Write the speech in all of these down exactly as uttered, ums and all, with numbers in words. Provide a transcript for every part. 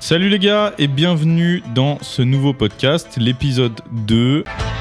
Salut les gars et bienvenue dans ce nouveau podcast, l'épisode deux.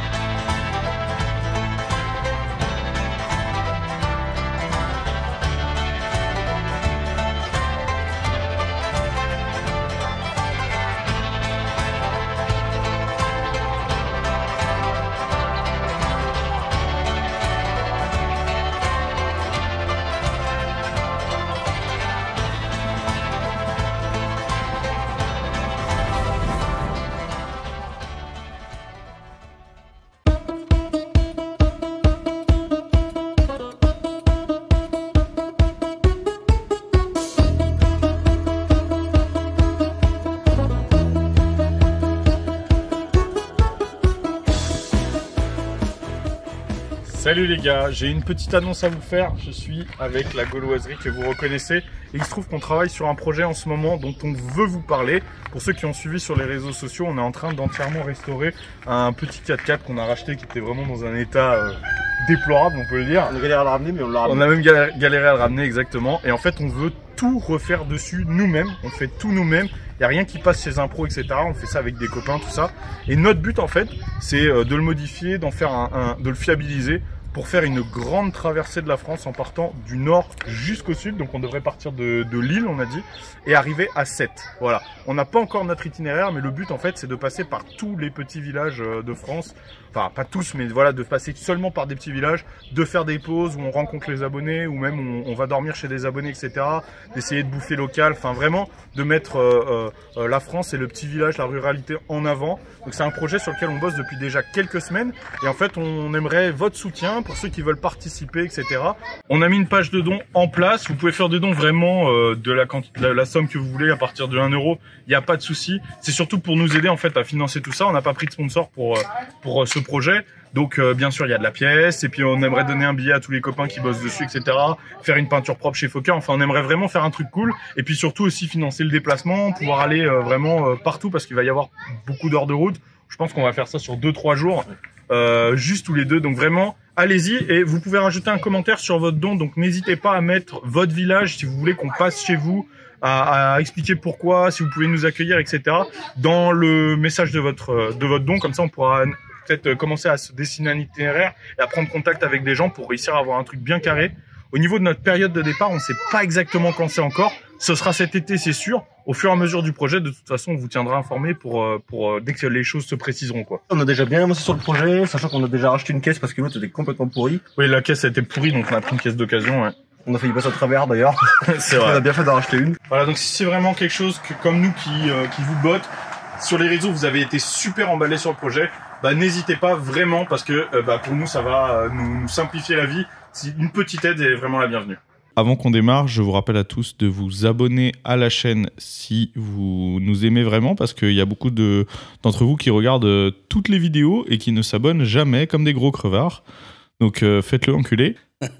Salut les gars, j'ai une petite annonce à vous faire. Je suis avec la Gauloiserie que vous reconnaissez et il se trouve qu'on travaille sur un projet en ce moment dont on veut vous parler. Pour ceux qui ont suivi sur les réseaux sociaux, on est en train d'entièrement restaurer un petit quatre-quatre qu'on a racheté qui était vraiment dans un état euh, déplorable, on peut le dire. On a galéré à le ramener mais on l'a ramené. On a même galéré, galéré à le ramener exactement et en fait on veut tout refaire dessus nous-mêmes, on fait tout nous-mêmes. Il n'y a rien qui passe chez un pro, et cetera. On fait ça avec des copains, tout ça. Et notre but en fait, c'est de le modifier, d'en faire un, un, de le fiabiliser pour faire une grande traversée de la France en partant du nord jusqu'au sud. Donc on devrait partir de, de Lille, on a dit, et arriver à Sète. Voilà. On n'a pas encore notre itinéraire, mais le but en fait, c'est de passer par tous les petits villages de France. Enfin, pas tous, mais voilà, de passer seulement par des petits villages, de faire des pauses où on rencontre les abonnés, ou même on, on va dormir chez des abonnés, et cetera. D'essayer de bouffer local, enfin vraiment de mettre euh, euh, la France et le petit village, la ruralité en avant. Donc c'est un projet sur lequel on bosse depuis déjà quelques semaines. Et en fait, on aimerait votre soutien pour ceux qui veulent participer, et cetera. On a mis une page de dons en place. Vous pouvez faire des dons vraiment euh, de la, la, la somme que vous voulez à partir de un euro. Il n'y a pas de souci. C'est surtout pour nous aider en fait à financer tout ça. On n'a pas pris de sponsor pour, pour ce projet. Donc euh, bien sûr il y a de la pièce et puis on aimerait donner un billet à tous les copains qui bossent dessus, et cetera. Faire une peinture propre chez Fokker. Enfin on aimerait vraiment faire un truc cool et puis surtout aussi financer le déplacement, pouvoir aller euh, vraiment euh, partout parce qu'il va y avoir beaucoup d'heures de route. Je pense qu'on va faire ça sur deux trois jours, euh, juste tous les deux. Donc vraiment allez-y et vous pouvez rajouter un commentaire sur votre don. Donc n'hésitez pas à mettre votre village si vous voulez qu'on passe chez vous. À, à expliquer pourquoi, si vous pouvez nous accueillir, et cetera. Dans le message de votre de votre don, comme ça on pourra peut-être commencer à se dessiner un itinéraire et à prendre contact avec des gens pour réussir à avoir un truc bien carré. Au niveau de notre période de départ, on ne sait pas exactement quand c'est encore. Ce sera cet été, c'est sûr. Au fur et à mesure du projet, de toute façon, on vous tiendra informé pour pour dès que les choses se préciseront, quoi. On a déjà bien avancé sur le projet, sachant qu'on a déjà racheté une caisse parce que l'autre était complètement pourrie. Oui, la caisse a été pourrie, donc on a pris une caisse d'occasion. Ouais. On a failli passer à travers d'ailleurs. C'est vrai. On a bien fait d'en racheter une. Voilà, donc si c'est vraiment quelque chose que, comme nous qui euh, qui vous botte sur les réseaux, vous avez été super emballés sur le projet. Bah n'hésitez pas vraiment parce que euh, bah, pour nous ça va euh, nous, nous simplifier la vie. Si une petite aide est vraiment la bienvenue. Avant qu'on démarre, je vous rappelle à tous de vous abonner à la chaîne si vous nous aimez vraiment parce qu'il y a beaucoup de d'entre vous qui regardent euh, toutes les vidéos et qui ne s'abonnent jamais comme des gros crevards. Donc euh, faites-le enculer.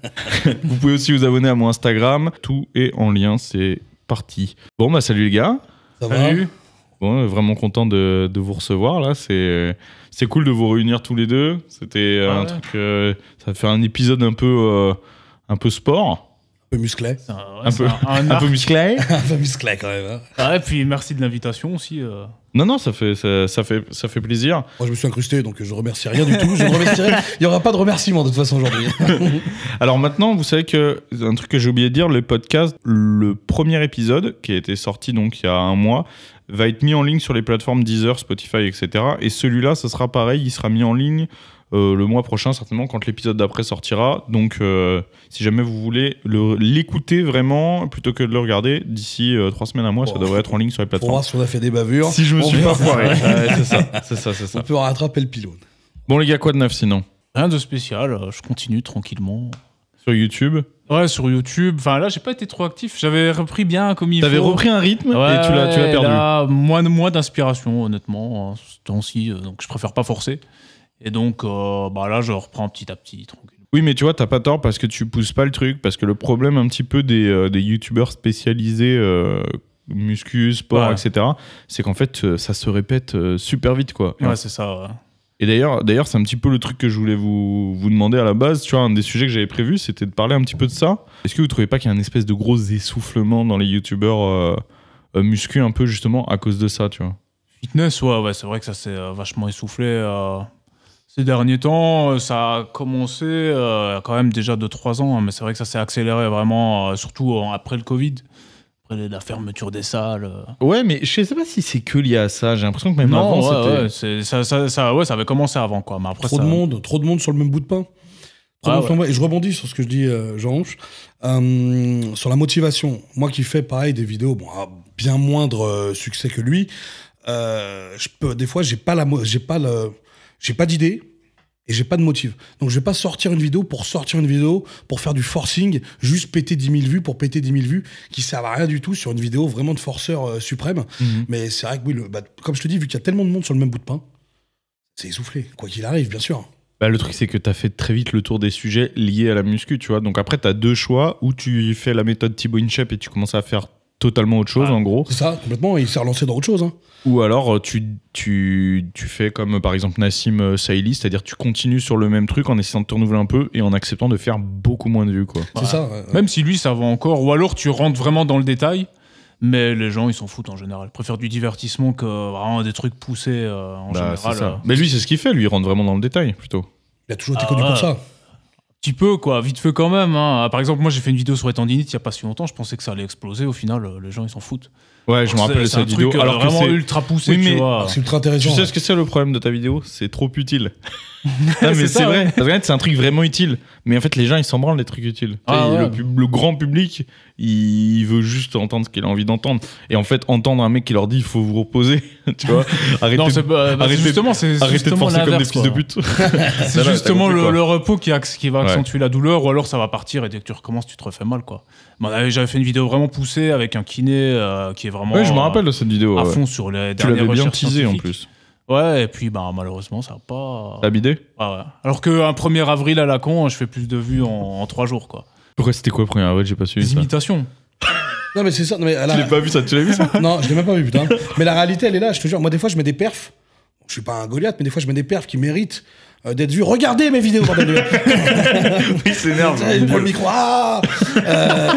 Vous pouvez aussi vous abonner à mon Instagram. Tout est en lien, c'est parti. Bon bah salut les gars. Ça salut. va ? Bon, vraiment content de, de vous recevoir là. C'est c'est cool de vous réunir tous les deux. C'était ouais. un truc. Euh, ça fait un épisode un peu euh, un peu sport. Un peu musclé. Un, ouais, un, peu, un, un, un peu musclé. Un peu musclé quand même. Hein. Ouais, puis merci de l'invitation aussi. Euh. Non, non, ça fait, ça, ça, fait, ça fait plaisir. Moi, je me suis incrusté, donc je remercie rien du tout. Je ne remercierai... Il n'y aura pas de remerciement de toute façon aujourd'hui. Alors maintenant, vous savez que, un truc que j'ai oublié de dire, le podcast, le premier épisode, qui a été sorti donc il y a un mois, va être mis en ligne sur les plateformes Deezer, Spotify, et cetera. Et celui-là, ça sera pareil, il sera mis en ligne euh, le mois prochain, certainement, quand l'épisode d'après sortira. Donc, euh, si jamais vous voulez le, l'écouter vraiment, plutôt que de le regarder, d'ici euh, trois semaines à mois, bon, ça devrait être en ligne sur les plateformes. Pour voir si on a fait des bavures. Si je me on suis verra. pas foiré. Ouais, c'est ça, c'est ça, c'est ça. On peut rattraper le pylône. Bon, les gars, quoi de neuf sinon? Rien de spécial, je continue tranquillement. Sur YouTube? Ouais, sur YouTube. Enfin, là, j'ai pas été trop actif. J'avais repris bien comme il T'avais faut. T'avais repris un rythme ouais, et tu l'as, tu l'as perdu. Là, moins, moins d'inspiration, honnêtement, hein, ce temps-ci. Donc, je préfère pas forcer. Et donc, euh, bah là, je reprends petit à petit, tranquille. Oui, mais tu vois, t'as pas tort parce que tu pousses pas le truc. Parce que le problème un petit peu des, euh, des youtubeurs spécialisés, euh, muscu, sport, ouais. et cetera, c'est qu'en fait, ça se répète euh, super vite, quoi. Ouais, ouais. c'est ça, ouais. Et d'ailleurs, d'ailleurs, c'est un petit peu le truc que je voulais vous, vous demander à la base. Tu vois, un des sujets que j'avais prévu, c'était de parler un petit peu de ça. Est-ce que vous trouvez pas qu'il y a un espèce de gros essoufflement dans les youtubeurs euh, euh, muscu un peu justement à cause de ça, tu vois. Fitness, ouais, ouais c'est vrai que ça s'est euh, vachement essoufflé. Euh, ces derniers temps, euh, ça a commencé euh, quand même déjà deux trois ans, hein, mais c'est vrai que ça s'est accéléré vraiment, euh, surtout euh, après le Covid, après la fermeture des salles. Euh. Ouais, mais je sais pas si c'est que lié à ça. J'ai l'impression que même non, avant, ouais, c'était... ouais, c'est- ça, ça, ça, ouais, ça avait commencé avant, quoi. Mais après, Trop ça... de monde, trop de monde sur le même bout de pain. Trop Ah de monde sur le même- Et je rebondis sur ce que je dis, euh, Jean-Ange, euh, sur la motivation. Moi qui fais pareil des vidéos, bon, à bien moindre euh, succès que lui, euh, je peux, des fois, j'ai pas la, mo- j'ai pas le, j'ai pas d'idée et j'ai pas de motive. Donc je vais pas sortir une vidéo pour sortir une vidéo, pour faire du forcing, juste péter dix mille vues pour péter dix mille vues, qui servent à rien du tout sur une vidéo vraiment de forceur euh, suprême. Mhm. Mais c'est vrai que oui, le, bah, comme je te dis, vu qu'il y a tellement de monde sur le même bout de pain, c'est essoufflé, quoi qu'il arrive, bien sûr. Bah, le truc, c'est que tu as fait très vite le tour des sujets liés à la muscu, tu vois. Donc après, tu as deux choix, où tu fais la méthode Thibaut InShape et tu commences à faire totalement autre chose, Ah. en gros. C'est ça, complètement, et il s'est relancé dans autre chose. Hein. Ou alors, tu, tu, tu fais comme, par exemple, Nassim euh, Saïli, c'est-à-dire tu continues sur le même truc en essayant de te renouveler un peu et en acceptant de faire beaucoup moins de vues, quoi. C'est Ouais. ça. euh, Même si lui, ça va encore. Ou alors, tu rentres vraiment dans le détail. Mais les gens, ils s'en foutent en général. Ils préfèrent du divertissement que vraiment des trucs poussés euh, en Bah, c'est général. ça. euh. Mais lui, c'est ce qu'il fait, lui, il rentre vraiment dans le détail, plutôt. Il a toujours été Ah connu ouais. pour ça. Petit peu, quoi, vite fait quand même. Hein. Par exemple, moi j'ai fait une vidéo sur les tendinites il y a pas si longtemps, je pensais que ça allait exploser. Au final, euh, les gens ils s'en foutent. Ouais, je me rappelle de C'est un cette vidéo. truc, euh, Alors que vraiment c'est... ultra poussé, Oui, tu mais- vois. C'est ultra intéressant. Tu sais ouais. ce que c'est le problème de ta vidéo? C'est trop utile. Non, mais C'est c'est ça, vrai. ouais. Parce qu'en fait, c'est un truc vraiment utile. Mais en fait, les gens, ils s'en branlent des trucs utiles. Ah, Tu sais, ouais. le, pub- le grand public, il veut juste entendre ce qu'il a envie d'entendre. Et en fait, entendre un mec qui leur dit il faut vous reposer, tu vois, arrêtez, Non, de- c'est bah, bah, arrêtez c'est justement, c'est arrêtez de justement forcer comme des l'inverse, fils de quoi. pute. C'est Voilà, justement t'as compris, le, quoi. le repos qui, acc- qui va Ouais. accentuer la douleur, ou alors ça va partir et dès que tu recommences, tu te refais mal, quoi. Bon, là, j'avais fait une vidéo vraiment poussée avec un kiné euh, qui est vraiment Ouais, je me euh, rappelle de cette vidéo. à ouais. fond sur les Tu dernières l'avais bien recherches teasé en scientifiques. plus. Ouais, et puis bah, malheureusement, ça n'a pas. T'as bidé? Ah ouais. Alors qu'un premier avril à la con, je fais plus de vues en, en trois jours, quoi. Pourquoi c'était quoi le premier avril? J'ai pas suivi Des ça. imitations. Non, mais c'est ça. Non, mais elle a- Tu l'as pas vu ça? Tu l'as vu ça? non, je l'ai même pas vu, putain. Mais la réalité, elle est là, je te jure. Moi, des fois, je mets des perfs. Je suis pas un Goliath, mais des fois, je mets des perfs qui méritent euh, d'être vus. Regardez mes vidéos, bordel de merde. Il s'énerve. Il prend le micro. Ah euh...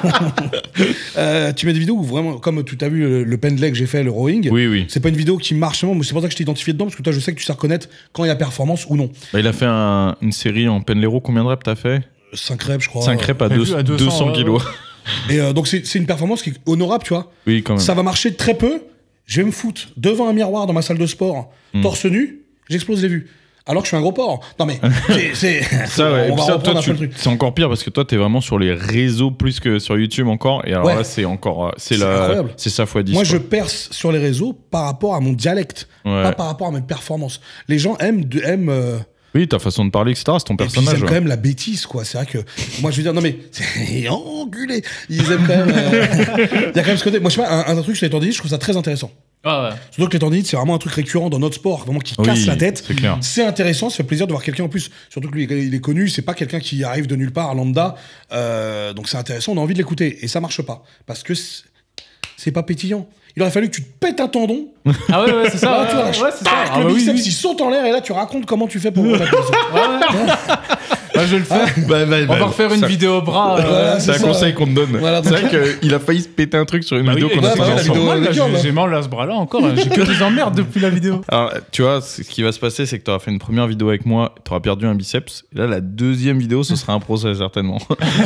euh, tu mets des vidéos où vraiment, comme tu as vu le, le pendlay que j'ai fait, le rowing, Oui, oui. c'est pas une vidéo qui marche vraiment, mais c'est pour ça que je t'ai identifié dedans, parce que toi, je sais que tu sais reconnaître quand il y a performance ou non. Bah, il a fait un- une série en Penlero. Combien de reps t'as fait? cinq reps, je crois. cinq reps à, J'ai deux- vu à deux cents, deux cents ouais, kilos. Et euh, donc, c'est c'est une performance qui est honorable, tu vois. Oui, quand même. Ça va marcher très peu. Je vais me foutre devant un miroir dans ma salle de sport, Hmm. torse nu, j'explose les vues. Alors que je suis un gros porc. Non mais, c'est... c'est- Ça, ouais. Et on puis va ça, reprendre toi, un peu tu- le truc. c'est encore pire parce que toi, t'es vraiment sur les réseaux plus que sur YouTube encore. Et alors Ouais. là, c'est encore, euh, c'est C'est la, incroyable. c'est ça fois dix. Moi, quoi. je perce sur les réseaux par rapport à mon dialecte, Ouais. pas par rapport à mes performances. Les gens aiment... De, aiment euh, Oui, ta façon de parler, et cetera. C'est ton et puis ils personnage. aiment ouais. quand même la bêtise, quoi. C'est vrai que... Moi, je veux dire, non mais... C'est enculé. Ils aiment quand même... euh, Il y a quand même ce côté... Moi, je sais pas, un, un truc sur les tendinites, je trouve ça très intéressant. Ah ouais. Surtout que les tendinites, c'est vraiment un truc récurrent dans notre sport, vraiment qui Oui, casse la tête. c'est clair. C'est intéressant, ça fait plaisir de voir quelqu'un en plus. Surtout que lui, il est connu, c'est pas quelqu'un qui arrive de nulle part, lambda. Euh, donc c'est intéressant, on a envie de l'écouter. Et ça marche pas. Parce que c'est c'est pas pétillant. Il aurait fallu que tu te pètes un tendon. Ah ouais, ouais, c'est ça. Là, ouais, tu vois, ouais, là, c'est ça. tac, Ah le bah oui, biceps, oui. il saute en l'air et là, tu racontes comment tu fais pour remettre le saut. Ouais, ouais. Ouais, je vais le faire. Bah, bah, On bah, va refaire une ça- vidéo bras. euh, Voilà, C'est un c'est ça. conseil qu'on te donne. Voilà, c'est donc- vrai qu'il a failli se péter un truc sur une Bah vidéo oui, qu'on a ouais, fait bah, la ensemble. vidéo- mal, là, de j'ai- Guillaume, J'ai mal à ce bras-là encore. hein. J'ai que des emmerdes depuis la vidéo. Alors, tu vois, c'est- ce qui va se passer, c'est que tu auras fait une première vidéo avec moi, tu auras perdu un biceps. Et là, la deuxième vidéo, ce sera un procès, certainement.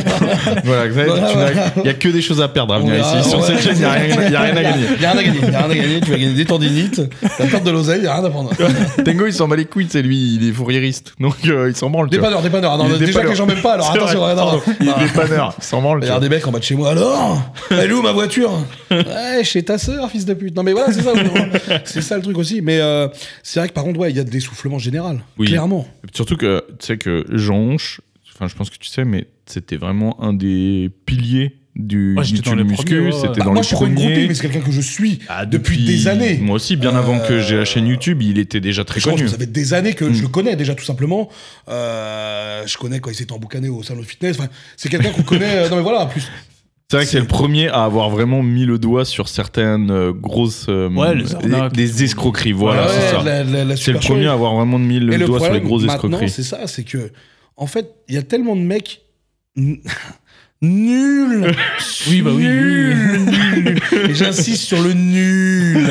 Voilà, vous savez, Voilà, tu n'as- voilà. il y a que des choses à perdre à On venir verra, ici. Sur ouais. cette chaîne, il n'y a, rien- il y a rien à gagner. Il y a rien à gagner. Il y a rien à gagner. Tu vas gagner des tendinites, la perte de l'oseille, il y a rien à prendre. Tengo, il s'en bat les couilles, c'est lui, il est fourriériste. Donc, euh, il s'en branle. tu vois. Dépanneur, dépanneur. Non, Il est déjà dépanneur. que les gens m'aiment pas, alors C'est attention, vrai, ouais, non, non. pardon. Il est dépanneur, il s'en branle. Il tu y a vois. des mecs en bas de chez moi. Alors, elle est où ma voiture? Ouais, chez ta sœur, fils de pute. Non, mais voilà, c'est ça. C'est ça le truc aussi. Mais euh, c'est vrai que par contre, ouais, il y a de l'essoufflement général. Oui. Clairement. Surtout que tu sais que Jean Honche, enfin, je pense que tu sais, mais c'était vraiment un des piliers du Ouais, j'étais dans YouTube les muscu. premiers, ouais, ouais. C'était Bah, dans moi, les je suis pas une groupie, premiers. mais c'est quelqu'un que je suis Ah, depuis, des années. Moi aussi, bien Euh, avant que j'ai la chaîne YouTube, il était déjà très Je pense connu. que ça fait des années que Mm. je le connais déjà tout simplement. Euh, je connais quand il s'était emboucané au salon de fitness. Enfin, c'est quelqu'un qu'on connaît. euh, non mais voilà, en plus. C'est vrai que c'est le premier à avoir vraiment mis le doigt sur certaines euh, grosses euh, Ouais, les arnaques. des escroqueries. Voilà, Ouais, c'est ça. la- la- la C'est le supercherie. premier à avoir vraiment mis le Et le doigt sur les problème grosses maintenant, escroqueries. c'est ça, c'est que en fait, il y a tellement de mecs n- Nul. Oui, bah oui, Nul, nul, nul. Et j'insiste sur le nul.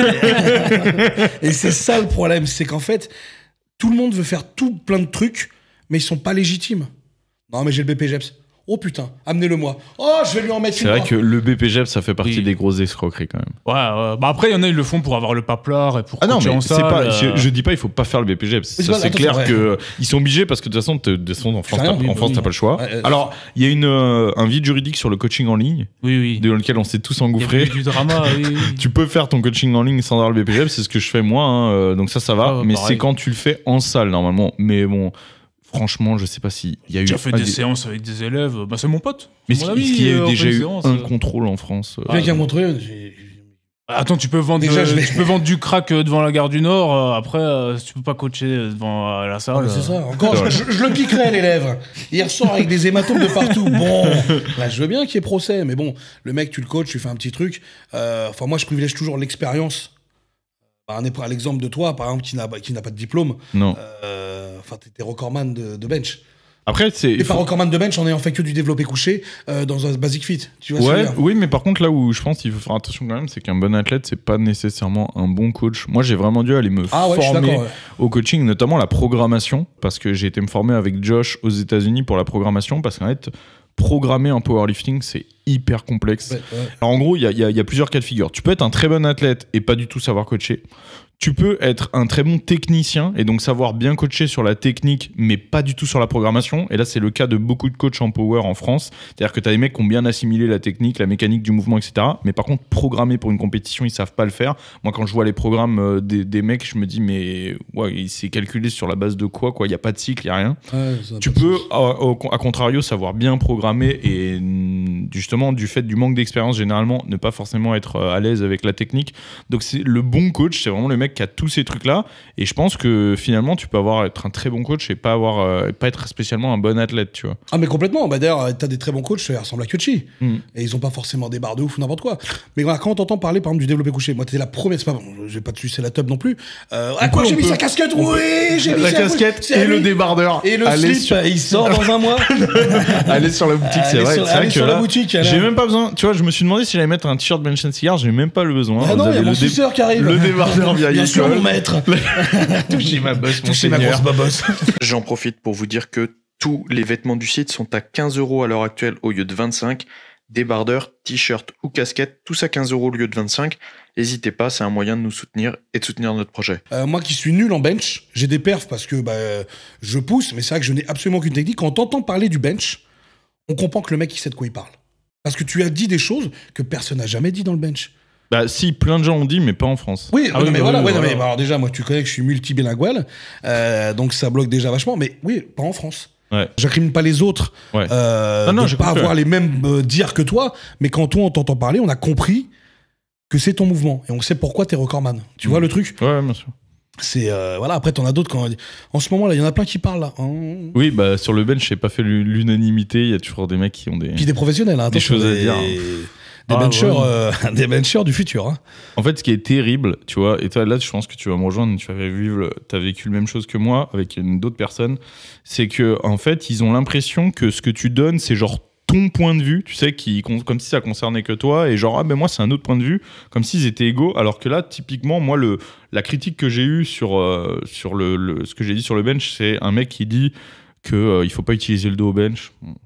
Et c'est ça le problème, c'est qu'en fait, tout le monde veut faire tout plein de trucs, mais ils sont pas légitimes. Non, mais j'ai le B P G E P S. Oh putain, amenez-le-moi. Oh, je vais lui en mettre C'est une. vrai Oh. que le B P G E P S, ça fait partie Oui. des grosses escroqueries quand même. Ouais, ouais. Bah après, il y en a, ils le font pour avoir le paplard et pour Ah non, coacher mais en c'est salle, pas. euh, Je, je dis pas, il faut pas faire le B P G E P S. Oui, c'est Ça, pas- c'est attention, clair ouais. que ils sont obligés parce que de toute façon, te- de toute façon, en France, rien, t'as oui, en France, oui. t'as pas le choix. Ouais, euh, Alors, il y a une euh, un vide juridique sur le coaching en ligne, Oui, oui. dans lequel on s'est tous Il y a engouffrés. eu du drama, oui, oui. Tu peux faire ton coaching en ligne sans avoir le B P G E P S, c'est ce que je fais moi, hein, euh, donc ça, ça va. Ah ouais, mais pareil. c'est quand tu le fais en salle normalement. Mais bon, franchement, je sais pas s'il y a eu. J'ai fait un des des- séances avec des élèves. Bah, c'est mon pote. Mais C'est est-ce mon qu'il ami, y a euh, eu on déjà fait des eu séances, un euh. contrôle en France euh, Le mec qui a montré. j'ai- Attends, tu peux vendre, Déjà, euh, je vais- tu peux vendre du crack euh, devant la gare du Nord. euh, après, euh, si tu peux pas coacher devant euh, la salle. Ah, mais c'est euh, ça. Encore, je, je- je le piquerai, l'élève. Il ressort avec des hématomes de partout. Bon, là, je veux bien qu'il y ait procès, mais bon, le mec, tu le coaches, tu fais un petit truc. Euh, Enfin, moi, je privilège toujours l'expérience. Bah, on est à l'exemple de toi, par exemple, qui n'a qui n'a pas de diplôme. Non. Euh, Enfin, t'étais recordman de, de bench. Après, c'est. Et pas recordman de bench en ayant fait que du développé couché euh, dans un basic fit. Tu vois ce que je Ouais, veux dire oui, mais par contre, là où je pense qu'il faut faire attention quand même, c'est qu'un bon athlète, c'est pas nécessairement un bon coach. Moi, j'ai vraiment dû aller me Ah ouais, je suis former d'accord. ouais. au coaching, notamment la programmation, parce que j'ai été me former avec Josh aux États-Unis pour la programmation, parce qu'en fait, programmer en powerlifting, c'est hyper complexe. Ouais, ouais. Alors en gros, il y a, il y a- il y a plusieurs cas de figure. Tu peux être un très bon athlète et pas du tout savoir coacher. Tu peux être un très bon technicien et donc savoir bien coacher sur la technique, mais pas du tout sur la programmation. Et là, c'est le cas de beaucoup de coachs en power en France. C'est-à-dire que tu as des mecs qui ont bien assimilé la technique, la mécanique du mouvement, et cetera. Mais par contre, programmer pour une compétition, ils savent pas le faire. Moi, quand je vois les programmes euh, des, des mecs, je me dis, mais ouais, c'est calculé sur la base de quoi, quoi. Il n'y a pas de cycle, il n'y a rien. Ouais, ça n'a Tu pas de peux, sens. à, au- à contrario, savoir bien programmer et mm, justement, du fait du manque d'expérience, généralement, ne pas forcément être euh, à l'aise avec la technique. Donc, c'est le bon coach, c'est vraiment le mec qui a tous ces trucs-là. Et je pense que finalement, tu peux avoir, être un très bon coach et pas, avoir, euh, pas être spécialement un bon athlète, tu vois. Ah mais complètement, bah d'ailleurs t'as des très bons coachs, ils ressemblent à Kyochi Mm. et ils ont pas forcément des barres de ouf ou n'importe quoi. Mais voilà, quand on t'entend parler par exemple du développé couché, moi t'étais la première, c'est pas bon, je vais pas te sucer la tub non plus. Euh, ah quoi, peut, j'ai on mis peut. sa casquette, On oui, j'ai mis La sa- casquette c'est et le lui. débardeur. Et le Allez slip, sur- il sort dans un mois. Allez sur la boutique, c'est Allez vrai. sur- c'est vrai allez que sur la là, boutique, là. j'ai même pas besoin. Tu vois, je me suis demandé si j'allais mettre un t-shirt Bench and Cigar, j'ai même pas le besoin. Ah Vous non, il y a avez mon le dé- suceur qui arrive. Le débardeur via Bien sûr, Yacol. mon maître. Touchez ma bosse, mon Touchez ma seigneur. grosse babosse. J'en profite pour vous dire que tous les vêtements du site sont à quinze euros à l'heure actuelle au lieu de vingt-cinq. Débardeurs, t-shirts ou casquettes, tous à quinze euros au lieu de vingt-cinq. N'hésitez pas, c'est un moyen de nous soutenir et de soutenir notre projet. Euh, moi qui suis nul en bench, j'ai des perfs parce que bah, je pousse, mais c'est vrai que je n'ai absolument aucune technique. Quand on t'entend parler du bench, on comprend que le mec il sait de quoi il parle. Parce que tu as dit des choses que personne n'a jamais dit dans le bench. Bah si, plein de gens ont dit, mais pas en France. Oui, Ah non, oui, mais bah voilà, oui, ouais, non, voilà. mais, bah, alors déjà, moi, tu connais que je suis multibilingual, euh, donc ça bloque déjà vachement, mais oui, pas en France. Ouais. J'incrimine pas les autres Ouais. euh, Non, non, de j'ai pas compris, avoir ouais. les mêmes euh, dires que toi, mais quand toi, on t'entend parler, on a compris que c'est ton mouvement, et on sait pourquoi t'es recordman. Tu Mm. vois le truc? Ouais, bien sûr. C'est, euh, voilà, après, t'en as d'autres quand... En ce moment, là, il y en a plein qui parlent, là. Hein. Oui, bah sur le bench, j'ai pas fait l'unanimité. Il y a toujours des mecs qui ont des. Puis des professionnels, hein, Des attention, choses à des- dire. Des Ah, benchers, ouais. euh, des benchers du futur. Hein. En fait, ce qui est terrible, tu vois, et toi là, je pense que tu vas me rejoindre, tu avais vu, t'as vécu la même chose que moi avec une- d'autres personnes, c'est que en fait, ils ont l'impression que ce que tu donnes, c'est genre ton point de vue, tu sais, qui, comme si ça concernait que toi, et genre, ah ben moi, c'est un autre point de vue, comme s'ils étaient égaux, alors que là, typiquement, moi, le, la critique que j'ai eue sur, euh, sur le, le- ce que j'ai dit sur le bench, c'est un mec qui dit que euh, il faut pas utiliser le dos au bench. Bon,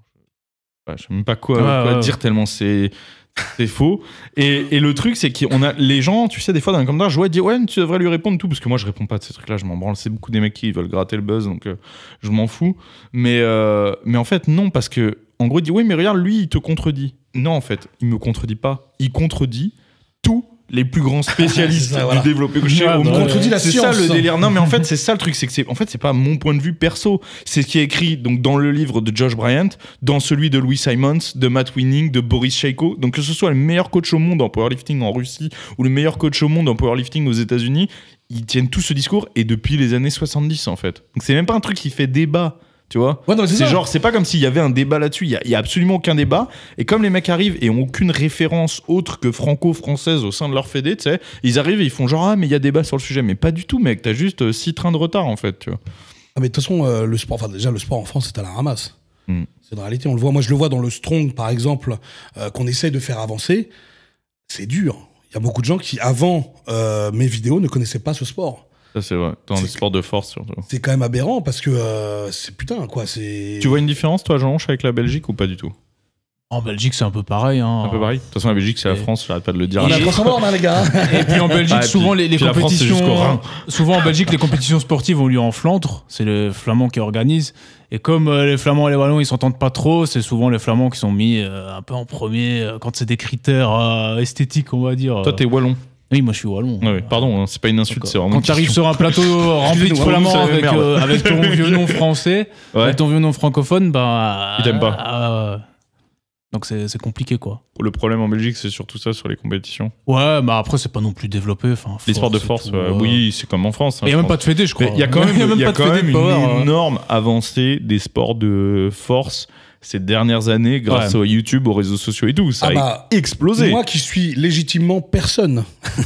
je sais même pas quoi, Ouais, quoi ouais, dire tellement c'est c'est faux. Et, et le truc, c'est qu'on a les gens, tu sais, des fois dans les commentaires, je vois dire ouais, tu devrais lui répondre tout, parce que moi je réponds pas de ces trucs-là, je m'en branle. C'est beaucoup des mecs qui veulent gratter le buzz, donc euh, je m'en fous. Mais, euh, mais en fait, non, parce que en gros, il dit oui, mais regarde, lui, il te contredit. Non, en fait, il me contredit pas. Il contredit tous les plus grands spécialistes C'est ça, voilà. du développé couché Ouais, au bah, monde. contredit la C'est science. ça le délire. Non, mais en fait, c'est ça le truc, c'est que c'est en fait, c'est pas mon point de vue perso. C'est ce qui est écrit donc dans le livre de Josh Bryant, dans celui de Louis Simons, de Matt Winning, de Boris Shaiko. Donc que ce soit le meilleur coach au monde en powerlifting en Russie ou le meilleur coach au monde en powerlifting aux États-Unis, ils tiennent tout ce discours et depuis les années soixante-dix en fait. Donc c'est même pas un truc qui fait débat. Tu vois, Ouais, non, mais c'est c'est ça. genre, c'est pas comme s'il y avait un débat là-dessus. Il y a, il y a absolument aucun débat. Et comme les mecs arrivent et ont aucune référence autre que franco-française au sein de leur fédé, tu sais, ils arrivent et ils font genre ah mais il y a débat sur le sujet. Mais pas du tout, mec. T'as juste euh, six trains de retard en fait. Tu vois. Ah, mais de toute façon, euh, le sport, enfin déjà le sport en France, c'est à la ramasse. Mm. C'est une réalité, on le voit. Moi, je le vois dans le strong, par exemple, euh, qu'on essaye de faire avancer. C'est dur. Il y a beaucoup de gens qui, avant euh, mes vidéos, ne connaissaient pas ce sport. Ça, c'est vrai. Dans C'est- les sports de force, surtout. C'est quand même aberrant parce que euh, c'est putain, quoi. C'est. Tu vois une différence, toi, Jean, avec la Belgique ou pas du tout? En Belgique, c'est un peu pareil. Hein. Un peu pareil. De toute façon, la Belgique, c'est la Et- France, j'arrête pas de le dire. On a Et- trop savoir, hein, les gars. Et puis en Belgique, Ah, et souvent puis- les, les puis la France, c'est jusqu'au compétitions. Rhin. Souvent en Belgique, les compétitions sportives ont lieu en Flandre. C'est les Flamands qui organisent. Et comme euh, les Flamands et les Wallons, ils s'entendent pas trop, c'est souvent les Flamands qui sont mis euh, un peu en premier euh, quand c'est des critères euh, esthétiques, on va dire. Toi, t'es wallon. Oui, moi je suis Wallon. Ouais, ouais. Pardon, hein, c'est pas une insulte, Donc, c'est vraiment quand une tu arrives question. sur un plateau rempli de Excusez-nous, Flamands c'est la avec, merde. euh, avec ton vieux nom français, Ouais. avec ton vieux nom francophone, bah. Ils t'aiment pas. euh, donc c'est c'est compliqué quoi. Le problème en Belgique, c'est surtout ça sur les compétitions. Ouais, bah après c'est pas non plus développé. Enfin, Les sports de force force, et tout, euh, euh. oui, c'est comme en France. hein, Il n'y a je même pense. pas de fédé, je crois. Mais il y a quand même, Il y a il y a même quand pas de même fédé de power, une hein. énorme avancée des sports de force ces dernières années grâce Ouais. au YouTube, aux réseaux sociaux et tout. Ça Ah a bah, explosé. Moi qui suis légitimement personne.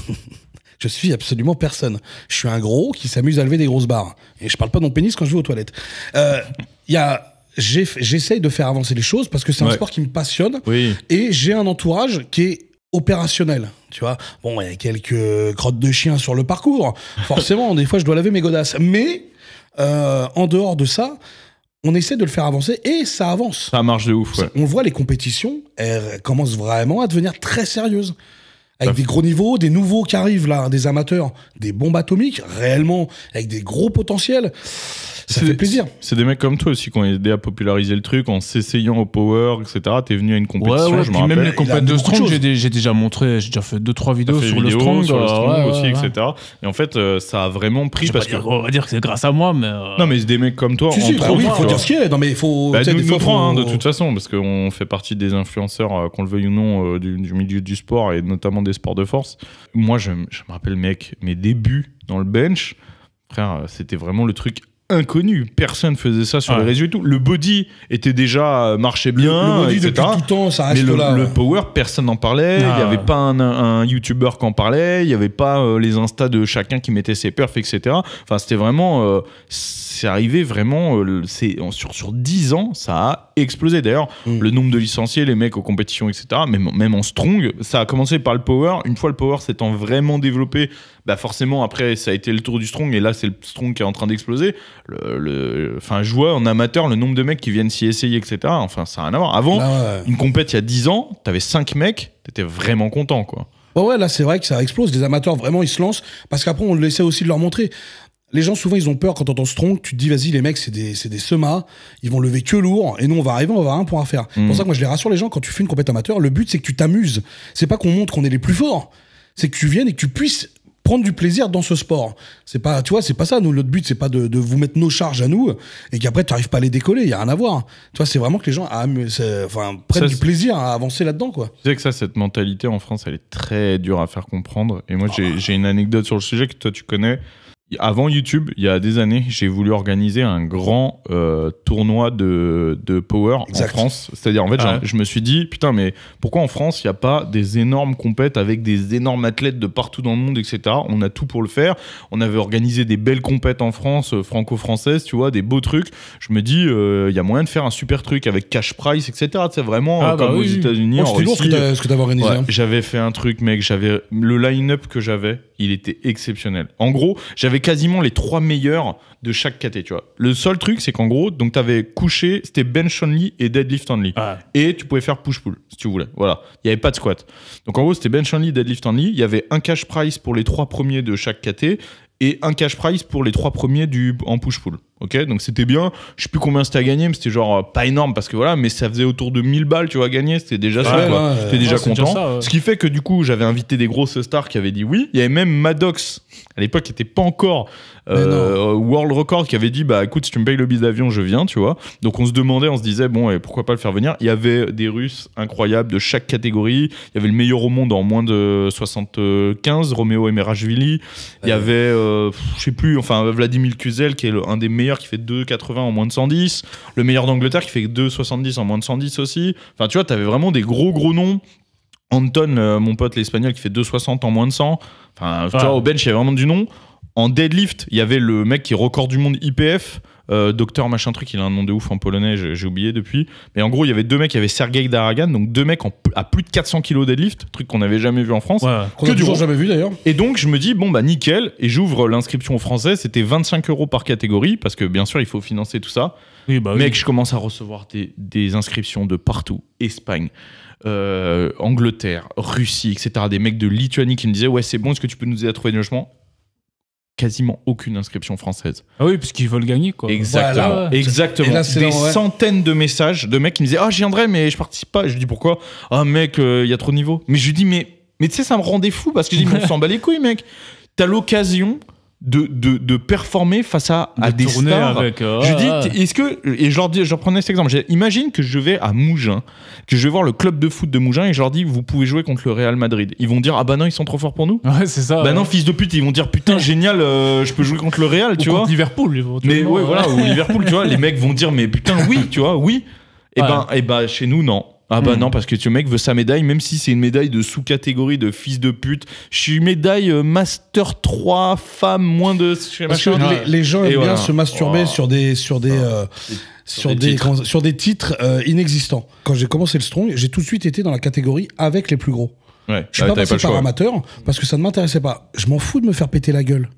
Je suis absolument personne. Je suis un gros qui s'amuse à lever des grosses barres. Et je parle pas de mon pénis quand je vais aux toilettes. Euh, Il y a. j'ai- J'essaye de faire avancer les choses parce que c'est un Ouais. sport qui me passionne Oui. et j'ai un entourage qui est opérationnel. Tu vois, bon, il y a quelques crottes de chien sur le parcours. Forcément, des fois, je dois laver mes godasses. Mais euh, en dehors de ça, on essaie de le faire avancer et ça avance. Ça marche de ouf, ouais. On le voit, les compétitions, elles commencent vraiment à devenir très sérieuses. Avec Ça des gros niveaux, des nouveaux qui arrivent là, des amateurs, des bombes atomiques, réellement, avec des gros potentiels. Ça C'est- fait plaisir. C'est des mecs comme toi aussi qui ont aidé à populariser le truc en s'essayant au power, et cetera. T'es venu à une Ouais, compétition, ouais, je me puis même rappelle. les il a compètes amené de beaucoup de Strong, choses. j'ai dé- j'ai déjà montré, j'ai déjà fait deux trois T'as vidéos fait sur des le vidéos Strong. sur le euh, Strong ouais, aussi, ouais, et ouais. cetera. Et en fait, euh, ça a vraiment pris Je vais parce pas que. dire- on va dire que c'est grâce à moi, mais. euh, Non, mais c'est des mecs comme toi, Si, si, entre bah oui, il autres, faut tu dire vois. ce qu'il y a. Non, mais il faut. Bah, tu sais, nous, des nous fois, trois, hein, faut- de toute façon, parce qu'on fait partie des influenceurs, euh, qu'on le veuille ou non, euh, du, du milieu du sport et notamment des sports de force. Moi, je, m- je me rappelle, mec, mes débuts dans le bench, frère, euh, c'était vraiment le truc inconnu. Personne faisait ça sur Ouais. les réseaux et tout. Le body était déjà euh, marchait bien, le body et cetera. depuis tout temps, ça Mais reste le, là. le power, personne n'en parlait. Il Ah, n'y avait ouais. pas un, un YouTuber qui en parlait. Il n'y avait pas euh, les Insta de chacun qui mettait ses perfs, et cetera. Enfin, c'était vraiment. euh, c'est arrivé vraiment. euh, le- c'est, en- sur, sur dix ans, ça a explosé. D'ailleurs, Mm. le nombre de licenciés, les mecs aux compétitions, et cetera. Même, même en strong, ça a commencé par le power. Une fois le power s'étant vraiment développé, bah forcément, après, ça a été le tour du strong. Et là, c'est le strong qui est en train d'exploser. Le, le- enfin, je vois en amateur le nombre de mecs qui viennent s'y essayer, et cetera. Enfin, ça n'a rien à voir. Avant, Là, ouais. une compète il y a dix ans, t'avais cinq mecs, t'étais vraiment content, quoi. Ouais, ouais, là, c'est vrai que ça explose. Les amateurs, vraiment, ils se lancent. Parce qu'après, on essaie aussi de leur montrer. Les gens, souvent, ils ont peur quand t'entends strong. Tu te dis, vas-y, les mecs, c'est des, c'est des semas. Ils vont lever que lourd. Et nous, on va arriver, on va avoir un point à faire. C'est Mm. pour ça que moi, je les rassure, les gens, quand tu fais une compète amateur, le but, c'est que tu t'amuses. C'est pas qu'on montre qu'on est les plus forts. C'est que tu viennes et que tu puisses prendre du plaisir dans ce sport. C'est pas, tu vois, c'est pas ça. Nous, notre but, c'est pas de, de vous mettre nos charges à nous et qu'après, tu n'arrives pas à les décoller. Il y a rien à voir. Tu vois, c'est vraiment que les gens amu- c'est- enfin, prennent Ça, du c'est- plaisir à avancer là-dedans, quoi. Tu sais que ça, cette mentalité en France, elle est très dure à faire comprendre. Et moi, j'ai, j'ai une anecdote sur le sujet que toi, tu connais. Avant YouTube, il y a des années, j'ai voulu organiser un grand euh, tournoi de, de power Exact. en France. C'est-à-dire, en fait, Ah ouais. j'ai- je me suis dit, putain, mais pourquoi en France, il n'y a pas des énormes compètes avec des énormes athlètes de partout dans le monde, et cetera. On a tout pour le faire. On avait organisé des belles compètes en France, euh, franco-françaises, tu vois, des beaux trucs. Je me dis, euh, il y a moyen de faire un super truc avec cash price, et cetera. C'est vraiment Ah euh, bah comme oui, aux oui. États-Unis. Oh, en c'était lourd ce que Russie. t'as- ce que t'avais organisé. Ouais, hein. j'avais fait un truc, mec. J'avais le line-up que j'avais, il était exceptionnel. En gros, j'avais quasiment les trois meilleurs de chaque caté, tu vois. Le seul truc, c'est qu'en gros, donc t'avais couché, c'était bench only et deadlift only. Ouais. Et tu pouvais faire push-pull si tu voulais. Voilà. Il n'y avait pas de squat. Donc en gros, c'était bench only, deadlift only. Il y avait un cash prize pour les trois premiers de chaque caté et un cash prize pour les trois premiers du, en push-pull. Ok, donc c'était bien. Je sais plus combien c'était à gagner, mais c'était genre euh, pas énorme parce que voilà, mais ça faisait autour de mille balles, tu vois, à gagner. C'était déjà ça, Ouais, quoi. ouais, J'étais ouais. déjà Ouais, c'est déjà content. ça, ouais. Ce qui fait que du coup, j'avais invité des grosses stars qui avaient dit oui. Il y avait même Maddox, à l'époque, qui n'était pas encore euh, World Record, qui avait dit bah écoute, si tu me payes le billet d'avion, je viens, tu vois. Donc on se demandait, on se disait bon, et pourquoi pas le faire venir. Il y avait des Russes incroyables de chaque catégorie. Il y avait le meilleur au monde en moins de soixante-quinze, Roméo Emerashvili. Il y avait, euh, pff, je sais plus, enfin Vladimir Kuzel, qui est le- un des meilleurs, qui fait deux quatre-vingts en moins de cent dix. Le meilleur d'Angleterre, qui fait deux soixante-dix en moins de cent dix aussi. Enfin, tu vois, t'avais vraiment des gros gros noms. Anton, euh, mon pote l'espagnol, qui fait deux soixante en moins de cent. Enfin, tu Ouais. vois, au bench, il y avait vraiment du nom. En deadlift, il y avait le mec qui est record du monde I P F, euh, docteur machin truc, il a un nom de ouf en polonais, j'ai, j'ai oublié depuis. Mais en gros, il y avait deux mecs, il y avait Sergei Daragan, donc deux mecs en, à plus de quatre cents kilos deadlift, truc qu'on n'avait jamais vu en France. Ouais. Qu'on a Que du toujours row. jamais vu d'ailleurs. Et donc, je me dis, bon, bah nickel, et j'ouvre l'inscription au français, c'était vingt-cinq euros par catégorie, parce que bien sûr, il faut financer tout ça. Oui, bah oui. Mec, je commence à recevoir des, des inscriptions de partout. Espagne, euh, Angleterre, Russie, et cetera. Des mecs de Lituanie qui me disaient, ouais, c'est bon, est-ce que tu peux nous aider à trouver des logements ? Quasiment aucune inscription française. Ah oui, parce qu'ils veulent gagner, quoi. Exactement. Voilà. Exactement. Et là, c'est des là, ouais. centaines de messages de mecs qui me disaient, ah, j'y viendrai, mais je participe pas. Je lui dis, pourquoi ? Ah, mec, il euh, y a trop de niveaux. Mais je lui dis, mais, mais tu sais, ça me rendait fou parce que je dis, mais on s'en bat les couilles, mec. T'as l'occasion de, de, de performer face à, à De des tourner stars. avec, euh, je ouais, dis, ouais. est-ce que, et je leur dis, je leur prenais cet exemple, j'ai- imagine que je vais à Mougins, que je vais voir le club de foot de Mougins et je leur dis, vous pouvez jouer contre le Real Madrid. Ils vont dire, ah bah non, ils sont trop forts pour nous. Ouais, c'est ça. Bah ouais. non, fils de pute, ils vont dire, putain, génial, euh, je peux jouer contre le Real, Ou tu contre vois. Liverpool, Mais éventuellement, ouais, voilà, ou Liverpool, tu vois, les mecs vont dire, mais putain, oui, tu vois, oui. Et Ouais. ben, et ben, chez nous, non. Ah bah Hmm. non, parce que ce mec veut sa médaille, même si c'est une médaille de sous-catégorie de fils de pute. Je suis médaille euh, Master trois, femme, moins de... je sais Parce que machin. les, les gens Et aiment voilà. bien se masturber Oh. sur des sur des euh, Sur sur des des titres. comment- sur des titres euh, inexistants. Quand j'ai commencé le strong, j'ai tout de suite été dans la catégorie avec les plus gros. Ouais, Je suis ouais, pas t'avais passé le par choix. amateur parce que ça ne m'intéressait pas. Je m'en fous de me faire péter la gueule.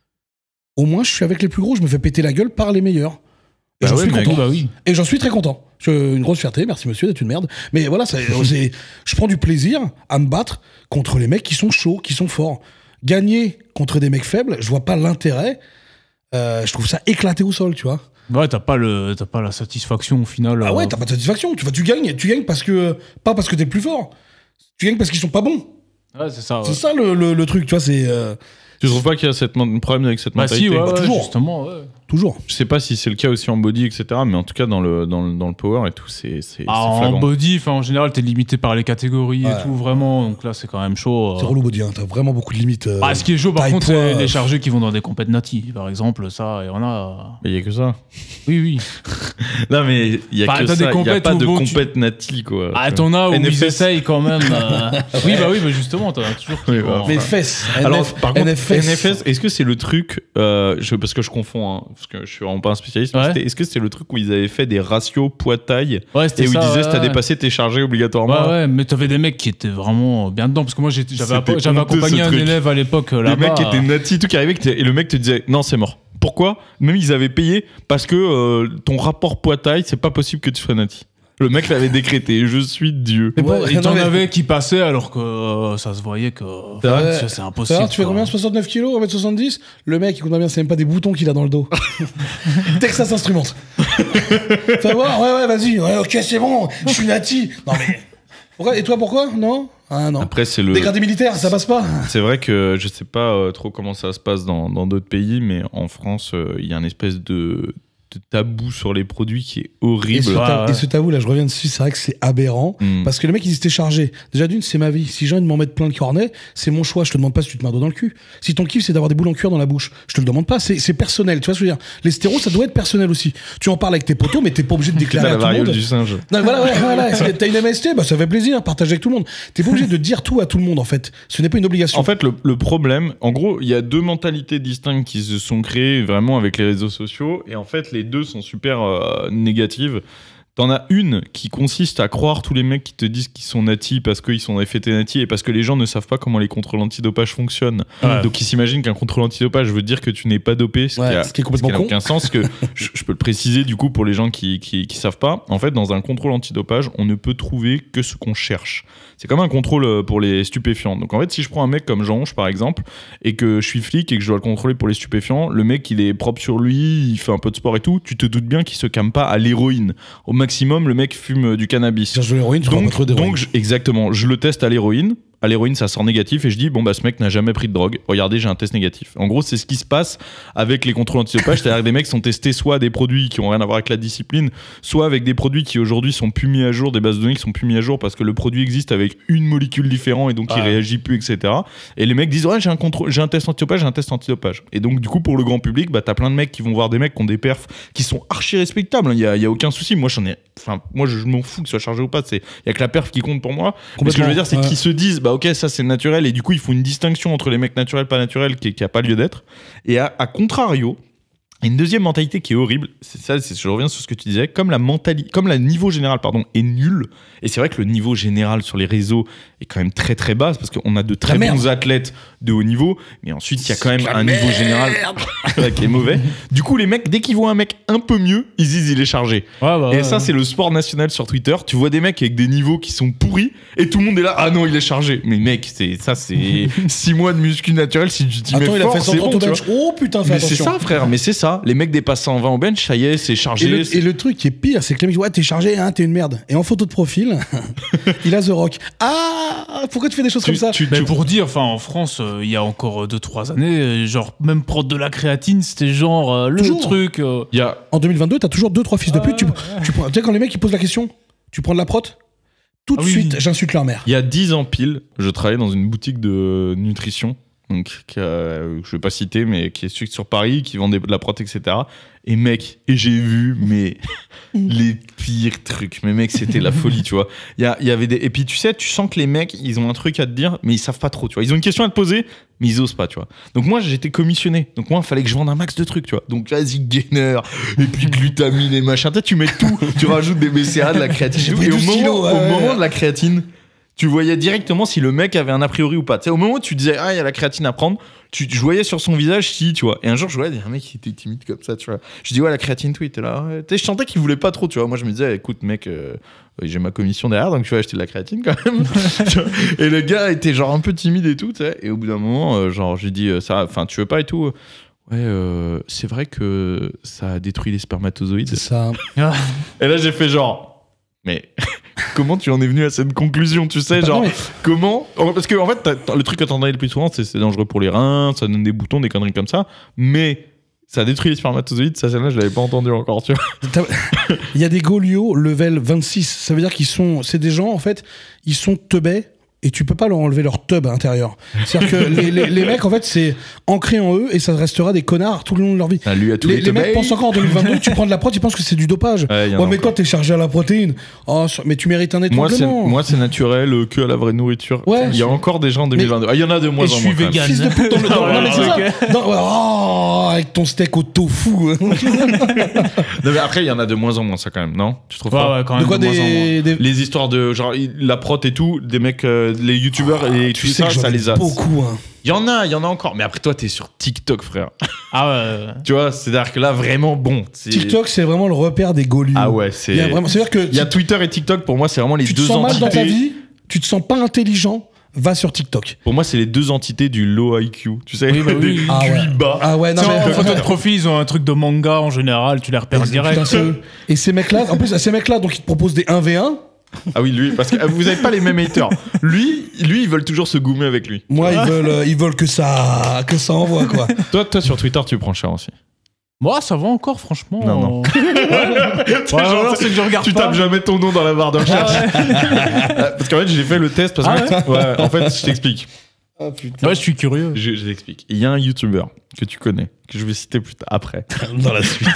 Au moins, je suis avec les plus gros, je me fais péter la gueule par les meilleurs. Et Bah j'en ouais, suis mec. content. Bah oui. Et j'en suis très content. Je- une grosse fierté, merci monsieur d'être une merde. Mais voilà, ça- c'est- je prends du plaisir à me battre contre les mecs qui sont chauds, qui sont forts. Gagner contre des mecs faibles, je vois pas l'intérêt. Euh, je trouve ça éclaté au sol, tu vois. Ouais, t'as pas, le, t'as pas la satisfaction au final. Ah euh, ouais, t'as pas de satisfaction. Tu, vois, tu gagnes, tu gagnes parce que pas parce que t'es le plus fort. Tu gagnes parce qu'ils sont pas bons. Ouais, c'est ça. Ouais. C'est ça le, le- le truc, tu vois. C'est euh, Tu trouves pas qu'il y a cette man- problème avec cette Bah mentalité si, ouais, ouais, toujours. justement, ouais. toujours. Je sais pas si c'est le cas aussi en body, et cetera. Mais en tout cas, dans le, dans le, dans le power et tout, c'est c'est- Ah, c'est en flagrant. body, enfin, en général, t'es limité par les catégories Ouais. et tout, vraiment. Donc là, c'est quand même chaud. C'est euh. relou, body. Hein. T'as vraiment beaucoup de limites. euh. Ah, ce qui est chaud, par taille, contre, poids, c'est les euh, chargés qui vont dans des compètes nati. Par exemple, ça, et on a. Mais il y a que ça. Oui, oui. Non, mais il y a Bah, que t'as ça. des Il y a compètes pas où de bon, tu- compète nati, quoi. Ah, t'en as où N F S. ils essayent quand même. euh. Oui, bah oui, mais justement, t'en as toujours qui Oui, vont- bah, Mais fesses. Alors, N F- par contre, N F S. N F S, est-ce que c'est le truc, euh, je, parce que je confonds, hein, parce que je suis vraiment pas un spécialiste, mais Ouais. c'était- est-ce que c'est le truc où ils avaient fait des ratios poids-taille Ouais, et c'était où ça. ils disaient ouais, si t'as ouais. dépassé, t'es chargé obligatoirement Ouais, ouais, mais t'avais des mecs qui étaient vraiment bien dedans. Parce que moi, j'étais- j'avais C'était j'avais honteux, accompagné ce un truc. élève à l'époque euh, Les là-bas. mecs qui étaient nati, tout qui arrivaient, qui étaient- et le mec te disait non, c'est mort. Pourquoi ? Même ils avaient payé parce que euh, ton rapport poids-taille, c'est pas possible que tu sois nati. Le mec l'avait décrété, je suis Dieu. Mais bon, Ouais, et non, t'en mais- avais qui passaient alors que euh, ça se voyait que C'est vrai ça, c'est impossible. Alors, tu fais quoi. combien soixante-neuf kilos, un mètre soixante-dix. Le mec, il compte bien, c'est même pas des boutons qu'il a dans le dos. Texas Instruments. Fais voir, ouais, ouais, vas-y. Ouais, ok, c'est bon, je suis nati. Non, mais. Pourquoi Et toi, pourquoi Non Ah, non. Après, c'est le. Dégradé militaire, ça passe pas. C'est vrai que je sais pas euh, trop comment ça se passe dans dans d'autres pays, mais en France, euh, il y a une espèce de, de tabou sur les produits qui est Et horrible. ce, Ouais, ta- ouais. et ce tabou, là, je reviens dessus, c'est vrai que c'est aberrant. Mm. Parce que les mecs, ils étaient chargés. Déjà, d'une, c'est ma vie. Si j'ai envie de m'en mettre plein le cornet, c'est mon choix. Je te demande pas si tu te mets un doigt dans le cul. Si ton kiff, c'est d'avoir des boules en cuir dans la bouche, je te le demande pas. C'est c'est personnel. Tu vois ce que je veux dire Les stéros, ça doit être personnel aussi. Tu en parles avec tes potos, mais t'es pas obligé de T'as déclarer la à tout le variole monde. du singe. Non, voilà, ouais, voilà. Est-ce que T'as une M S T, bah, ça fait plaisir, partager avec tout le monde. T'es pas obligé de dire tout à tout le monde, en fait. Ce n'est pas une obligation. En fait, le, le problème, en gros, il y a deux mentalités distinctes qui se sont créées vraiment avec les réseaux sociaux, et en fait, les deux sont super euh, négatives. T'en as une qui consiste à croire tous les mecs qui te disent qu'ils sont natis parce qu'ils sont F T natis et parce que les gens ne savent pas comment les contrôles antidopage fonctionnent. Ouais. Donc ils s'imaginent qu'un contrôle antidopage veut dire que tu n'es pas dopé, ce Ouais, qui a, ce qui est complètement ce qui n'a con. aucun sens. Que je, je peux le préciser du coup pour les gens qui, qui qui savent pas. En fait, dans un contrôle antidopage, on ne peut trouver que ce qu'on cherche. C'est comme un contrôle euh, pour les stupéfiants. Donc en fait, si je prends un mec comme Jean Honche par exemple et que je suis flic et que je dois le contrôler pour les stupéfiants, le mec il est propre sur lui, il fait un peu de sport et tout, tu te doutes bien qu'il se calme pas à l'héroïne. Au maximum, le mec fume du cannabis. Cherche de l'héroïne, tu prends pas Donc, trop d'héroïne. donc je- exactement, je le teste à l'héroïne. À l'héroïne, ça sort négatif et je dis bon bah ce mec n'a jamais pris de drogue. Regardez, j'ai un test négatif. En gros, c'est ce qui se passe avec les contrôles antidopage, c'est-à-dire que des mecs sont testés soit à des produits qui ont rien à voir avec la discipline, soit avec des produits qui aujourd'hui sont plus mis à jour, des bases de données qui sont plus mis à jour parce que le produit existe avec une molécule différente et donc il Ouais. réagit plus, et cetera. Et les mecs disent ouais j'ai un contrôle, j'ai un test antidopage, j'ai un test antidopage. Et donc du coup pour le grand public, bah t'as plein de mecs qui vont voir des mecs qui ont des perfs qui sont archi respectables. Il y a, il y a aucun souci. Moi j'en ai, enfin moi je, je m'en fous que ce soit chargé ou pas. C'est il y a que la perf qui compte pour moi. Mais ce que je veux dire c'est Ouais. qu'ils se disent bah ok, ça c'est naturel, et du coup ils font une distinction entre les mecs naturels, pas naturels, qui n'a pas lieu d'être. Et à, à contrario, une deuxième mentalité qui est horrible, c'est ça, c'est, je reviens sur ce que tu disais, comme la mentalité, comme le niveau général pardon est nul, et c'est vrai que le niveau général sur les réseaux est quand même très très bas, parce qu'on a de très La bons merde. athlètes de haut niveau, mais ensuite il y a quand même C'est la un niveau merde. général qui est mauvais. Du coup les mecs, dès qu'ils voient un mec un peu mieux, ils disent il est chargé. Ouais, bah, Et ouais, ça, ouais. c'est le sport national sur Twitter. Tu vois des mecs avec des niveaux qui sont pourris et tout le monde est là. Ah non, il est chargé. Mais mec, c'est, ça, c'est six mois de muscu naturel. Si tu t'y mets Attends, il a fort, fait c'est cent trente bon, au tu bench. vois. Oh putain, fais Mais c'est attention. ça, frère. Mais c'est ça. Les mecs dépassent cent vingt au bench, ça y est, c'est chargé. Et le, c'est- et le truc qui est pire, c'est que les mecs disent ouais, t'es chargé, hein, t'es une merde. Et en photo de profil, il a The Rock. Ah, pourquoi tu fais des choses Tu- comme ça tu- Mais tu- pour dire, enfin en France, euh, il y a encore deux trois années, euh, genre même prendre de la créatine, c'était genre euh, le Toujours. truc. euh, Il y a, En deux mille vingt-deux, t'as toujours deux trois fils de pute. Tu, tu prends, tu sais, quand les mecs ils posent la question, tu prends de la prot, tout de Ah oui, suite, oui. j'insulte leur mère. il y a dix ans pile, je travaillais dans une boutique de nutrition. Donc, qui a- je vais pas citer, mais qui est sur- sur Paris, qui vendait de la prot, et cetera. Et mec, et j'ai vu, mais les pires trucs. Mais mec, c'était la folie, tu vois. Il y, a- il y avait des. Et puis, tu sais, tu sens que les mecs, ils ont un truc à te dire, mais ils savent pas trop, tu vois. Ils ont une question à te poser, mais ils osent pas, tu vois. Donc, moi, j'étais commissionné. Donc, moi, il fallait que je vende un max de trucs, tu vois. Donc, vas-y, gainer, et puis glutamine et machin. Tu sais, tu mets tout, tu rajoutes des B C A, de la créatine. J'ai et tout. pris Et au douze moment, kilos, ouais, au ouais. moment de la créatine, tu voyais directement si le mec avait un a priori ou pas. Tu sais, au moment où tu disais, ah, il y a la créatine à prendre, tu, je voyais sur son visage si, tu vois. Et un jour, je voyais un mec qui était timide comme ça, tu vois. Je dis, ouais, la créatine, tweet, là. Ouais. Tu sais, je sentais qu'il voulait pas trop, tu vois. Moi, je me disais, écoute, mec, euh, j'ai ma commission derrière, donc je vais acheter de la créatine quand même. Tu vois. Et le gars était genre un peu timide et tout, tu sais. Et au bout d'un moment, euh, genre, j'ai dit, euh, ça, enfin, tu veux pas et tout. Ouais, euh, c'est vrai que ça a détruit les spermatozoïdes. C'est ça. Et là, j'ai fait genre. Mais comment tu en es venu à cette conclusion, tu sais, Bah genre non, mais- comment Parce que en fait, t'as- t'as- le truc que t'entendais le plus souvent, c'est c'est dangereux pour les reins, ça donne des boutons, des conneries comme ça, mais ça détruit les spermatozoïdes, ça celle-là je l'avais pas entendu encore, tu vois. T'as- Il y a des Golio level vingt-six. Ça veut dire qu'ils sont. C'est des gens, en fait, ils sont teubés et tu peux pas leur enlever leur tub à l'intérieur. C'est-à-dire que les, les, les mecs, en fait, c'est ancré en eux et ça restera des connards tout le long de leur vie. Salut à tous Les, les, les mecs teubés. pensent encore en deux mille vingt-deux, tu prends de la prot, ils pensent que c'est du dopage. Ouais, y en Ouais, a mais encore. toi, t'es chargé à la protéine. Oh, sur- mais tu mérites un Moi c'est, étranglement. moi, c'est naturel, euh, que à la vraie nourriture. Ouais. Il y a encore des gens en deux mille vingt-deux. Ah, il y en a de moins Et je en suis moins. quand même. vegan. Fils de pute dans le. dans- Ouais, non, mais c'est ouais, ça. Dans- oh, avec ton steak au tofu. Non, mais après, il y en a de moins en moins, ça quand même, non Tu trouves Ouais, pas ouais, quand De même. quoi de moins en moins. des. des- Les histoires de genre il- la prot et tout, des mecs, euh, les youtubeurs et Tu tout sais ça, que j'en ça ai les a. beaucoup. Hein. Il y en a, il y en a encore. Mais après, toi, t'es sur TikTok, frère. Ah ouais. Tu vois, c'est-à-dire que là, vraiment, bon. c'est- TikTok, c'est vraiment le repère des Gaulios. Ah ouais, c'est. Il y a vraiment. C'est-à-dire que Il y a Twitter et TikTok, pour moi, c'est vraiment les tu te deux sens mal entités. dans ta vie, tu te sens pas intelligent, va sur TikTok. Pour moi, c'est les deux entités du low I Q. Tu sais, Oui, bah oui. des Ah Q I ouais. bas. Ah ouais, non Tu sais, en mais. photo de profil, ils ont un truc de manga en général, tu les repères direct. Putain, c'est eux. Et ces mecs-là, en plus, ces mecs-là, donc ils te proposent des un v un. Ah oui, lui, parce que euh, vous n'avez pas les mêmes haters. Lui, lui, ils veulent toujours se goumer avec lui. Moi, ils veulent, euh, ils veulent que ça, que ça envoie quoi. Toi, toi, sur Twitter, tu prends cher aussi. Moi, ça va encore, franchement. Non, non. Ouais, Genre, alors, c'est que je regarde tu pas. tapes jamais ton nom dans la barre de recherche. Ah ouais. Euh, Parce qu'en fait, j'ai fait le test. Parce que, Ah ouais, en fait, je t'explique. Ah putain. Ouais, je suis curieux. Je, je t'explique. Il y a un YouTuber que tu connais, que je vais citer plus tard, après. Dans la suite.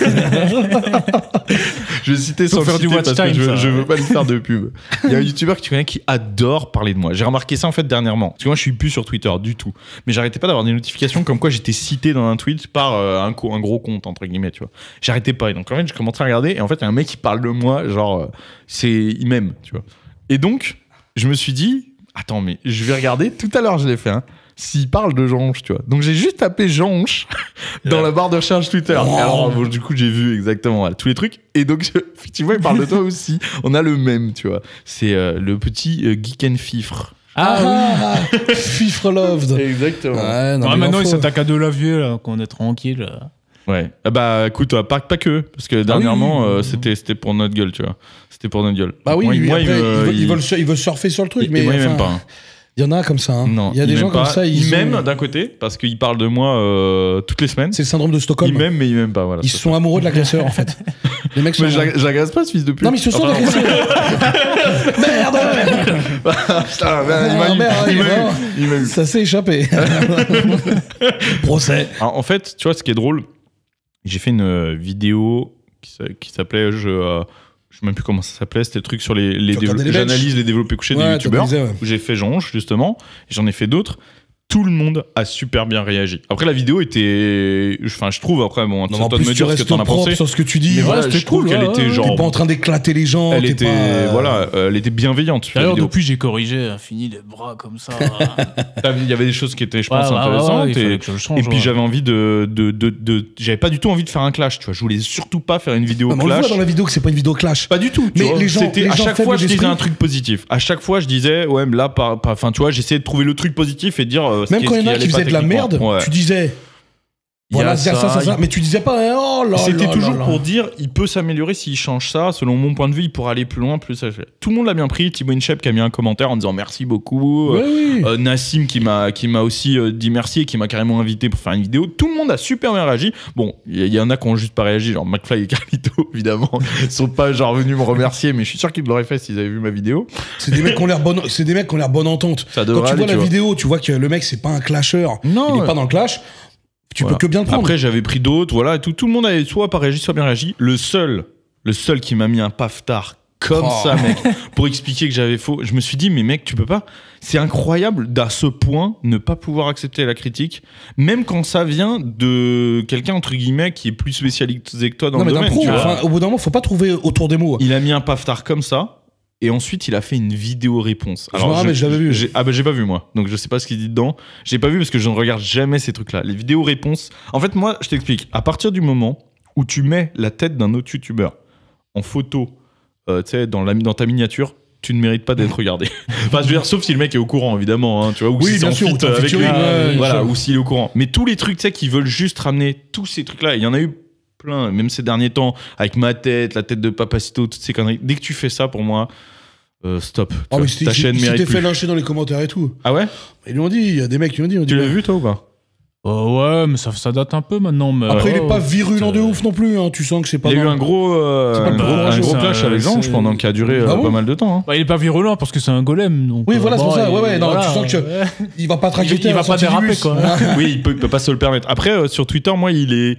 Je vais citer Faut sans le faire citer du watch parce que time, je, ça. je veux pas lui faire de pub. Il y a un YouTuber que tu connais qui adore parler de moi. J'ai remarqué ça en fait dernièrement. Parce que moi je suis plus sur Twitter du tout. Mais j'arrêtais pas d'avoir des notifications comme quoi j'étais cité dans un tweet par euh, un, co- un gros compte entre guillemets, tu vois. J'arrêtais pas. Et donc en fait je commençais à regarder et en fait il y a un mec qui parle de moi, genre euh, c'est il m'aime, tu vois. Et donc je me suis dit attends mais je vais regarder. Tout à l'heure je l'ai fait. Hein. S'il parle de Jean-Honche, tu vois. Donc j'ai juste tapé Jean-Honche dans la barre de recherche Twitter. Et alors, bon, du coup, j'ai vu exactement voilà, tous les trucs. Et donc, je- effectivement, il parle de toi aussi. On a le même, tu vois. C'est euh, le petit euh, Geek and Fifre. Ah, Fifre Loved. Exactement. Ouais, non, Ouais, mais maintenant, il en il faut. s'attaque à de la vieux, là, qu'on est tranquille. là. Ouais. Ah bah, écoute, euh, pas, pas que. Parce que dernièrement, euh, c'était, c'était pour notre gueule, tu vois. C'était pour notre gueule. Bah oui, moi, lui, moi, après, il me- ils, veulent, il- ils veulent sur- ils veulent surfer sur le truc, il- mais moi, il enfin, m'aime pas. hein. il y en a comme ça. Hein. Non, il y a des m'aime gens pas. comme ça. Il Ils m'aime ont- d'un côté, parce qu'il parle de moi euh, toutes les semaines. C'est le syndrome de Stockholm. Il m'aime, mais il m'aime pas. Voilà, Ils c'est sont amoureux de l'agresseur en fait. Les mecs sont. Mais j'ag- j'agace pas ce fils de pute. Non, mais ils se sont Enfin, agressés. Merde. Putain, ben, il m'a Ah, eu, merde, il m'a eu, vraiment. il m'a eu. Ça s'est échappé. Procès. Alors, en fait, tu vois, ce qui est drôle, j'ai fait une euh, vidéo qui s'a- qui s'appelait je, euh, je sais même plus comment ça s'appelait, c'était le truc sur les, les Tu regardais dévelop- les benches. j'analyse les développés couchés Ouais, des youtubeurs, t'analyses, ouais. où j'ai fait Jonge justement, et j'en ai fait d'autres. Tout le monde a super bien réagi. Après, la vidéo était. Enfin, je trouve, après, bon, Non, c'est mais à en toi de plus, me tu dire ce que restes t'en as propre pensé. sur ce que tu dis. Mais voilà, c'était je trouve cool, qu'elle ouais, était ouais, genre. T'es pas en train d'éclater les gens. Elle t'es était, pas, euh, voilà, euh, elle était bienveillante. sur la D'ailleurs, vidéo. depuis, j'ai corrigé, fini les bras comme ça. Il y avait des choses qui étaient, je Ouais, pense, ouais, ouais, intéressantes. ouais, il fallait et, que je le change, et puis ouais. j'avais envie de, de, de, de- j'avais pas du tout envie de faire un clash. Tu vois, je voulais surtout pas faire une vidéo Ouais, mais on le voit clash. dans la vidéo que c'est pas une vidéo clash. Pas du tout. tu Mais vois. les gens- C'était les à gens chaque faibles fois, je disais d'esprit- un truc positif. À chaque fois, je disais, ouais, mais là, par, par- enfin, tu vois, j'essayais de trouver le truc positif et de dire. euh, ce Même qui- quand ce il y en a allait qui pas faisaient de la techniquement. merde, Ouais. tu disais. Il y a Voilà, ça, ça, ça, ça. il- Mais tu disais pas, oh là là. C'était là toujours là. pour dire, il peut s'améliorer s'il change ça. Selon mon point de vue, il pourra aller plus loin, plus ça. Tout le monde l'a bien pris. Thibaut Inchep qui a mis un commentaire en disant merci beaucoup. Ouais, oui. Euh, Nassim qui m'a qui m'a aussi euh, dit merci et qui m'a carrément invité pour faire une vidéo. Tout le monde a super bien réagi. Bon, il y, y en a qui ont juste pas réagi, genre McFly et Carlito évidemment, ils sont pas genre venus me remercier, mais je suis sûr qu'ils l'auraient fait s'ils avaient vu ma vidéo. C'est des mecs qui ont l'air bonne, c'est des mecs qui ont l'air bonne entente. Ça Quand devrait tu vois aller, la tu vois. vidéo, tu vois que le mec c'est pas un clasher. Non, Il est ouais. pas dans le clash. Tu Voilà. peux que bien le prendre. Après, j'avais pris d'autres, voilà, et tout, tout le monde avait soit pas réagi, soit bien réagi. Le seul, le seul qui m'a mis un paftard comme Oh. ça, mec, pour expliquer que j'avais faux, je me suis dit, mais mec, tu peux pas. C'est incroyable d'à ce point ne pas pouvoir accepter la critique, même quand ça vient de quelqu'un, entre guillemets, qui est plus spécialisé que toi dans non, le mais d'un domaine. pro, tu vois. enfin, au bout d'un moment, faut pas trouver autour des mots. Il a mis un paftard comme ça. Et ensuite, il a fait une vidéo réponse. Je me rappelle, je l'avais vu. j'ai- Ah bah j'ai pas vu moi, donc je sais pas ce qu'il dit dedans. J'ai pas vu parce que je ne regarde jamais ces trucs-là. Les vidéos réponses. En fait, moi, je t'explique. À partir du moment où tu mets la tête d'un autre youtubeur en photo, euh, tu sais, dans, la- dans ta miniature, tu ne mérites pas d'être regardé. Enfin, je veux dire, sauf si le mec est au courant, évidemment, hein, tu vois, ou Oui, si bien c'est sûr, en ou fit t'es en avec lui, featuring, ouais, voilà, bien sûr. ou s'il est au courant. Mais tous les trucs, tu sais, qui veulent juste ramener tous ces trucs-là, il y en a eu plein, même ces derniers temps, avec ma tête, la tête de Papacito, toutes ces conneries. Dès que tu fais ça, pour moi. Euh, stop. Oh, Tu mais vois, c'était- ta il chaîne il mérite s'était fait plus. lyncher dans les commentaires et tout. Ah ouais? Ils l'ont dit, il y a des mecs qui l'ont dit. ils ont dit, Tu l'as ouais. vu toi ou pas? Euh, ouais, mais ça, ça date un peu maintenant. Mais Après, il ouais, est pas ouais. virulent de ouf non plus. Hein. Tu sens que c'est pas. Il y a eu dans- un gros, euh, C'est pas le un gros, premier un jour. gros Ça, clash avec c'est- Zange pendant qui a duré Ah euh, bon pas mal de temps. hein. Bah, il est pas virulent parce que c'est un golem. Donc, Oui, voilà, c'est pour ça. il- Ouais, ouais, non, voilà, tu sens que- ouais. Il va pas traquer Il- il va pas déraper, quoi. Oui, il peut, il peut pas se le permettre. Après, euh, sur Twitter, moi, il est,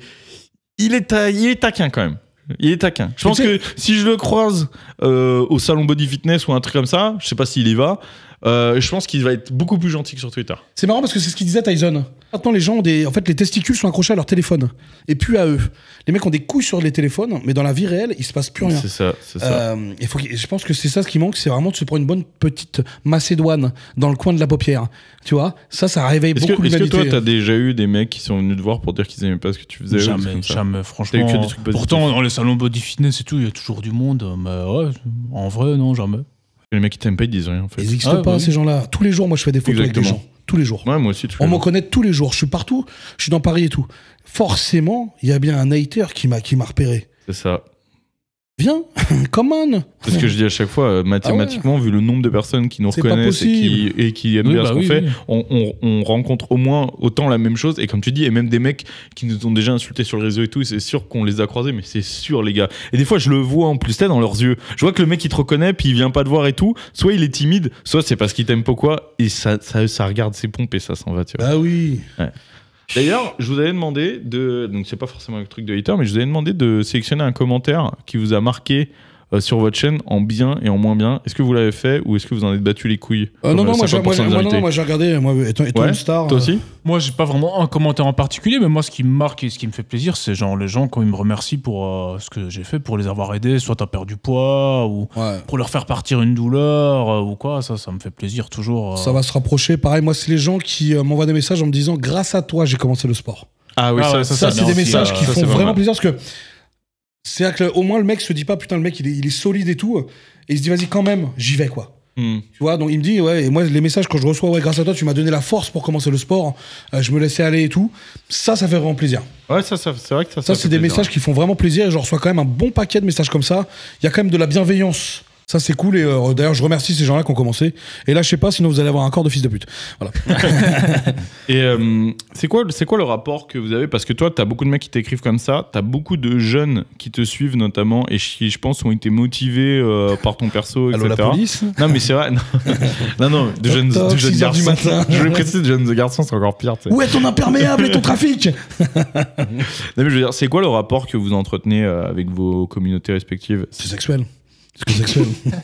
il est, ta- il est taquin quand même. Il est taquin. Je pense tu sais- que si je le croise euh, au salon Body Fitness ou un truc comme ça, je sais pas s'il y va. Euh, je pense qu'il va être beaucoup plus gentil que sur Twitter. C'est marrant parce que c'est ce qu'il disait Tyson. Maintenant, les gens ont des. En fait, les testicules sont accrochés à leur téléphone. Et plus à eux. Les mecs ont des couilles sur les téléphones, mais dans la vie réelle, il se passe plus rien. C'est ça, c'est ça. Euh, il faut qu'il- je pense que c'est ça ce qui manque, c'est vraiment de se prendre une bonne petite macédoine dans le coin de la paupière. Tu vois, ça, ça réveille Est-ce beaucoup que, est-ce que l'humanité. toi, t'as déjà eu des mecs qui sont venus te voir pour dire qu'ils aimaient pas ce que tu faisais ou des trucs Jamais, comme ça jamais, T'as eu franchement. que des trucs positifs. Pourtant, dans les salons body fitness et tout, il y a toujours du monde. Mais ouais, en vrai, non, jamais. Les mecs qui t'aiment pas, ils disent rien en fait. Ils n'existent Ah ouais, pas, bah oui. ces gens-là. Tous les jours, moi, je fais des photos avec des Exactement. gens. Tous les jours. Ouais, moi aussi. tu On fais- me connaît tous les jours. Je suis partout. Je suis dans Paris et tout. Forcément, il y a bien un hater qui m'a qui m'a repéré. C'est ça. Viens, come on. C'est ce que je dis à chaque fois, euh, mathématiquement, vu le nombre de personnes qui nous C'est pas reconnaissent et qui, possible. et qui aiment Oui, bien bah ce qu'on oui, fait, oui. on, on- on rencontre au moins autant la même chose. Et comme tu dis, et même des mecs qui nous ont déjà insultés sur le réseau et tout, c'est sûr qu'on les a croisés, mais c'est sûr, les gars. Et des fois, je le vois en plus, t'as dans leurs yeux. Je vois que le mec, il te reconnaît, puis il vient pas te voir et tout. Soit il est timide, soit c'est parce qu'il t'aime pas quoi. Et ça, ça, ça regarde ses pompes et ça s'en va, tu vois. Bah oui. D'ailleurs, je vous avais demandé de. Donc, c'est pas forcément un truc de hater, mais je vous avais demandé de sélectionner un commentaire qui vous a marqué euh, sur votre chaîne en bien et en moins bien. Est-ce que vous l'avez fait ou est-ce que vous en êtes battu les couilles Euh, non, comme, non, euh, moi, j'ai- moi, cinquante pour cent j'ai- des moi, non, invités moi, j'ai regardé, moi, étant, étant Ouais, une star. Toi euh, aussi Moi, j'ai pas vraiment un commentaire en particulier, mais moi, ce qui me marque et ce qui me fait plaisir, c'est genre les gens quand ils me remercient pour euh, ce que j'ai fait, pour les avoir aidés, soit à perdre du poids ou ouais. pour leur faire partir une douleur euh, ou quoi. Ça, ça me fait plaisir toujours. euh. Ça va se rapprocher. Pareil, moi, c'est les gens qui euh, m'envoient des messages en me disant grâce à toi, j'ai commencé le sport. Ah oui, Ah ça, ouais, ça, Ça, ça, c'est des aussi, messages euh, qui ça, c'est font pas vraiment mal. plaisir parce que c'est-à-dire qu'au moins le mec se dit pas putain, le mec il est, il est solide et tout. Et il se dit vas-y, quand même, j'y vais quoi. Hmm. Tu vois, donc il me dit, ouais, et moi, les messages, quand je reçois, ouais, grâce à toi, tu m'as donné la force pour commencer le sport, euh, je me laissais aller et tout. Ça, ça fait vraiment plaisir. Ouais, ça, ça, c'est vrai que ça, Ça, fait c'est des plaisir. messages qui font vraiment plaisir et je reçois quand même un bon paquet de messages comme ça. Il y a quand même de la bienveillance. Ça, c'est cool et euh, d'ailleurs, je remercie ces gens-là qui ont commencé. Et là, je sais pas, sinon vous allez avoir un corps de fils de pute. Voilà. Et euh, c'est quoi, c'est quoi le rapport que vous avez? Parce que toi, t'as beaucoup de mecs qui t'écrivent comme ça, t'as beaucoup de jeunes qui te suivent notamment et qui, je pense, ont été motivés euh, par ton perso, et Allô, la cetera. police. Non, mais c'est vrai. Non, non, non, de Toc, jeunes, toc, de jeunes six heures du garçons. matin. Je le précise, de jeunes garçons, c'est encore pire. tu sais. Où est ton imperméable et ton trafic? Non, mais je veux dire, c'est quoi le rapport que vous entretenez euh, avec vos communautés respectives? C'est sexuel. Psychosexuel.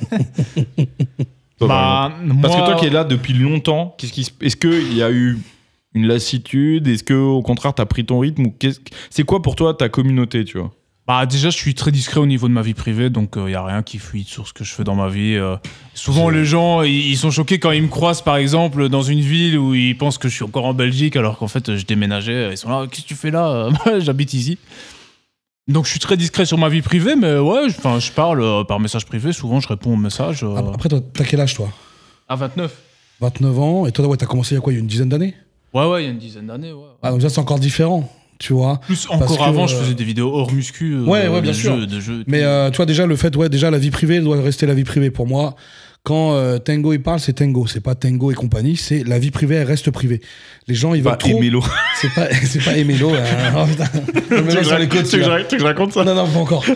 Toi, Bah, Parce moi- que toi qui es là depuis longtemps, qu'est-ce qui se- est-ce qu'il y a eu une lassitude? Est-ce que au contraire t'as pris ton rythme ou qu'est-ce... c'est quoi pour toi ta communauté, tu vois? Bah déjà, je suis très discret au niveau de ma vie privée, donc il n'y a rien qui fuite sur ce que je fais dans ma vie. euh. Souvent, les gens, ils ils sont choqués quand ils me croisent, par exemple, dans une ville où ils pensent que je suis encore en Belgique, alors qu'en fait, je déménageais. Ils sont là, qu'est-ce que tu fais là? J'habite ici. Donc, je suis très discret sur ma vie privée, mais ouais, je, 'fin, je parle euh, par message privé. Souvent, je réponds aux messages. euh, Après, toi, t'as quel âge, toi? À vingt-neuf. vingt-neuf ans. Et toi, ouais, t'as commencé il y a quoi? Il y a une dizaine d'années? Ouais, ouais, il y a une dizaine d'années. Ouais. Ah, donc ça, c'est encore différent, tu vois. Plus Parce encore que, avant, je euh, faisais des vidéos hors muscu. euh, Ouais, ouais, de bien sûr. jeux- de jeux et Mais tout. euh, tu vois, déjà, le fait, ouais, déjà, la vie privée, elle doit rester la vie privée. Pour moi, quand euh, Tango, il parle, c'est Tango. C'est pas Tango et compagnie. C'est la vie privée, elle reste privée. Les gens, ils Pas veulent trop... Emelo. C'est pas, c'est pas Emelo. hein. Oh, putain. Le mélo sur les côtes, Tu veux celui-là. que je raconte ça? Non, non, pas encore.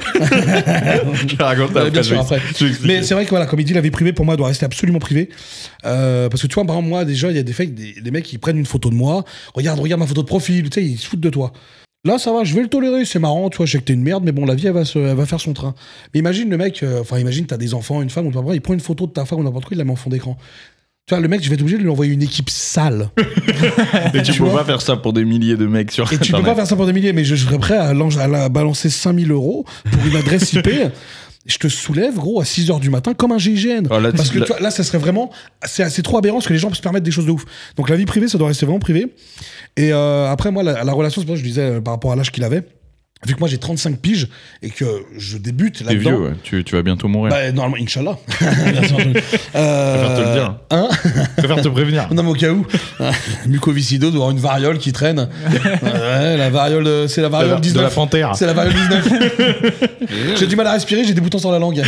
Je te raconte Ouais, après, bien je sûr, vais- après. je vais expliquer. Mais c'est vrai que voilà, comme il dit, la vie privée pour moi doit rester absolument privée. Euh, parce que tu vois, par exemple, moi, déjà, il y a des fakes, des, des mecs qui prennent une photo de moi. Regarde, regarde ma photo de profil, tu sais, ils se foutent de toi. Là, ça va, je vais le tolérer, c'est marrant, tu vois, je sais que t'es une merde, mais bon, la vie, elle va, se, elle va faire son train. Mais imagine le mec, euh, enfin, imagine, t'as des enfants, une femme, ou n'importe quoi, il prend une photo de ta femme ou n'importe quoi, il la met en fond d'écran. Tu vois, le mec, je vais être obligé de lui envoyer une équipe sale. Et tu tu peux vois pas faire ça pour des milliers de mecs sur Et tu peux Internet. pas faire ça pour des milliers, mais je, je serais prêt à, lan- à la balancer cinq mille euros pour une adresse I P. Je te soulève, gros, à six heures du matin, comme un G I G N. Oh, là, Parce tu- que là- tu vois, là, ça serait vraiment. C'est c'est trop aberrant parce que les gens peuvent se permettre des choses de ouf. Donc la vie privée, ça doit rester vraiment privé. Et euh, après, moi, la, la relation, c'est pour ça que je disais euh, par rapport à l'âge qu'il avait. Vu que moi j'ai trente-cinq piges et que je débute T'es là-dedans. vieux, ouais. tu, tu vas bientôt mourir. Bah, normalement, Inch'Allah. Bien sûr. Euh, Je préfère te le dire. Hein Je préfère te prévenir. Non, mais au cas où. Mucoviscidose ou avoir une variole qui traîne. Ouais, la variole, euh, c'est la De variole la, de dix-neuf. la panthère. C'est la variole dix-neuf. J'ai du mal à respirer, j'ai des boutons sur la langue.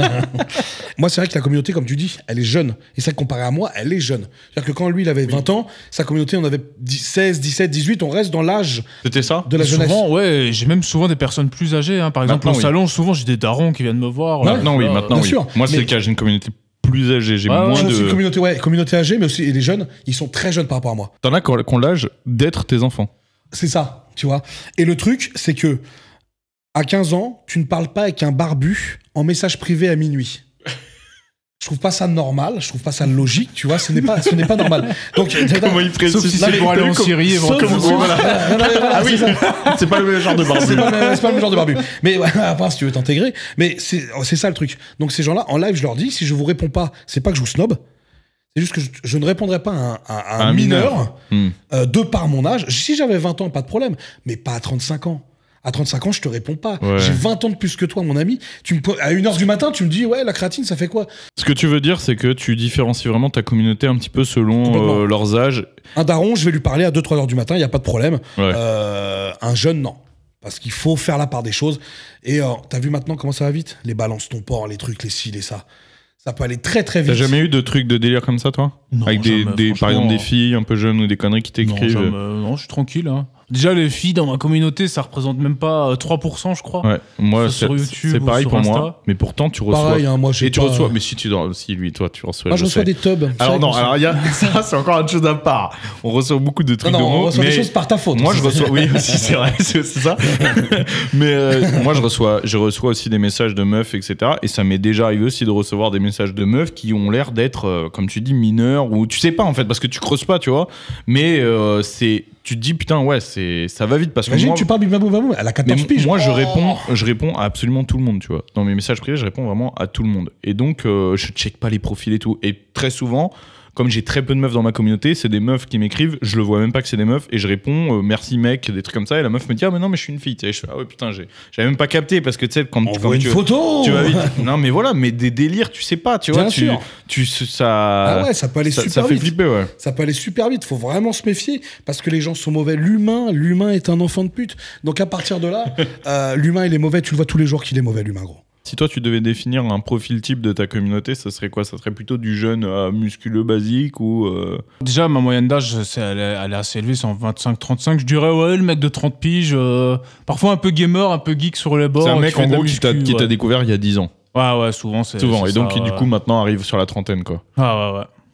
Moi, c'est vrai que la communauté, comme tu dis, elle est jeune. Et ça, comparé à moi, elle est jeune. C'est-à-dire que quand lui, il avait vingt ans, sa communauté, on avait dix, seize, dix-sept, dix-huit, on reste dans l'âge C'était ça? de la jeunesse. Souvent, ouais, j'ai même souvent des personnes plus âgées. hein. Par exemple, Maintenant, au oui. salon, souvent j'ai des darons qui viennent me voir. Ouais. euh, Maintenant, oui, voilà. maintenant, bien oui. sûr. Moi, c'est Mais- le cas, j'ai une communauté plus âgée, j'ai Ouais, ouais, moins J'ai aussi une de. communauté, ouais, communauté âgée, mais aussi et les jeunes, ils sont très jeunes par rapport à moi. T'en as qui ont qui ont l'âge d'être tes enfants. C'est ça, tu vois. Et le truc, c'est que à quinze ans, tu ne parles pas avec un barbu en message privé à minuit. Je trouve pas ça normal, je trouve pas ça logique, tu vois, ce n'est pas, ce n'est pas normal. Donc, Comment il précise Sauf si Non, c'est mais pour aller en comme- Syrie, Sauf- éventuellement. sauf- voilà. Non, non, mais voilà, Ah oui, c'est ça. c'est pas le même genre de barbu. C'est pas, le- c'est pas le même genre de barbu. Mais ouais, à part si tu veux t'intégrer. Mais c'est c'est ça le truc. Donc ces gens-là, en live, je leur dis, si je vous réponds pas, c'est pas que je vous snob. C'est juste que je, je ne répondrai pas à un, à un Un mineur. mineur, Hmm. euh, de par mon âge. Si j'avais vingt ans, pas de problème. Mais pas à trente-cinq ans. À trente-cinq ans, je te réponds pas. Ouais. J'ai vingt ans de plus que toi, mon ami. Tu me, po- à une heure du matin, tu me dis, ouais, la créatine, ça fait quoi? Ce que tu veux dire, c'est que tu différencies vraiment ta communauté un petit peu selon Complètement. euh, leurs âges. Un daron, je vais lui parler à deux trois heures du matin, il n'y a pas de problème. Ouais. Euh, un jeune, non. Parce qu'il faut faire la part des choses. Et euh, t'as vu maintenant comment ça va vite? Les balances ton port, les trucs, les ci, les ça. Ça peut aller très très vite. T'as jamais eu de trucs de délire comme ça, toi? Non, Avec des, jamais, des- par franchement. exemple des filles un peu jeunes ou des conneries qui Non, t'écrivent. jamais. non, je suis tranquille. hein. Déjà, les filles dans ma communauté, ça représente même pas euh, trois pour cent, je crois. Ouais, moi, Soit c'est sur YouTube c'est ou pareil sur pour Insta. moi. Mais pourtant, tu reçois. Pareil, hein, moi, j'ai Et tu pas- reçois. Mais si tu dois- si lui, toi, tu reçois. Moi, je reçois sais. des tubs. Alors C'est non, vrai alors il y a ça, c'est encore une chose à part. On reçoit beaucoup de qu'on- trucs non, non, de on mots, reçoit mais des choses par ta faute. moi je reçois, oui, aussi, c'est vrai, c'est aussi ça. Mais euh, moi je reçois, je reçois aussi des messages de meufs, et cetera. Et ça m'est déjà arrivé aussi de recevoir des messages de meufs qui ont l'air d'être, euh, comme tu dis, mineurs ou tu sais pas en fait parce que tu creuses pas, tu vois. Mais euh, c'est, tu te dis putain ouais, c'est, ça va vite parce que Imagine, moi, tu parles bim bam boum, elle a mais quatorze piges. moi, je Oh. réponds, je réponds à absolument tout le monde, tu vois. Dans mes messages privés, je réponds vraiment à tout le monde. Et donc, euh, je check pas les profils et tout. Et très souvent, comme j'ai très peu de meufs dans ma communauté, c'est des meufs qui m'écrivent, je le vois même pas que c'est des meufs, et je réponds euh, merci mec, des trucs comme ça. Et la meuf me dit ah mais non mais je suis une fille. Et je fais ah ouais putain, j'ai, j'avais même pas capté parce que tu sais quand, On quand voit une tu, photo. tu vas vite. Non mais voilà, mais des délires, tu sais pas, tu vois. Bien tu, sûr. tu, ça, Ah ouais, ça peut aller ça, super ça fait vite. flipper, ouais. Ça peut aller super vite. Faut vraiment se méfier parce que les gens sont mauvais. L'humain, l'humain est un enfant de pute. Donc à partir de là, euh, l'humain il est mauvais. Tu le vois tous les jours qu'il est mauvais, l'humain, gros. Si toi tu devais définir un profil type de ta communauté, ça serait quoi? Ça serait plutôt du jeune euh, musculeux basique ou euh, Déjà, ma moyenne d'âge, c'est- elle, est- elle est assez élevée, c'est en vingt-cinq trente-cinq. Je dirais, ouais, le mec de trente piges, euh, parfois un peu gamer, un peu geek sur les bords. c'est un qui mec fait en de la gros qui t'a, muscu, qui t'a ouais. découvert il y a dix ans. Ouais, ouais, souvent c'est. Souvent, c'est et donc ça, qui du ouais. coup maintenant arrive sur la trentaine quoi. Ah, ouais, ouais.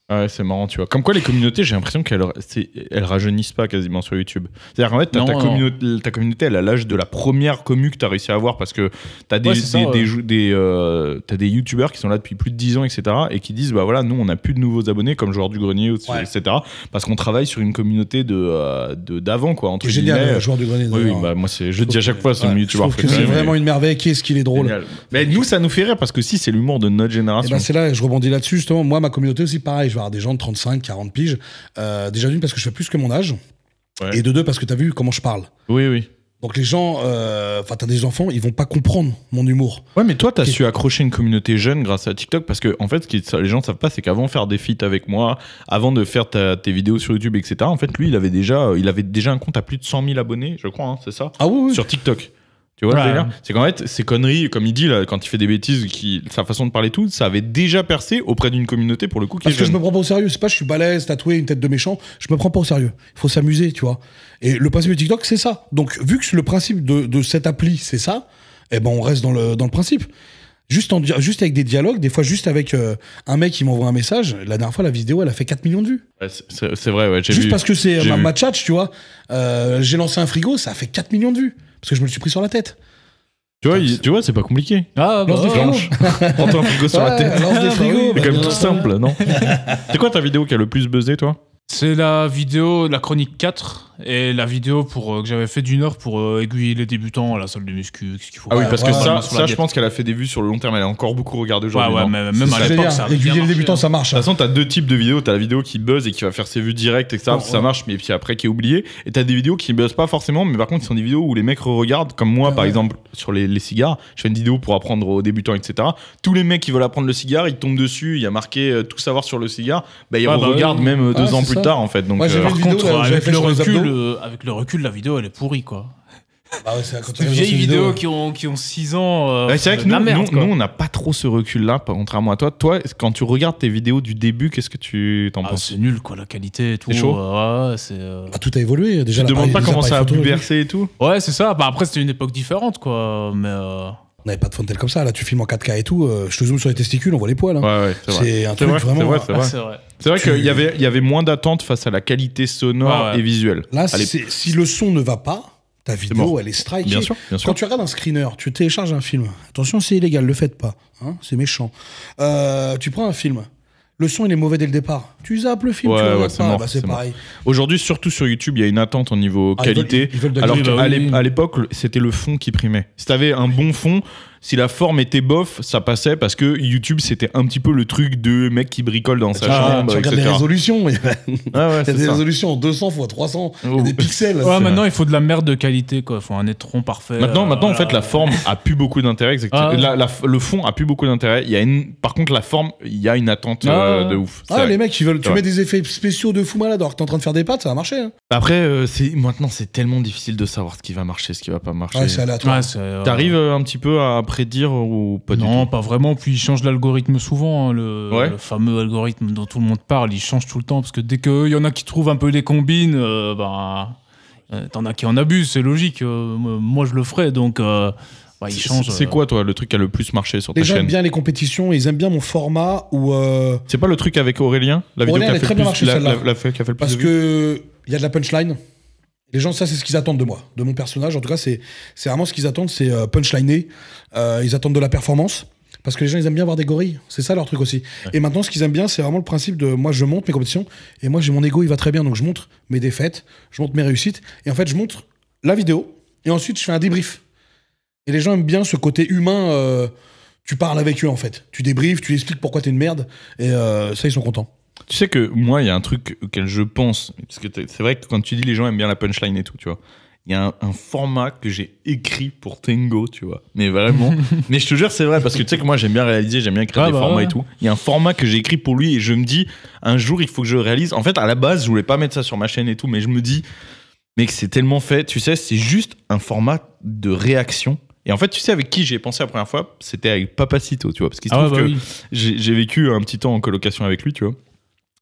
Ouais, c'est marrant, tu vois. Comme quoi, les communautés, j'ai l'impression qu'elles c'est- elles rajeunissent pas quasiment sur YouTube. C'est-à-dire qu'en fait, t'as Non, ta, non. communauté, ta communauté, elle a l'âge de la première commu que t'as réussi à avoir parce que t'as des, Ouais, c'est ça, des, ouais. des, jou- des, euh, t'as des youtubeurs qui sont là depuis plus de dix ans, et cetera. Et qui disent, bah voilà, nous, on n'a plus de nouveaux abonnés comme Joueur du Grenier, Ouais. et cetera. Parce qu'on travaille sur une communauté de, euh, de, d'avant, quoi. Entre C'est génial, guillemets. le joueur du grenier. Oui, oui, d'ailleurs. bah moi, c'est, je le dis à chaque fois, c'est Ouais, mon je youtubeur trouve que préféré. c'est mais- vraiment une merveille. Qu'est-ce qu'il est drôle. Génial. Mais nous, ça nous fait rire parce que si, c'est l'humour de notre Et génération. ben c'est là, je rebondis là-dessus justement. Moi, ma communauté aussi, pareil. Je vais avoir des gens de trente-cinq, quarante piges. Euh, déjà d'une parce que je fais plus que mon âge, Ouais. et de deux parce que t'as vu comment je parle. Oui, oui. Donc les gens, euh, enfin t'as des enfants, ils vont pas comprendre mon humour. Ouais, mais toi, t'as Ok. su accrocher une communauté jeune grâce à TikTok parce que, en fait, ce que les gens savent pas, c'est qu'avant de faire des feats avec moi, avant de faire ta- tes vidéos sur YouTube, et cetera, en fait, lui, il avait déjà, il avait déjà un compte à plus de cent mille abonnés, je crois, hein, c'est ça, Ah oui, oui. sur TikTok. Tu vois le Ouais. délire ? C'est qu'en fait, ces conneries, comme il dit là, quand il fait des bêtises, qui, sa façon de parler tout, ça avait déjà percé auprès d'une communauté pour le coup qui Parce est que je jeune. me prends pas au sérieux. C'est pas je suis balèze, tatoué, une tête de méchant. Je me prends pas au sérieux. Il faut s'amuser, tu vois. Et le principe de TikTok, c'est ça. Donc vu que le principe de, de cette appli, c'est ça, eh ben on reste dans le, dans le principe. Juste, en, di- juste avec des dialogues, des fois juste avec euh, un mec qui m'envoie un message. La dernière fois, la vidéo, elle a fait quatre millions de vues. Ouais, c'est- c'est c'est vrai, ouais, j'ai Juste vu. parce que c'est J'ai ma, vu. ma tchatch, tu vois. Euh, j'ai lancé un frigo, ça a fait quatre millions de vues. Parce que je me le suis pris sur la tête. Tu vois, il- tu vois, c'est pas compliqué. Ah, Lance des ouais. frigos. Prends-toi un frigo sur la Ouais, tête. lance des frigos. C'est quand même bah, tout simple, non ? C'est quoi ta vidéo qui a le plus buzzé, toi ? C'est la vidéo, la chronique quatre, et la vidéo pour, euh, que j'avais fait d'une heure pour euh, aiguiller les débutants à la salle de muscu. Qu'est-ce qu'il faut Ah oui, Ouais, parce ouais, que ouais, ça, sur la ça je diète. pense qu'elle a fait des vues sur le long terme. Elle a encore beaucoup regardé Ouais, aujourd'hui. ouais, non mais même à C'est l'époque, génial. ça avait bien Aiguiller les marché, débutants, hein. ça marche. De toute façon, t'as deux types de vidéos. T'as la vidéo qui buzz et qui va faire ses vues directes, et cetera. Bon, Ça ouais. marche, mais puis après qui est oubliée. Et t'as des vidéos qui buzzent pas forcément, mais par contre, ce sont des vidéos où les mecs regardent, comme moi, Ouais, par ouais. exemple, sur les, les cigares. Je fais une vidéo pour apprendre aux débutants, et cetera. Tous les mecs qui veulent apprendre le cigare, ils tombent dessus. Il y a marqué euh, tout savoir sur le cigare. Bah, ils Ah, bah regardent oui. même euh, deux Ouais, ans c'est plus ça. tard, en fait. Donc, Moi, j'ai euh, vu Par une vidéo, contre, là, j'avais avec fait le, sur les recul, abdos. euh, avec le recul, la vidéo, elle est pourrie, quoi. Bah ouais, c'est quand tu Des regardes vieilles ces vidéos vidéos, qui ont, qui ont six ans. euh, ouais, c'est vrai que de la nous, merde, nous, quoi. nous, on n'a pas trop ce recul-là, contrairement à toi. Toi, quand tu regardes tes vidéos du début, qu'est-ce que tu t'en Ah, penses ? c'est nul, quoi, la qualité et tout. C'est chaud. euh, ouais, c'est. euh, Ah, tout a évolué. Déjà, Tu te l'appareil- demandes pas les comment ça a appareils pu photo, bercer et tout ? Ouais, c'est ça. Bah, après, c'était une époque différente, quoi. Mais. euh, On n'avait pas de fontaine comme ça. Là, tu filmes en quatre K et tout. euh, je te zoome sur les testicules, on voit les poils. hein. Ouais, ouais, c'est vrai. C'est un C'est truc vrai, c'est vraiment. vrai, c'est ah, vrai. c'est vrai. C'est vrai Tu- qu'il y avait, il y avait moins d'attente face à la qualité sonore Ouais, ouais. et visuelle. Là, Allez, c'est- si le son ne va pas, ta vidéo, mort. elle est strikée. bien sûr, bien sûr. Quand tu regardes un screener, tu télécharges un film. Attention, c'est illégal, le faites pas. Hein, c'est méchant. Euh, tu prends un film. Le son, il est mauvais dès le départ. Tu zappes le film, Ouais, tu le ouais, regardes c'est pas. mort, Bah, c'est c'est mort. pareil. Aujourd'hui, surtout sur YouTube, il y a une attente au niveau Ah, ils qualité. veulent- ils veulent de la alors qualité. qu'à bah oui, l'é- oui. à l'époque, le- c'était le fond qui primait. Si t'avais un bon fond, si la forme était bof, ça passait parce que YouTube, c'était un petit peu le truc de mec qui bricole dans sa Ah, chambre, tu regardes les et cetera. résolutions. Il y a, Ouais, ouais, il y a c'est des ça. résolutions en deux cents fois trois cents. Il y a Oh. des pixels. Ouais, C'est maintenant, il faut de la merde de qualité, quoi. Il faut un étron parfait. Maintenant, euh, maintenant en voilà. fait, la forme a plus beaucoup d'intérêt. exactement. Ah ouais. La- la- le fond a plus beaucoup d'intérêt. Il y a une, par contre, la forme, il y a une attente Ah euh, ouais. de ouf. C'est Ah, vrai. les mecs, ils veulent, tu C'est mets vrai. des effets spéciaux de fou malade alors que t'es en train de faire des pattes, ça va marcher. Hein. Après, euh, c'est maintenant, c'est tellement difficile de savoir ce qui va marcher, ce qui va pas marcher. Ouais, c'est aléatoire. Ouais, c'est, euh, T'arrives euh, un petit peu à prédire ou pas du Non, tout pas vraiment. Puis il change l'algorithme souvent, hein, le, Ouais. le fameux algorithme dont tout le monde parle. Il change tout le temps parce que dès qu'il y en a qui trouvent un peu les combines, euh, ben, euh, t'en as qui en abusent, c'est logique. euh, moi, je le ferais, donc euh, bah, il C'est- change. C'est euh. quoi, toi, le truc qui a le plus marché sur ta Les gens chaîne aiment bien les compétitions, ils aiment bien mon format où. euh, C'est pas le truc avec Aurélien La vidéo Aurélien, qui a elle est fait très le bien plus, marchée, la, celle-là. la- la fait- qui a fait le plus Parce de vues que il y a de la punchline. Les gens, ça, c'est ce qu'ils attendent de moi, de mon personnage. En tout cas, c'est c'est vraiment ce qu'ils attendent, c'est euh, punchliner. Euh, ils attendent de la performance. Parce que les gens, ils aiment bien voir des gorilles. C'est ça leur truc aussi. Et maintenant, ce qu'ils aiment bien, c'est vraiment le principe de moi, je monte mes compétitions. Et moi, j'ai mon ego, il va très bien. Donc, je montre mes défaites, je montre mes réussites. Et en fait, je montre la vidéo. Et ensuite, je fais un débrief. Et les gens aiment bien ce côté humain. euh, tu parles avec eux, en fait. Tu débriefes, tu expliques pourquoi t'es une merde. Et euh, ça, ils sont contents. Tu sais que moi, il y a un truc auquel je pense, parce que t'es- c'est vrai que quand tu dis les gens aiment bien la punchline et tout, tu vois, il y a un, un format que j'ai écrit pour Tango, tu vois, mais vraiment. Mais je te jure, c'est vrai, parce que tu sais que moi, j'aime bien réaliser, j'aime bien créer Ah des bah formats ouais. et tout. Il y a un format que j'ai écrit pour lui et je me dis, un jour, il faut que je le réalise. En fait, à la base, je voulais pas mettre ça sur ma chaîne et tout, mais je me dis, mec, c'est tellement fait, tu sais, c'est juste un format de réaction. Et en fait, tu sais avec qui j'ai pensé la première fois, c'était avec Papacito, tu vois, parce qu'il se Ah ouais, trouve bah que oui. j'ai j'ai vécu un petit temps en colocation avec lui, tu vois.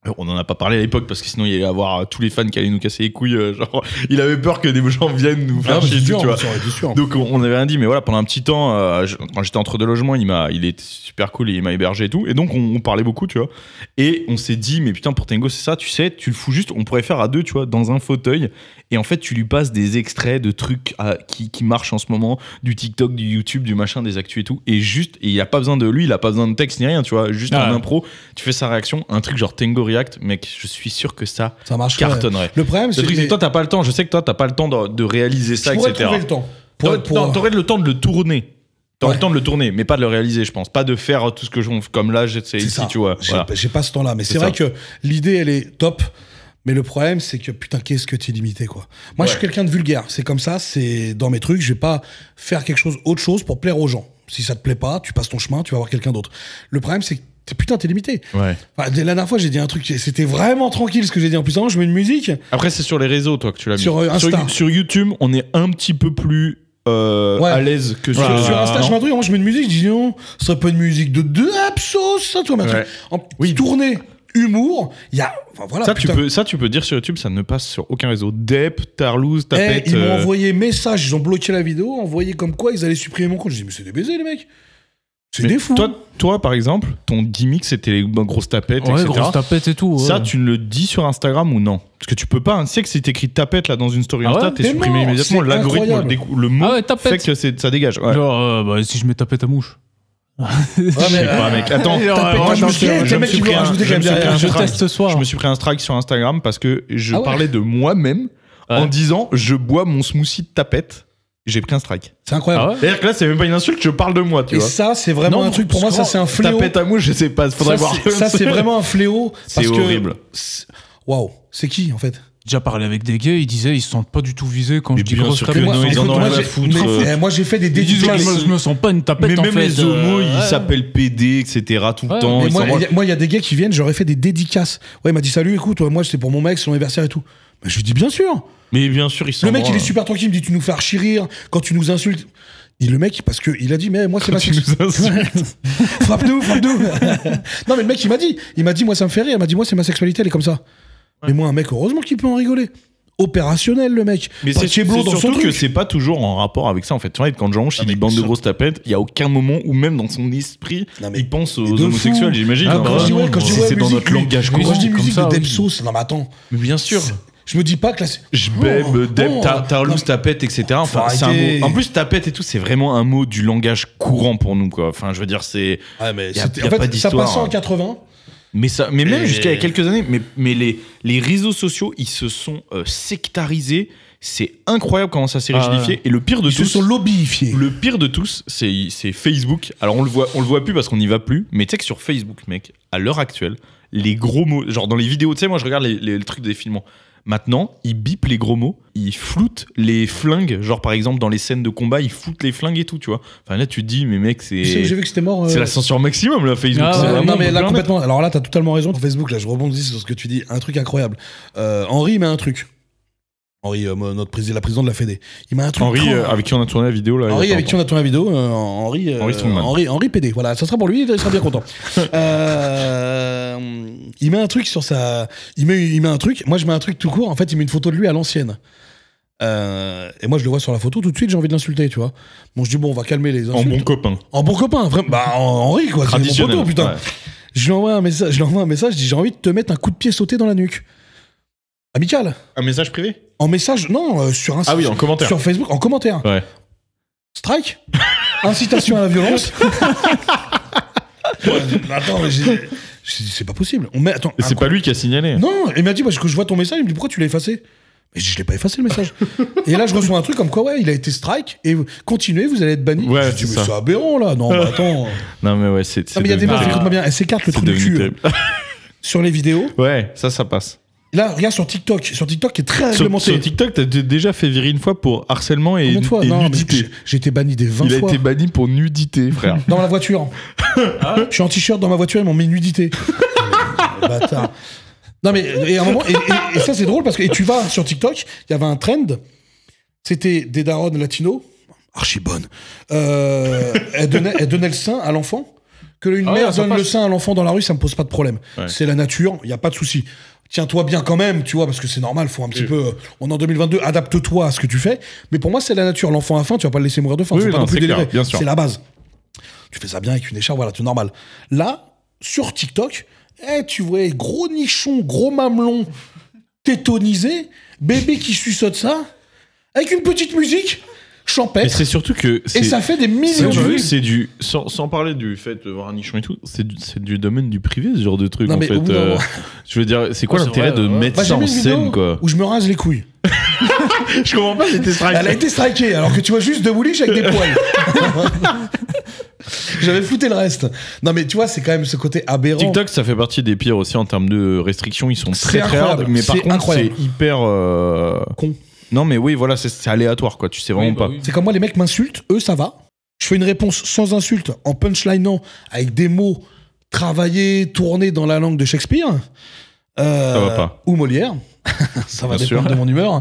On en a pas parlé à l'époque parce que sinon il allait avoir tous les fans qui allaient nous casser les couilles. euh, Genre, il avait peur que des gens viennent nous faire Ah, mais chier c'est dessus, sûr, tu vois. ça aurait été sûr. Donc on on avait rien dit, mais voilà, pendant un petit temps, euh, je- quand j'étais entre deux logements, il m'a, il est super cool et il m'a hébergé et tout. Et donc on, on parlait beaucoup, tu vois. Et on s'est dit, mais putain, pour Tango, c'est ça, tu sais, tu le fous juste, on pourrait faire à deux, tu vois, dans un fauteuil. Et en fait, tu lui passes des extraits de trucs à- qui, qui marchent en ce moment, du TikTok, du YouTube, du machin, des actus et tout. Et juste, et il a pas besoin de lui, il a pas besoin de texte ni rien, tu vois. Juste Ah en ouais. impro, tu fais sa réaction, un truc genre Tango React, mec, je suis sûr que ça Ça marche. cartonnerait. Le problème, Le c'est truc, c'est que que toi, t'as pas le temps. Je sais que toi, t'as pas le temps de, de réaliser ça, tu pourrais et cetera. trouver le temps. Pour, T'aurais pour- non, t'aurais le temps de le tourner. T'aurais Ouais. le temps de le tourner, mais pas de le réaliser, je pense. Pas de faire tout ce que je fais comme là, c'est c'est ici, ça. tu vois. J'ai Voilà. j'ai pas ce temps-là, mais c'est C'est vrai ça. que l'idée, elle est top. Mais le problème, c'est que putain, qu'est-ce que t'es limité, quoi. Moi, je suis Ouais. quelqu'un de vulgaire. C'est comme ça, c'est dans mes trucs. Je vais pas faire quelque chose, autre chose pour plaire aux gens. Si ça te plaît pas, tu passes ton chemin, tu vas voir quelqu'un d'autre. Le problème, c'est que t'es, putain, t'es limité. Ouais. Enfin, la dernière fois, j'ai dit un truc, c'était vraiment tranquille ce que j'ai dit. En plus, avant, je mets une musique. Après, c'est sur les réseaux, toi, que tu l'as mis. Sur, euh, Insta. Sur, sur YouTube, on est un petit peu plus euh, Ouais. à l'aise que sur. Sur, Ouais, sur ouais, Insta, ouais. je mets un truc, moi, je mets une musique, je dis non, ce serait pas une musique de de Absos, ça, tu vois, mais un Ouais. truc. En oui. Tournée, humour, il y a. Enfin, voilà, Ça tu, putain. peux, ça, tu peux dire sur YouTube, ça ne passe sur aucun réseau. Dep, Tarlouse, Eh, Tapette. ils m'ont euh, envoyé message, ils ont bloqué la vidéo, envoyé comme quoi ils allaient supprimer mon compte. Je dis, mais c'est des baisers, les mecs. C'est mais des fous. Toi, toi, par exemple, ton gimmick, c'était les grosses tapettes, Ouais, et cetera. grosse tapette et tout. ouais. Ça, tu ne le dis sur Instagram ou non? Parce que tu peux pas. Tu sais que si t'écris tapette là dans une story Ah Insta, ouais, t'es t'es supprimé mort, immédiatement. c'est L'algorithme, le, incroyable. décou- le mot Ah ouais, tapette. fait que c'est- ça dégage. Ouais. Genre, euh, bah, si je mets tapette à mouche. Ouais, Je sais pas, mec. Attends, Genre, Tapette, euh, moi, je me attends, suis- je- les je me mecs, suis ils pris vont un- rajouter je quand me même suis pris derrière. un je strike. teste ce soir. Je me suis pris un strike sur Instagram parce que je Ah ouais. parlais de moi-même Ouais. en disant je bois mon smoothie de tapette. J'ai pris un strike. C'est incroyable. Ah ouais. C'est-à-dire que là, c'est même pas une insulte, je parle de moi, tu Et vois. ça, c'est vraiment Non, un truc, pour moi, ça, c'est un fléau. Tapette à mouche, je sais pas. Faudrait Ça, voir. c'est- Ça, c'est vraiment un fléau. C'est parce que- horrible. c'est- Waouh. C'est qui, en fait? Déjà parlé avec des gays, ils disaient ils se sentent pas du tout visés quand Mais je dis bien grosse sûr que tapette. non, ils en écoute, ont moi, rien à j'ai- foutre. mais, eh, moi, j'ai fait des Ils disent dédicaces. je me, je me sens pas une tapette Mais en même fait. les homos, euh, ils ouais. s'appellent P D, et cetera tout le Ouais, temps. Mais Ils moi, s'en branlent. il y a- moi, il y a des gars qui viennent, j'aurais fait des dédicaces. Ouais, il m'a dit salut, écoute, moi, c'est pour mon mec, c'est son anniversaire et tout. Mais je lui dis bien sûr. Mais bien sûr, ils sont. Le mec, il est super tranquille, il me dit tu nous fais archi rire quand tu nous insultes. Et le mec, parce que il a dit mais moi c'est ma tu nous sexualité. frappe-nous, frappe-nous. Non mais le mec il m'a dit, il m'a dit moi ça me fait rire, il m'a dit moi c'est ma sexualité, elle est comme ça. Mais moi un mec heureusement qu'il peut en rigoler. Opérationnel le mec. Mais Pas c'est de Cheblo c'est dans son surtout que truc. c'est pas toujours en rapport avec ça en fait. Tu vois, quand Jean-Ange il mais dit bande de ça- grosses tapettes, il y a aucun moment où même dans son esprit Non, mais- il pense aux de homosexuels, fou. j'imagine. Ah, Bah, quand je dis ouais, non, quand je dis si ouais, c'est dans musique, notre langage quand je courant. dis comme musique ça, de oui. Depsos, non mais attends. Mais bien sûr. Je me dis pas que là c'est- Je Oh, bèbe, deb, oh, tar- tarlouse, non. tapette, et cetera. Enfin, Faut c'est un arrêter. mot. En plus, tapette et tout, c'est vraiment un mot du langage courant pour nous, quoi. Enfin, je veux dire, c'est. Ouais, mais Y a- c'était- y a en fait, pas ça d'histoire, passait en hein. quatre-vingts. Mais ça, mais même Et- jusqu'à il y a quelques années, mais, mais les, les réseaux sociaux, ils se sont euh, sectarisés. C'est incroyable comment ça s'est Ah rigidifié. ouais. Et le pire de Ils se tous, sont lobbyifiés. le pire de tous, c'est c'est Facebook. Alors on le voit, on le voit plus parce qu'on n'y va plus. Mais tu sais que sur Facebook, mec, à l'heure actuelle, les gros mots, genre dans les vidéos, tu sais, moi je regarde les, les, les trucs des films. Maintenant, ils bipent les gros mots, ils floutent les flingues. Genre par exemple dans les scènes de combat, ils floutent les flingues et tout, tu vois. Enfin là, tu te dis, mais mec, Tu sais que j'ai c'est vu que c'était mort. euh, c'est la censure maximum là, Facebook. Ah C'est ouais, vraiment, non mais on peut là plus en mettre. complètement. Alors là t'as totalement raison. Sur Facebook là je rebondis sur ce que tu dis. Un truc incroyable. Euh, Henri met un truc. Henri, euh, notre président, la présidente de la Fédé. Il met un truc. Henri, quand- euh, avec qui on a tourné la vidéo là. il y a Henri pas avec qui longtemps. on a tourné la vidéo. euh, Henri. euh, Henri Strongman. Henri, Henri P D. Voilà, ça sera pour lui. Il sera bien content. Euh, il met un truc sur sa. Il met, il met un truc. Moi je mets un truc tout court. En fait il met une photo de lui à l'ancienne. Euh, et moi je le vois sur la photo. Tout de suite j'ai envie de l'insulter, tu vois. Bon je dis bon on va calmer les En insultes. bon copain. En bon copain, vraiment. Bah, en- Henri, quoi. C'est mon Traditionnel. poteau, putain. Ouais. Je lui envoie un message, je lui envoie un message, je dis j'ai envie de te mettre un coup de pied sauté dans la nuque. Amical. Un message privé. En message, non, euh, sur un Ah oui, en commentaire. sur Facebook, en commentaire. Ouais. Strike. Incitation à la violence. Ouais, attends, mais j'ai- j'ai dit, c'est pas possible. On met, attends. Et c'est un pas coup- lui qui a signalé. Non, il m'a dit, parce que je vois ton message, il me dit pourquoi tu l'as effacé. Mais je, je l'ai pas effacé le message. Et là, je reçois un truc comme quoi, ouais, il a été strike et continuez, vous allez être banni. Ouais, je dis, c'est mais ça. c'est aberrant là. Non, mais attends. Non mais ouais, c'est. Non, mais il y a des meufs, devenu- écoute-moi bien, elles s'écartent le C'est trou du devenu cul terrible. euh, sur les vidéos. Ouais, ça, ça passe. Là, regarde sur TikTok. Sur TikTok, qui est très Sur, réglementé. sur TikTok, t'as d- déjà fait virer une fois pour harcèlement et, Combien de fois et Non, mais nudité. j'ai- j'ai été banni des vingt Il a fois. été banni pour nudité, frère. Dans la voiture. Je suis en t-shirt dans ma voiture, ils m'ont mis nudité. Bâtard. Non, mais et à un moment, et, et- et ça, c'est drôle parce que et tu vas sur TikTok, il y avait un trend. C'était des darons latinos, archi bonnes. Euh, elles, donnaient, elles donnaient le sein à l'enfant Que une Ah ouais, mère ça donne passe. le sein à l'enfant dans la rue, ça me pose pas de problème. Ouais. C'est la nature, il y a pas de souci. Tiens-toi bien quand même, tu vois, parce que c'est normal, faut un petit Oui. peu. On est en deux mille vingt-deux, adapte-toi à ce que tu fais. Mais pour moi, c'est la nature. L'enfant a faim, tu vas pas le laisser mourir de faim. Oui, faut oui, pas non, non plus c'est clair, délirer. bien sûr. C'est la base. Tu fais ça bien avec une écharpe, voilà, tout normal. Là, sur TikTok, eh, tu vois, gros nichon, gros mamelon, tétonisé, bébé qui suçote ça, avec une petite musique, Mais champêtre. c'est surtout que. Et c'est- ça fait des c'est millions de du, vues. c'est du sans, sans parler du fait de voir un nichon et tout, c'est du, c'est du domaine du privé ce genre de truc Non, en mais fait. au bout d'un euh, moment- je veux dire, c'est quoi Ouais, c'est l'intérêt vrai, de ouais. mettre Bah, j'ai ça mis en une vidéo scène quoi? où je me rase les couilles. Je comprends pas, c'était Elle a été strikée, alors que tu vois juste deux bouliches avec des poils. J'avais fouté le reste. Non, mais tu vois, c'est quand même ce côté aberrant. TikTok, ça fait partie des pires aussi en termes de restrictions. Ils sont C'est très très incroyable. hard, mais par C'est contre, incroyable. c'est hyper euh, Con. Non, mais oui, voilà, c'est- c'est aléatoire quoi. Tu sais vraiment Oui, bah pas. oui. C'est comme moi, les mecs m'insultent, eux, ça va. Je fais une réponse sans insulte, en punchlinant, avec des mots travaillés, tournés dans la langue de Shakespeare. Euh, Ça va pas. Ou Molière. Ça va Bien dépendre sûr. de mon humeur.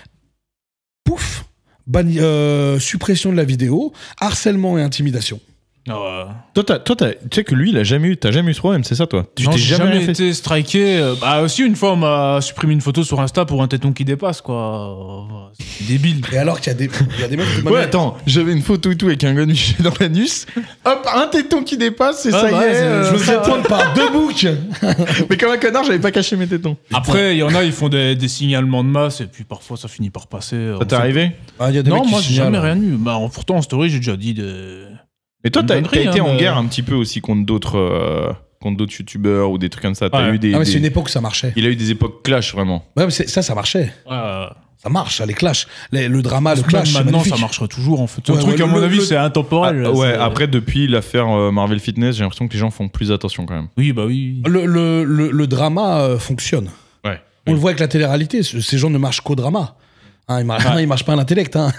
Pouf, banni- euh, suppression de la vidéo, harcèlement et intimidation. Ah ouais. Toi, t'as- toi, t'as- tu sais que lui, il a jamais eu, t'as jamais eu ce problème, c'est ça toi? Tu Non, t'es j'ai jamais, jamais rien fait. été striké. Euh, Bah aussi une fois on m'a supprimé une photo sur Insta pour un téton qui dépasse quoi. Euh, C'est débile. Et alors qu'il y a des, il y a des mecs qui Ouais, attends, j'avais une photo et tout avec un gars niché dans l'anus. Hop, un téton qui dépasse, et Ah ça y ouais, est. c'est- euh, Je me fais prendre par deux boucs. Mais comme un connard, j'avais pas caché mes tétons. Après il y en a ils font des, des signalements de masse et puis parfois ça finit par passer. euh, Ça on t'est sait- arrivé? Ah, il y a des Non mecs qui moi j'ai signalent. jamais rien eu. Bah en- pourtant en story j'ai déjà dit de. Mais toi, Une t'as connerie, t'as été hein, en mais- guerre un petit peu aussi contre d'autres euh, contre d'autres youtubeurs ou des trucs comme ça. T'as Ouais. eu des, Ah, mais des- c'est une époque où ça marchait. Il a eu des époques clash vraiment. Ouais, mais c'est- ça, ça marchait. Ouais, Ça marche, ça, les clashs. Les- le drama, le parce que même clash, c'est maintenant magnifique. ça marcherait toujours en fait. C'est un Ouais, truc ouais, à le- mon le- avis le- c'est intemporel. Ah, ouais, c'est- après depuis l'affaire euh, Marvel Fitness, j'ai l'impression que les gens font plus attention quand même. Oui bah oui. Le, le, le, le drama euh, fonctionne. Ouais. On le voit avec la télé-réalité. ce- Ces gens ne marchent qu'au drama. Hein, ils, marchent, ils marchent pas à l'intellect. Hein.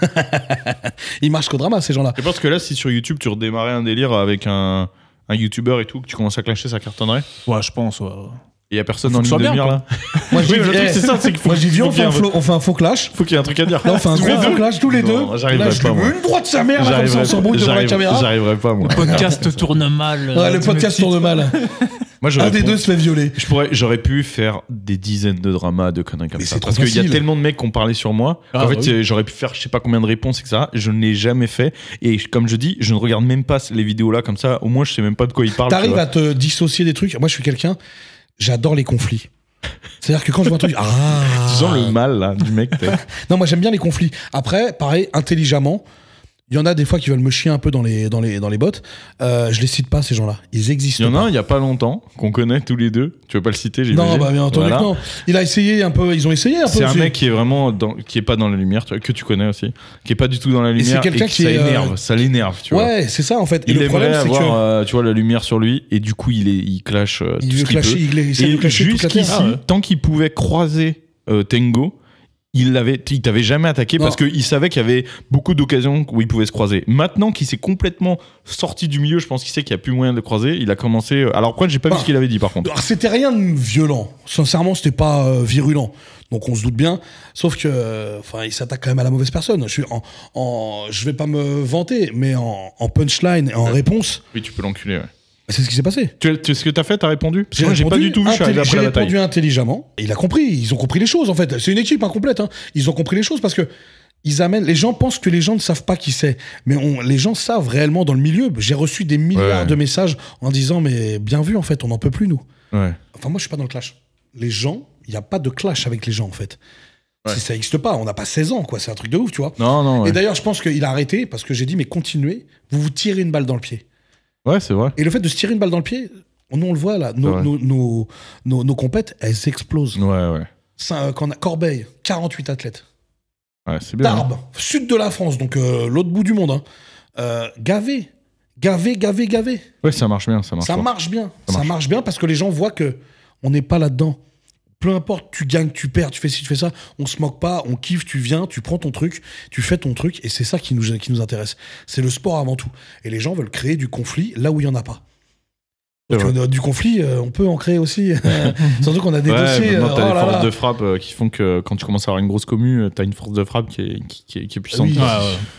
Ils marchent qu'au drama, ces gens-là. Je pense que là, si sur YouTube tu redémarrais un délire avec un, un youtubeur et tout, que tu commences à clasher, ça cartonnerait. Ouais je pense. Ouais. Il y a personne Faut dans que une ça soit demi-heure bien, là. Moi, je Oui, dis, mais le truc, eh, c'est ça, c'est qu'il faut- moi, je dis, viens, faut on fait, qu'il un y ait un- flo- on fait un faux clash. Faut qu'il y ait un truc à dire. Là, on fait un Tous gros les faux deux. clash tous les Non, deux. j'arriverai Là, je pas, lui moi. mets une droite de sa mère, là, comme ça, on J'arriverai s'embrouille devant la j'arrive- caméra. j'arriverai pas moi. Le podcast tourne mal. Ouais, le podcast tourne mal. Moi, Un j'aurais des pu- deux se fait violer. Je pourrais, j'aurais pu faire des dizaines de dramas, de conneries comme Mais ça. c'est trop Parce qu'il y a facile. tellement de mecs qui ont parlé sur moi. Ah, en fait, bah oui. euh, j'aurais pu faire je sais pas combien de réponses, et cetera. Je ne l'ai jamais fait. Et je- comme je dis, je ne regarde même pas les vidéos là comme ça. Au moins, je sais même pas de quoi ils parlent. tu T'arrives vois. à te dissocier des trucs. Moi, je suis quelqu'un, j'adore les conflits. C'est-à-dire que quand je vois un truc, ah, Tu sens le mal là du mec. t'es- non, moi j'aime bien les conflits. Après, pareil, intelligemment, il y en a des fois qui veulent me chier un peu dans les, dans les, dans les bottes. Euh, je les cite pas, ces gens-là. Ils Il existent. y en a pas. un il y a pas longtemps qu'on connaît tous les deux. Tu veux pas le citer, Non, j'imagine. bah bien entendu Voilà. que non. Il a essayé un peu, ils ont essayé un peu. C'est un aussi. mec qui est vraiment dans, qui est pas dans la lumière, tu vois, que tu connais aussi, qui est pas du tout dans la c'est lumière. quelqu'un que qui ça est, euh, énerve, ça l'énerve, tu vois. Ouais, c'est ça en fait. Et Il le aimerait problème, c'est avoir, que euh, tu vois, la lumière sur lui, et du coup, il est, il clash euh, il tout veut ce qu'il clasher, peut. il essaie de Et clasher toute la jusqu'ici, terre. Ah ouais. tant qu'il pouvait croiser euh, Tengo, il l'avait, il t'avait jamais attaqué Non. parce qu'il savait qu'il y avait beaucoup d'occasions où ils pouvaient se croiser. Maintenant qu'il s'est complètement sorti du milieu, je pense qu'il sait qu'il n'y a plus moyen de le croiser. Il a commencé. euh, Alors après, j'ai pas Bah. vu ce qu'il avait dit par contre. Alors, c'était rien de violent. Sincèrement, c'était pas euh, virulent. Donc on se doute bien. Sauf que, euh, enfin, il s'attaque quand même à la mauvaise personne. Je suis en, en je vais pas me vanter, mais en, en punchline et en Ouais. réponse, Oui, tu peux l'enculer. Ouais. c'est ce qui s'est passé. Tu, tu- ce que t'as fait, t'as répondu Parce que moi, j'ai pas répondu du tout vu. Je suis arrivé intelli- après j'ai la bataille. répondu intelligemment. Et il a compris. Ils ont compris les choses, en fait. C'est une équipe incomplète. Hein. Ils ont compris les choses parce que ils amènent. Les gens pensent que les gens ne savent pas qui c'est. Mais on, les gens savent réellement dans le milieu. J'ai reçu des milliards Ouais. de messages en disant, mais bien vu, en fait, on n'en peut plus, nous. Ouais. Enfin, moi, je suis pas dans le clash. Les gens, il n'y a pas de clash avec les gens, en fait. Ouais. Si ça n'existe pas, on n'a pas seize ans, quoi. C'est un truc de ouf, tu vois. Non, non. Ouais, Et d'ailleurs, je pense qu'il a arrêté parce que j'ai dit, mais continuez, vous vous tirez une balle dans le pied. ouais c'est vrai. Et le fait de se tirer une balle dans le pied, nous, on le voit là, nos, vrai. nos, nos, nos, nos compètes, elles explosent. Ouais, ouais. Ça, euh, quand on a Corbeil, quarante-huit athlètes. Ouais, c'est bien. hein. Tarbes, sud de la France, donc euh, l'autre bout du monde. Hein. Euh, gavé, gavé, gavé, gavé. Ouais, ça marche bien, ça marche. Ça fort. marche bien. Ça Ça marche. marche bien parce que les gens voient que on n'est pas là-dedans. Peu importe, tu gagnes, tu perds, tu fais ci, tu fais ça, on se moque pas, on kiffe, tu viens, tu prends ton truc, tu fais ton truc, et c'est ça qui nous, qui nous intéresse. C'est le sport avant tout. Et les gens veulent créer du conflit là où il y en a pas. C'est Donc, euh, du conflit, euh, on peut en créer aussi. Surtout qu'on a des Ouais, dossiers. maintenant, euh, t'as oh des là forces là. de frappe euh, qui font que quand tu commences à avoir une grosse commu, euh, t'as une force de frappe qui est, qui, qui est, qui est puissante. Oui. Ouais, ouais.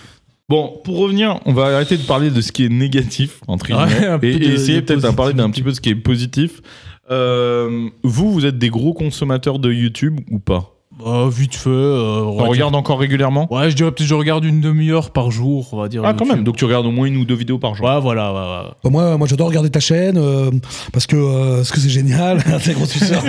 Bon, pour revenir, on va arrêter de parler de ce qui est négatif, entre Ouais, guillemets, un peu et, de- et essayer de peut-être d'en parler d'un petit positivité. peu de ce qui est positif. Euh, vous, vous êtes des gros consommateurs de YouTube ou pas? Bah, vite fait. euh, on va On dire- regarde encore régulièrement? Ouais, je dirais peut-être que je regarde une demi-heure par jour, on va dire. Ah, quand YouTube. même. Donc tu regardes au moins une ou deux vidéos par jour. Ouais, voilà, ouais, ouais. Bah, moi, moi j'adore regarder ta chaîne euh, parce que euh, parce que c'est génial. C'est gros suceur.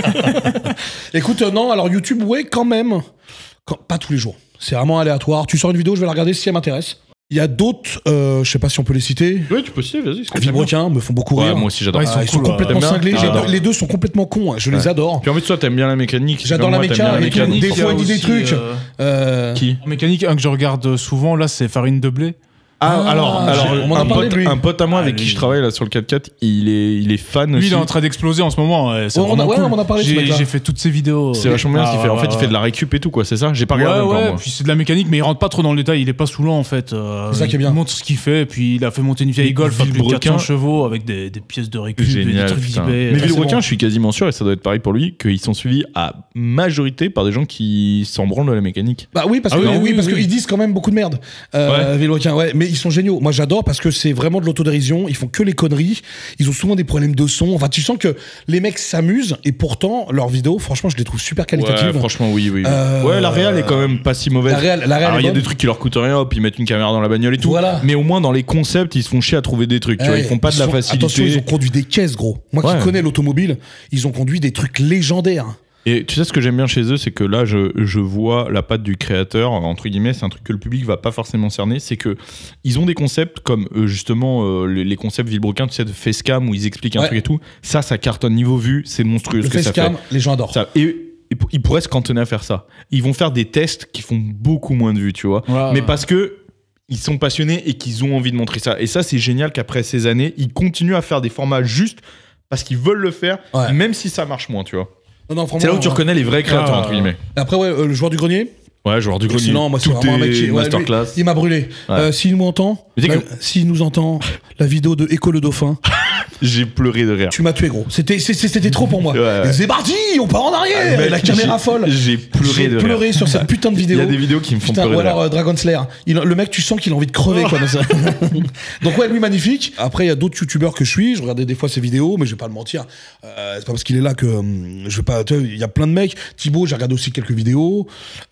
Écoute, euh, non, alors YouTube, ouais, quand même. Quand- pas tous les jours. C'est vraiment aléatoire. Tu sors une vidéo, je vais la regarder si elle m'intéresse. Il y a d'autres, euh, je sais pas si on peut les citer. Oui, tu peux citer, vas-y. ce que t'aimes bien. Villebrequin me font beaucoup Ouais, rire. moi aussi j'adore. Ouais, Ah, ils sont cool, ouais. complètement T'aimes bien cinglés. Ah, Les, j'adore. deux, les deux sont complètement cons. hein. Je les Ouais. adore. Puis en fait, toi, t'aimes bien la mécanique. J'adore Comme la moi, t'aimes méca bien la et tout. mécanique. Des Il y a fois, il dit des aussi, trucs. euh, Euh, Qui En mécanique, un que je regarde souvent, là, c'est Farine de blé. Ah, Ah, alors, alors j'ai- on en a un, parlé pote, de lui. un pote à moi Ah, avec lui. qui je travaille là sur le quatre quatre, il est, il est fan Lui, aussi. il est en train d'exploser en ce moment. ouais, C'est Ouais, on a- vraiment ouais, cool. on en a parlé de ce J'ai mec-là. j'ai fait toutes ses vidéos. C'est vachement bien ce qu'il Ah, fait. En ouais, fait, il ouais. fait de la récup et tout, quoi. C'est ça? J'ai pas Ouais, regardé encore, ouais, moi. puis c'est de la mécanique, mais il rentre pas trop dans le détail, il est pas saoulant en fait. Euh, C'est ça qui est bien. Il montre ce qu'il fait, puis il a fait monter une vieille Mais Golf à plus de Villebrequin- quatre cents chevaux avec des, des pièces de récup et des Génial, trucs putain. eBay. Mais c'est Villebrequin, bon. je suis quasiment sûr, et ça doit être pareil pour lui, qu'ils sont suivis à majorité par des gens qui s'en branlent de la mécanique. Bah oui, parce Ah que oui, oui, oui, parce oui. qu'ils disent quand même beaucoup de merde. Euh, Villebrequin, ouais, mais ils sont géniaux. Moi, j'adore parce que c'est vraiment de l'autodérision. Ils font que les conneries. Ils ont souvent des problèmes de son. Enfin, tu sens que les mecs s'amusent et pourtant leurs vidéos, franchement, je les trouve super qualitatives. Ouais, franchement, oui, oui. oui. Euh, Ouais, la réal est quand même pas si mauvaise. La réal, la réal Alors, est il y a bonne. des trucs qui leur coûtent rien, hop, ils mettent une caméra dans la bagnole et tout. Voilà. Mais au moins, dans les concepts, ils se font chier à trouver des trucs. Tu vois, Ouais, ils font pas de la sont- facilité. Attention, ils ont conduit des caisses, gros. Moi Ouais. qui connais l'automobile, ils ont conduit des trucs légendaires. Et tu sais ce que j'aime bien chez eux, c'est que là, je, je vois la patte du créateur, entre guillemets, c'est un truc que le public va pas forcément cerner, c'est que ils ont des concepts comme euh, justement euh, les, les concepts Villebrequin, tu sais, de facecam où ils expliquent un Ouais. truc et tout. Ça, ça cartonne niveau vue, c'est monstrueux Le ce que ça fait. facecam, les gens adorent. Ça- et, et pour- ils pourraient se cantonner à faire ça. Ils vont faire des tests qui font beaucoup moins de vues, tu vois. Ouais, Mais ouais. parce que ils sont passionnés et qu'ils ont envie de montrer ça. Et ça, c'est génial qu'après ces années, ils continuent à faire des formats juste parce qu'ils veulent le faire, Ouais. même si ça marche moins, tu vois. Non, non, C'est là où tu vraiment, reconnais les vrais créateurs, Ah, entre guillemets. Après, ouais, euh, le joueur du grenier. Ouais, joueur du grenier. Sinon, moi, c'est Tout vraiment un mec est qui. ouais, lui, masterclass. il m'a brûlé. Ouais. Euh, S'il nous entend, Mais tu sais la- que- s'il nous entend, la vidéo de Écho le Dauphin, J'ai pleuré de rire. tu m'as tué, gros. C'était c'est- c'était trop pour moi. Ouais, ouais. C'est parti, on part en arrière. Ah, mec, la caméra j'ai- folle. J'ai pleuré J'ai de rire. pleuré sur cette putain de Il vidéo. y a des vidéos qui me font Putain, pleurer ou de rire. alors euh, Dragon Slayer. Il- le mec, tu sens qu'il a envie de crever, quoi. dans ça. Donc, ouais, lui, magnifique. Après, il y a d'autres youtubeurs que je suis. Je regardais des fois ses vidéos, mais je vais pas le mentir. Euh, c'est pas parce qu'il est là que hum, je vais pas. Tu vois, il y a plein de mecs. Thibaut, j'ai regardé aussi quelques vidéos.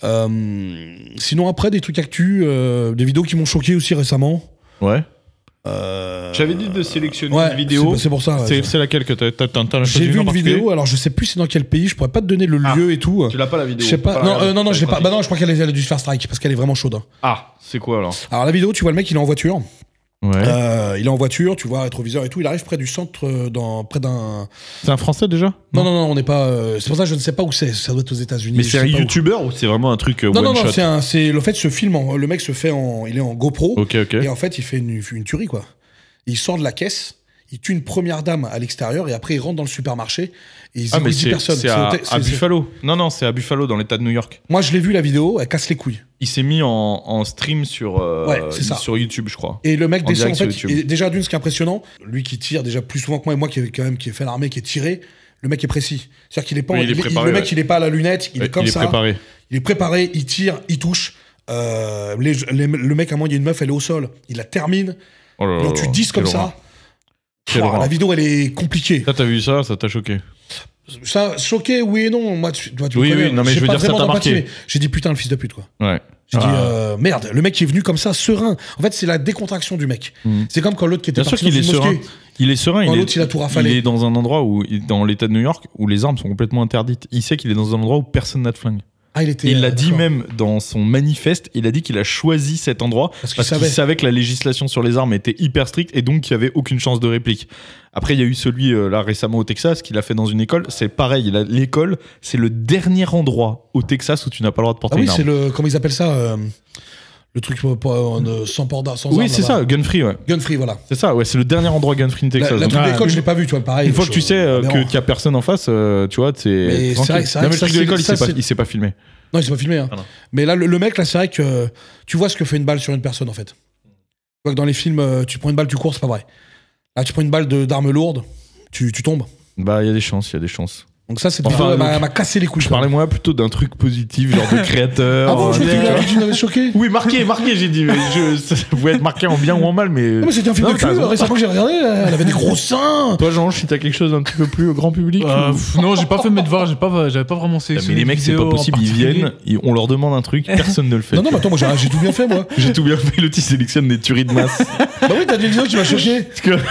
Euh, sinon, après, des trucs actus, euh, des vidéos qui m'ont choqué aussi récemment. Ouais. Euh, J'avais dit de sélectionner ouais, une vidéo. c'est- c'est pour ça, ouais, C'est je- c'est laquelle que t'as t'as- t'as- t'as J'ai choisi vu en une particulier vidéo, alors je sais plus c'est dans quel pays, je pourrais pas te donner le Ah. lieu et tout. Tu l'as pas la vidéo. Je sais pas. Faut Non, regarder, euh, non, non, faut je l'ai pas. regarder. Bah non, je crois qu'elle a elle a dû se faire strike parce qu'elle est vraiment chaude. hein. Ah, c'est quoi alors? Alors la vidéo, tu vois le mec, il est en voiture. Ouais. Euh, il est en voiture, tu vois, rétroviseur et tout. Il arrive près du centre, euh, dans, près d'un. C'est un français déjà? Non, non, non, on n'est pas. euh, C'est pour ça que je ne sais pas où c'est. Ça doit être aux États-Unis. Mais je c'est sais un pas où. youtubeur ou c'est vraiment un truc euh, Non, non, one non, shot? c'est un. C'est le fait ce film. en- Le mec se fait en. Il est en GoPro. Ok, ok. Et en fait, il fait une, une tuerie, quoi. Il sort de la caisse. Il tue une première dame à l'extérieur et après il rentre dans le supermarché et il Ah, mais dix c'est personnes. c'est C'est à, au te- à c'est- c'est- Buffalo. Non, non, c'est à Buffalo, dans l'état de New York. Moi, je l'ai vu la vidéo, elle casse les couilles. Il s'est mis en, en stream sur, euh, Ouais, c'est ça. sur YouTube, je crois. Et le mec En descend en direct fait. sur YouTube. Et déjà d'une, ce qui est impressionnant, lui qui tire déjà plus souvent que moi, et moi qui ai quand même qui ai fait l'armée, qui est tiré, le mec est précis. C'est-à-dire qu'il est pas, Oui, il est il- préparé, le mec ouais. il est pas à la lunette, il Ouais, est comme il est ça. préparé. Il est préparé, il tire, il touche. Euh, les- les- le mec à moi, il y a une meuf, elle est au sol, il la termine. Oh là là Donc tu là, dis comme quelle ça. horreur. Quelle Pouah, horreur. la vidéo elle est compliquée. Ça, t'as vu ça, ça t'a choqué. Ça choqué, oui et non. Moi, tu, toi, tu me Oui, connais, oui, non, mais j'ai je veux pas dire, ça vraiment t'a d'empathie, marqué. mais J'ai dit putain le fils de pute quoi. Ouais. J'ai dit Ah. euh, merde, le mec qui est venu comme ça, serein. En fait, c'est la décontraction du mec. Mhm. C'est comme quand l'autre qui était Bien sûr parti qu'il dans est une serein. mosquée. Il est serein. Quand Il l'autre, est, il a tout rafalé. il est dans un endroit où, dans l'état de New York, où les armes sont complètement interdites. Il sait qu'il est dans un endroit où personne n'a de flingue. Ah, il était. Et il l'a euh, dit d'accord. même dans son manifeste, il a dit qu'il a choisi cet endroit Parce qu'il parce qu'il savait. savait que la législation sur les armes était hyper stricte et donc qu'il n'y avait aucune chance de réplique. Après, il y a eu celui euh, là récemment au Texas qu'il a fait dans une école. C'est pareil, il a- l'école, c'est le dernier endroit au Texas où tu n'as pas le droit de Ah porter oui, une arme. c'est le. Comment ils appellent ça euh, Le truc pour, pour, euh, sans port d'armes. sans Oui, armes, c'est là-bas. ça, gun free, ouais. Gun free, voilà. C'est ça, ouais, c'est le dernier endroit gun free de La, Texas. la Donc, truc Ah, d'école, une- je l'ai pas vu, tu vois, pareil. une fois que tu je- sais euh, aberrant. que- qu'il n'y a personne en face, euh, tu vois, c'est. Mais c'est tranquille. vrai- c'est vrai Non, mais que le truc ça, de l'école, il c'est- s'est ça, pas- c'est- il s'est pas filmé. Non, il s'est pas filmé. Hein. Ah non. Mais là, le, le mec, là, c'est vrai que tu vois ce que fait une balle sur une personne, en fait. Tu vois que dans les films, euh, tu prends une balle, tu cours, c'est pas vrai. Là, tu prends une balle de- d'arme lourde, tu, tu tombes. Bah, il y a des chances, il y a des chances. Donc ça, cette Enfin, vidéo, elle m'a- donc, elle m'a cassé les couilles. Je parlais moi plutôt d'un truc positif, genre de créateur. Ah bon, je euh, crois que tu l'avais- tu l'avais choqué. Oui, marqué, marqué, j'ai dit. Mais je, ça pouvait être marqué en bien ou en mal, mais. Non, mais c'était un film Non, de t'as cul, raison. récemment que j'ai regardé, elle avait des gros seins. Toi, Jean, si t'as quelque chose un petit peu plus au grand public. Euh, ou- pff, non, j'ai pas fait mes devoirs, j'ai pas, j'avais pas vraiment mais sélectionné. les de mecs, c'est pas vidéos en possible. Ils particulier. viennent, ils- on leur demande un truc, personne ne le fait. Non, non, mais attends, moi j'ai j'ai tout bien fait, moi. J'ai tout bien fait. L'autre, il sélectionne des tueries de masse. Bah oui, t'as dit une vidéo qui m'a choqué. Parce que-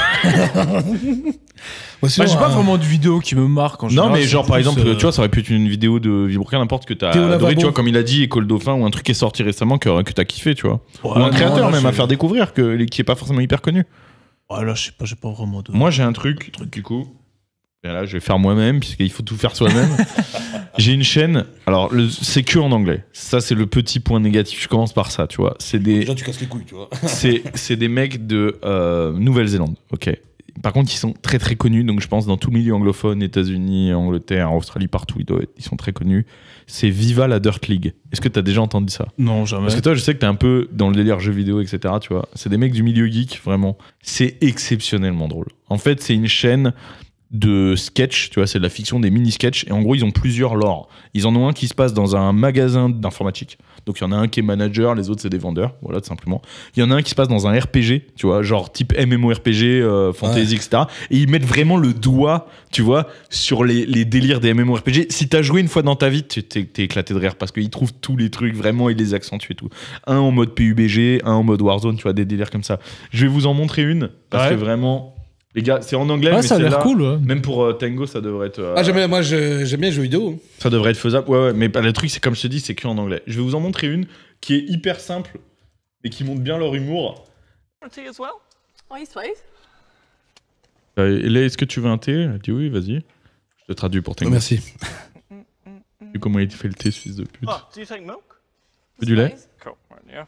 Bah, sinon, Bah, j'ai pas euh, vraiment de vidéo qui me marque en Non, général, mais c'est genre, par plus, exemple, euh, tu vois, ça aurait pu être une vidéo de Vibroca, n'importe que t'as Théo adoré, Lavabo. tu vois, comme il a dit, École Dauphin, ou un truc qui est sorti récemment que, que t'as kiffé, tu vois. ouais, ou un non, créateur, là, même, je- à faire découvrir, que, qui est pas forcément hyper connu. Ouais, là, je sais pas, j'ai pas vraiment de. Moi, j'ai un truc, truc du coup. Et là, je vais faire moi-même, puisqu'il faut tout faire soi-même. J'ai une chaîne. Alors, le- c'est que en anglais. Ça, c'est le petit point négatif. Je commence par ça, tu vois. C'est des, Déjà, tu casses les couilles, tu vois. c'est, c'est des mecs de euh, Nouvelle-Zélande. Ok. Par contre, ils sont très très connus. Donc, je pense dans tout le milieu anglophone, États-Unis, Angleterre, Australie, partout, ils, doivent être- ils sont très connus. C'est Viva la Dirt League. Est-ce que t'as déjà entendu ça? Non, jamais. Parce que toi, je sais que t'es un peu dans le délire jeux vidéo, et cetera. Tu vois, c'est des mecs du milieu geek, vraiment. C'est exceptionnellement drôle. En fait, c'est une chaîne de sketch, tu vois, c'est de la fiction, des mini-sketchs. Et en gros, ils ont plusieurs lores. Ils en ont un qui se passe dans un magasin d'informatique. Donc, il y en a un qui est manager, les autres, c'est des vendeurs. Voilà, tout simplement. Il y en a un qui se passe dans un R P G, tu vois, genre type MMORPG, euh, fantasy, et cetera. Et ils mettent vraiment le doigt, tu vois, sur les, les délires des MMORPG. Si t'as joué une fois dans ta vie, tu- t'es, t'es éclaté de rire parce qu'ils trouvent tous les trucs, vraiment, ils les accentuent et tout. Un en mode P U B G, un en mode Warzone, tu vois, des délires comme ça. Je vais vous en montrer une parce Ouais. que vraiment, les gars, c'est en anglais, Ouais, mais ça a l'air celle-là, cool, ouais. même pour euh, Tango, ça devrait être, euh, Ah, j'aime, moi, je- j'aime bien les jeux vidéo. ça devrait être faisable. Ouais, ouais, mais bah, le truc, c'est comme je te dis, c'est que en anglais. Je vais vous en montrer une qui est hyper simple et qui montre bien leur humour. Tea as well? Oh, yes, please. Euh, Léa, est-ce que tu veux un thé? Elle dit oui, vas-y. Je te traduis pour Tango. Merci. Tu sais comment il fait le thé, ce fils de pute? Oh, do you take milk? Tu veux du lait? Please. Cool. Right, yeah.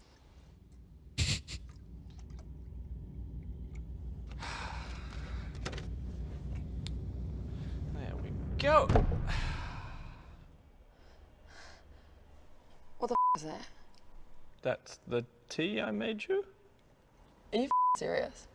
There we go. What the f is that? That's the tea I made you? Are you f- serious?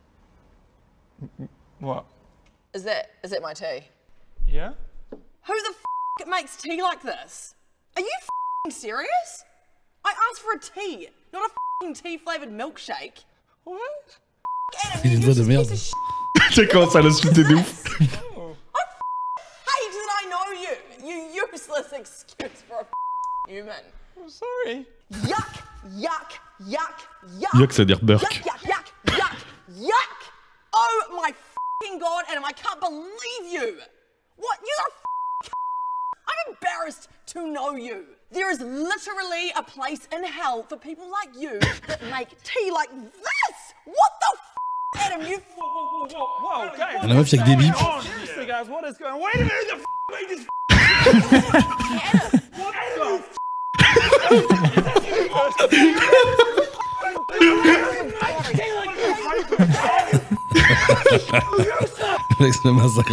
What? Is that is that my tea? Yeah? Who the f- makes tea like this? Are you f- serious? I asked for a tea, not a f- tea flavored milkshake. What? Adam, Il a une you voix de useless merde. piece of Tu sais comment ça l'a sauté de ouf? sh- hate that I know you. You useless excuse for a f- human. I'm sorry. Yuck! Yuck! Yuck! Yuck! Yuck, ça veut dire burk. Yuck! Yuck! Yuck! Yuck! Yuck! Oh my f***ing god, Adam! I can't believe you. What? You're a f- I'm embarrassed to know you. There is literally a place in hell for people like you that make tea like this. What the f- Adam? You. Whoa, whoa, whoa, whoa, whoa, guys. La meuf, il y a que des bips. Oh, seriously, guys, what is going on? Wait a minute, the f made this f What the f Alex le massacre.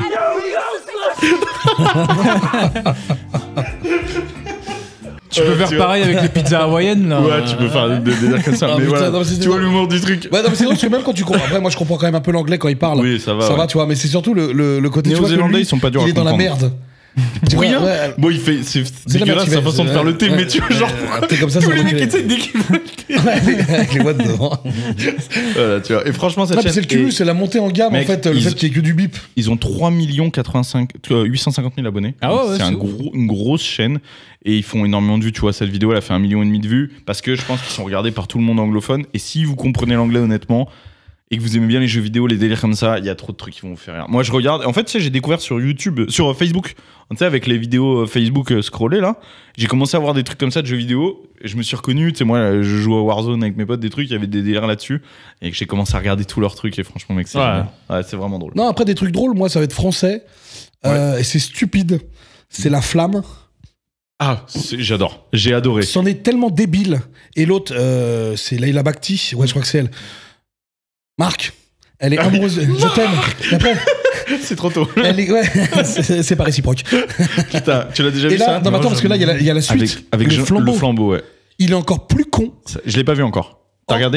Tu peux faire pareil avec les pizzas hawaïennes, là. Ouais, tu peux faire des des délires comme ça. Ah, mais putain, voilà, non, mais c'est- tu vois l'humour du truc. Ouais, non, mais c'est drôle parce que même quand tu comprends. Après, moi, je comprends quand même un peu l'anglais quand il parle. Oui, ça va, Ça ouais. va, tu vois, mais c'est surtout le, le, le côté. tu vois, que Néo-Zélandais, lui, ils sont pas durs Il à est dans la comprendre. merde. Tu vois, Rien. ouais, Bon, il fait, c'est c'est la dégueulasse merde sa qui façon de fait, faire le thé, ouais, mais tu vois, ouais, genre, ouais, t'es comme ça, tous ça les va mecs enculer. essaient d'équilibrer le thé. avec les boîtes devant. Voilà, tu vois. Et franchement, cette Ouais, mais chaîne. c'est le cul, est- c'est la montée en gamme, Mec, en fait, le ils- fait qu'il y ait que du bip. Ils ont trois millions quatre-vingt-cinq, euh, huit cent cinquante mille abonnés. Ah ouais, ouais, c'est un c'est gros, une grosse chaîne et ils font énormément de vues. Tu vois, cette vidéo, elle a fait un million et demi de vues parce que je pense qu'ils sont regardés par tout le monde anglophone. Et si vous comprenez l'anglais honnêtement et que vous aimez bien les jeux vidéo, les délires comme ça, il y a trop de trucs qui vont vous faire rire. Moi, je regarde. En fait, tu sais, j'ai découvert sur YouTube, sur euh, Facebook, tu sais, avec les vidéos euh, Facebook euh, scrollées là, j'ai commencé à voir des trucs comme ça de jeux vidéo. Et je me suis reconnu. Tu sais, moi, euh, je joue à Warzone avec mes potes, des trucs, il y avait des délires là-dessus et que j'ai commencé à regarder tous leurs trucs. Et franchement, mec, c'est Ouais. génial. Ouais, c'est vraiment drôle. Non, après, des trucs drôles, moi, ça va être français. Euh, et c'est stupide. C'est la flamme. Ah, c'est- j'adore. J'ai adoré. C'en est tellement débile. Et l'autre, euh, c'est Leila Bakhti. Ouais, je crois que c'est elle. Marc, elle est amoureuse. Je t'aime. Et après, C'est trop tôt. elle est, ouais, c'est c'est pas réciproque. Putain, tu l'as déjà Et vu là, ça non, mais attends, parce que là, il y, a la- il y a la suite. Avec, avec le, Jean- flambeau. le flambeau, ouais. Il est encore plus con. Ça, je l'ai pas vu encore. T'as Oh. regardé?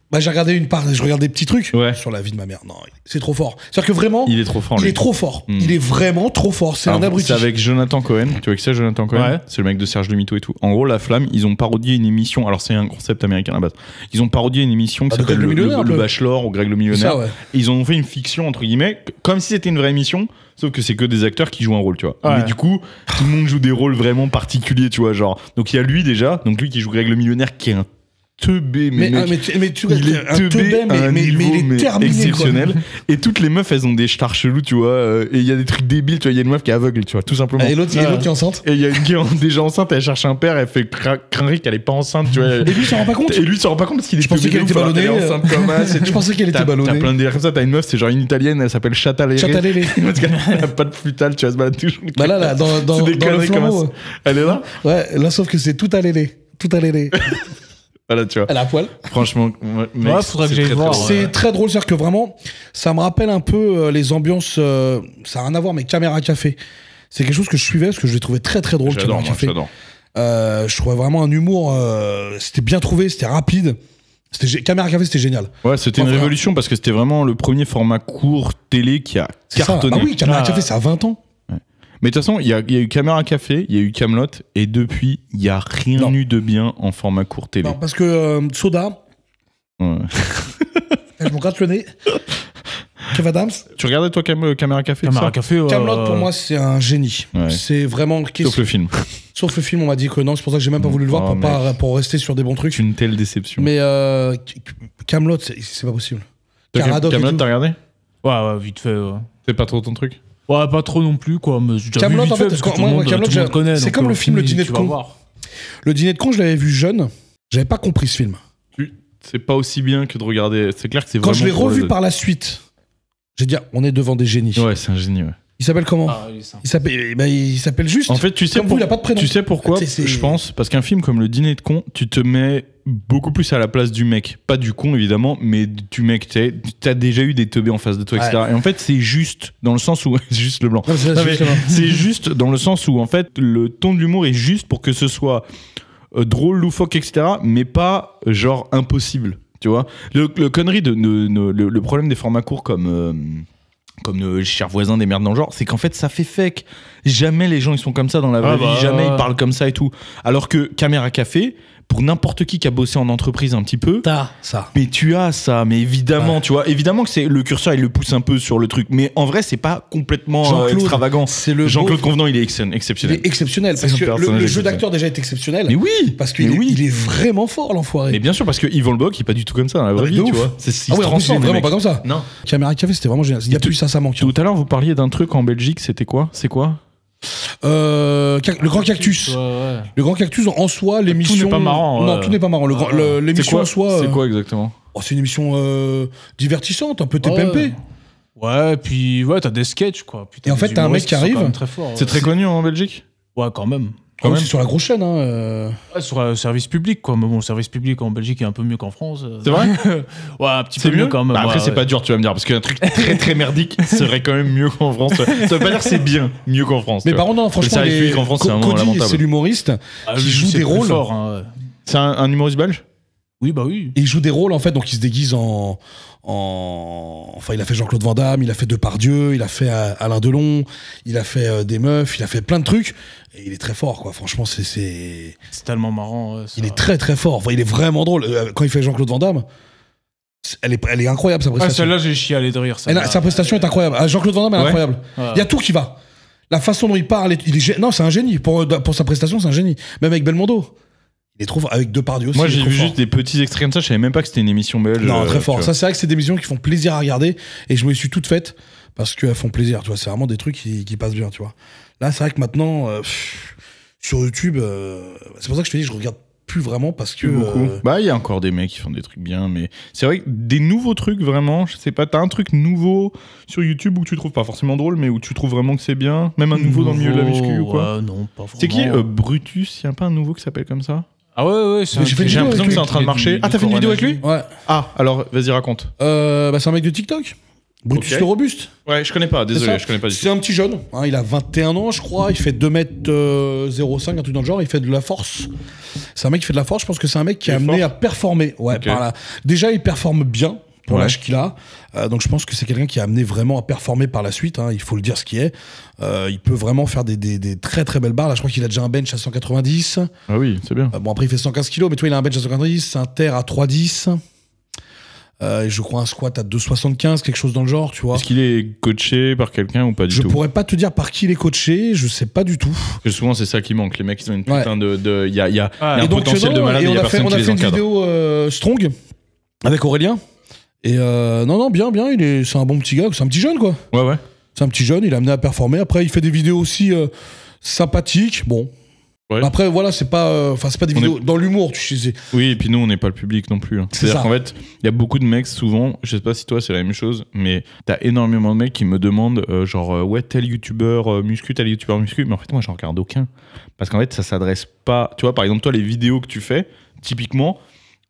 Bah, j'ai regardé une part, je regarde des petits trucs Ouais. sur la vie de ma mère. Non, c'est trop fort. C'est-à-dire que vraiment, Il est trop fort. il lui. est trop fort. Mm. Il est vraiment trop fort. C'est un Alors, abruti. C'est avec Jonathan Cohen. Tu vois que c'est Jonathan Cohen Ouais. C'est le mec de Serge Le Mito et tout. En gros, La Flamme, ils ont parodié une émission. Alors, c'est un concept américain à la base. Ils ont parodié une émission qui Ah, de s'appelle Greg le le, Millionnaire, le- un le peu. Bachelor ou Greg le C'est Millionnaire. ça, ouais. Et ils ont fait une fiction, entre guillemets, comme si c'était une vraie émission, sauf que c'est que des acteurs qui jouent un rôle, tu vois. Ouais. Mais du coup, tout le monde joue des rôles vraiment particuliers, tu vois. Genre, donc il y a lui déjà, donc lui qui joue Greg le Millionnaire, qui est un teubé, mais, Mais, mec, ah, mais, tu- mais tu il est un teubé teubé, à mais, un mais, mais niveau, il est terminé. quoi. exceptionnel. Et toutes les meufs, elles ont des stars chelous, tu vois. euh, Et il y a des trucs débiles, tu vois. Il y a une meuf qui est aveugle, tu vois, tout simplement. Et l'autre, et l'autre qui est enceinte. Et il y a une qui est déjà enceinte, elle cherche un père, elle fait cra- craindre qu'elle est pas enceinte, tu vois. Et lui, il s'en rend pas compte. Et lui, il s'en rend pas compte parce qu'il est Je pensais teubé qu'elle de était ouf, alors qu'elle est ballonnée, enceinte comme ça, c'est Je tout. pensais qu'elle était T'as- ballonnée. T'as plein de délires comme ça. T'as une meuf, c'est genre une italienne, elle s'appelle Chatalere. Chatalele. Parce qu'elle a pas de futal, tu vois, elle se balade toujours. Bah là, là, dans, dans, C'est des dans le conneries comme flambeau. ça. Elle est là. Ouais, là, sauf que c'est tout à l'élé. Tout à l'élé. Voilà, tu vois. Elle a à poil. Franchement, ouais, mec, Ouais, faudrait que c'est j'aille très, très voir, drôle. C'est très drôle, c'est-à-dire que vraiment, ça me rappelle un peu euh, les ambiances. euh, ça n'a rien à voir, mais Caméra Café. C'est quelque chose que je suivais parce que je l'ai trouvé très très drôle, J'adore, Caméra moi, Café. j'adore. Euh, je trouvais vraiment un humour. euh, c'était bien trouvé, c'était rapide. C'était gé- Caméra Café, c'était génial. Ouais, c'était une Enfin, révolution parce que c'était vraiment le premier format court télé qui a C'est ça. cartonné. Ah oui, Caméra Ah. Café, ça a vingt ans. Mais de toute façon, il y, a il y a eu Caméra Café, il y a eu Camelot, et depuis, il y a rien Non. eu de bien en format court télé. Non, parce que euh, Soda, Ouais. je me gratte le nez. Kev Adams. Tu regardais toi Cam- Caméra Café tout Caméra ça Café. ouais, Camelot, pour euh, moi, c'est un génie. Ouais. C'est vraiment. Sauf le film. Sauf le film, on m'a dit que non, c'est pour ça que j'ai même pas voulu le voir Oh, pour, mec. pas, pour rester sur des bons trucs. C'est une telle déception. Mais euh, Camelot, c'est c'est pas possible. Toi, Cam- Caradoc et Camelot, tout. t'as regardé Ouais, ouais, vite fait. Ouais. C'est pas trop ton truc Ouais, pas trop non plus, quoi. Mais j'ai déjà Kaamelott, vu vite en fait, fait, parce que quand- tout le moi, monde, Kaamelott, tout le monde j'ai- connaît. c'est donc, comme euh, le film Le tu- Dîner tu de vas con. voir. Le Dîner de con, je l'avais vu jeune. J'avais pas compris ce film. C'est pas aussi bien que de regarder. C'est clair que c'est Quand vraiment. je l'ai pour revu le- par la suite, j'ai dit, ah, on est devant des génies. Ouais, c'est un génie, ouais. Il s'appelle comment Ah, il est sympa. Il s'appelle eh ben, il s'appelle juste. En fait, tu sais, Comme vous, pour- il a pas de prénom. tu sais pourquoi Tu sais, c'est- je pense parce qu'un film comme Le Dîner de con, tu te mets beaucoup plus à la place du mec, pas du con évidemment, mais du mec. Tu as déjà eu des teubés en face de toi, et cetera. Et en fait, c'est juste dans le sens où c'est juste le blanc. Non, c'est- Non, mais justement. c'est juste dans le sens où en fait le ton de l'humour est juste pour que ce soit euh, drôle, loufoque, et cetera. Mais pas euh, genre impossible. Tu vois, le, le connerie de, de- de- le, le problème des formats courts comme euh, comme nos chers voisins des merdes dans le genre, c'est qu'en fait ça fait fake. Jamais les gens ils sont comme ça dans la vraie Ah vie, bah, jamais ouais. ils parlent comme ça et tout. Alors que Caméra Café, pour n'importe qui qui a bossé en entreprise un petit peu, T'as ça. mais tu as ça, mais évidemment, Ouais. tu vois, évidemment que c'est le curseur il le pousse un peu sur le truc, mais en vrai c'est pas complètement euh, Jean-Claude, extravagant. c'est le Jean-Claude beau- Convenant il est ex- Il exceptionnel. est exceptionnel. C'est Parce un que le, personnage le jeu exceptionnel. d'acteur déjà est exceptionnel. Mais oui, Parce qu'il mais est, oui. il est vraiment fort, l'enfoiré. Mais bien sûr, parce que Yvan Le Boc, il est pas du tout comme ça dans la vraie mais vie, de tu ouf. vois. C'est, il Ah se oui, en plus, transforme, non, le vraiment mec. pas comme ça. Non. Caméra Café, c'était vraiment génial. Il y a Tout- plus ça, ça manque. Tout à l'heure, vous parliez d'un truc en Belgique, c'était quoi C'est quoi Euh, ca- le Grand Cactus. Ouais, ouais. Le Grand Cactus, en soi, l'émission. n'est pas marrant, Non, ouais. tout n'est pas marrant. Le grand- Ah, le- C'est L'émission quoi en soi. C'est euh, quoi exactement oh, c'est une émission euh, divertissante, un peu T P M P. Ouais. Ouais, puis ouais, t'as des sketchs, quoi. Puis t'as Et en des fait, t'as un mec humoristes qui sont arrive. quand même Très fort, C'est très connu en Belgique Ouais, quand même. Quand même. c'est sur la grosse chaîne. Hein, euh. Ouais, sur le service public, quoi. Mais bon, le service public en Belgique est un peu mieux qu'en France. euh. C'est vrai Ouais, un petit C'est peu mieux, mieux quand même. Bah, après, ouais, c'est ouais. pas dur, tu vas me dire, parce qu'un truc très très merdique serait quand même mieux qu'en France. Ça veut pas dire que c'est bien mieux qu'en France. Mais tu par vois. contre, non, franchement, service les... public en France, c'est Co- vraiment Cody, lamentable. c'est l'humoriste. Ah, qui lui, joue c'est des plus rôles. fort, hein, ouais. C'est un, un humoriste belge Oui, bah oui. Et il joue des rôles, en fait, donc il se déguise en. en... Enfin, il a fait Jean-Claude Van Damme, il a fait Depardieu, il a fait euh, Alain Delon, il a fait euh, des meufs, il a fait plein de trucs. Et il est très fort, quoi. Franchement, c'est. c'est... C'est tellement marrant. ouais, ça. Il est très très fort. Enfin, il est vraiment drôle. Euh, Quand il fait Jean-Claude Van Damme, c'est- elle est, elle est incroyable, sa Ah, prestation. celle-là, j'ai chialé de rire. Elle a- celle-là. sa prestation est incroyable. Ah, Jean-Claude Van Damme est Ouais. incroyable. Ouais. Il y a tout qui va. La façon dont il parle, il est gé- non, c'est un génie. Pour, pour sa prestation, c'est un génie. Même avec Belmondo. Il est trop fort. Avec Depardieu aussi. Moi, il est j'ai trop vu fort. juste des petits extraits comme ça, je savais même pas que c'était une émission belge. Non, euh, très tu fort. vois. Ça, c'est vrai que c'est des émissions qui font plaisir à regarder. Et je me les suis toutes faites parce qu'elles font plaisir. Tu vois, c'est vraiment des trucs qui, qui passent bien. Tu vois. Là, c'est vrai que maintenant, euh, pff, sur YouTube, euh, c'est pour ça que je te dis, je regarde plus vraiment parce que. Plus beaucoup. euh, Bah, il y a encore des mecs qui font des trucs bien, mais c'est vrai que des nouveaux trucs, vraiment, je sais pas, t'as un truc nouveau sur YouTube où tu trouves pas forcément drôle, mais où tu trouves vraiment que c'est bien, même un nouveau dans le milieu de la muscu ou quoi. Ouais, non, pas vraiment. C'est qui euh, Brutus, y a pas un nouveau qui s'appelle comme ça Ah ouais, ouais, c'est Mais un j'ai fait qui- une J'ai vidéo l'impression avec que c'est en lui. train de marcher. Ah, t'as fait une vidéo avec lui Ouais. Ah, alors vas-y, raconte. Euh, bah, c'est un mec de TikTok. Brutus Ok. le robuste. Ouais, je connais pas, C'est désolé, ça. je connais pas du tout. C'est un petit jeune, hein, il a vingt et un ans je crois, il fait deux mètres zéro cinq, un truc dans le genre, il fait de la force. C'est un mec qui fait de la force, je pense que c'est un mec qui Il est est amené fort. à performer. Ouais, Ok. par là. Déjà il performe bien pour Ouais. l'âge qu'il a, Euh, donc je pense que c'est quelqu'un qui est amené vraiment à performer par la suite, hein, il faut le dire ce qui est. Euh, il peut vraiment faire des, des, des très très belles barres, là je crois qu'il a déjà un bench à cent quatre-vingt-dix. Ah oui, c'est bien. Euh, bon après il fait cent quinze kilos, mais toi il a un bench à cent quatre-vingt-dix, un terre à trois dix. Euh, et je crois un squat à deux soixante-quinze, quelque chose dans le genre, tu vois. Est-ce qu'il est coaché par quelqu'un ou pas du Je tout? pourrais pas te dire par qui il est coaché, je sais pas du tout. Parce que souvent, c'est ça qui manque. Les mecs, ils ont une Ouais. putain de. de- Il y a, il y a- il y a un Et donc, potentiel non, de malade et et il on y a a fait, personne on qui a les fait une encadre. vidéo euh, strong avec Aurélien. Et euh, non, non, bien, bien, il est, c'est un bon petit gars, c'est un petit jeune quoi. Ouais, ouais. C'est un petit jeune, il est amené à performer. Après, il fait des vidéos aussi euh, sympathiques. Bon. Ouais. Après, voilà, c'est pas, enfin, c'est pas des On vidéos est- dans l'humour, tu sais. Oui, et puis nous, on n'est pas le public non plus. hein. C'est C'est-à-dire ça. qu'en fait, il y a beaucoup de mecs, souvent, je sais pas si toi c'est la même chose, mais t'as énormément de mecs qui me demandent, euh, genre, euh, ouais, tel youtubeur euh, muscu, tel youtubeur muscu, mais en fait, moi, j'en regarde aucun. Parce qu'en fait, ça s'adresse pas. Tu vois, par exemple, toi, les vidéos que tu fais, typiquement,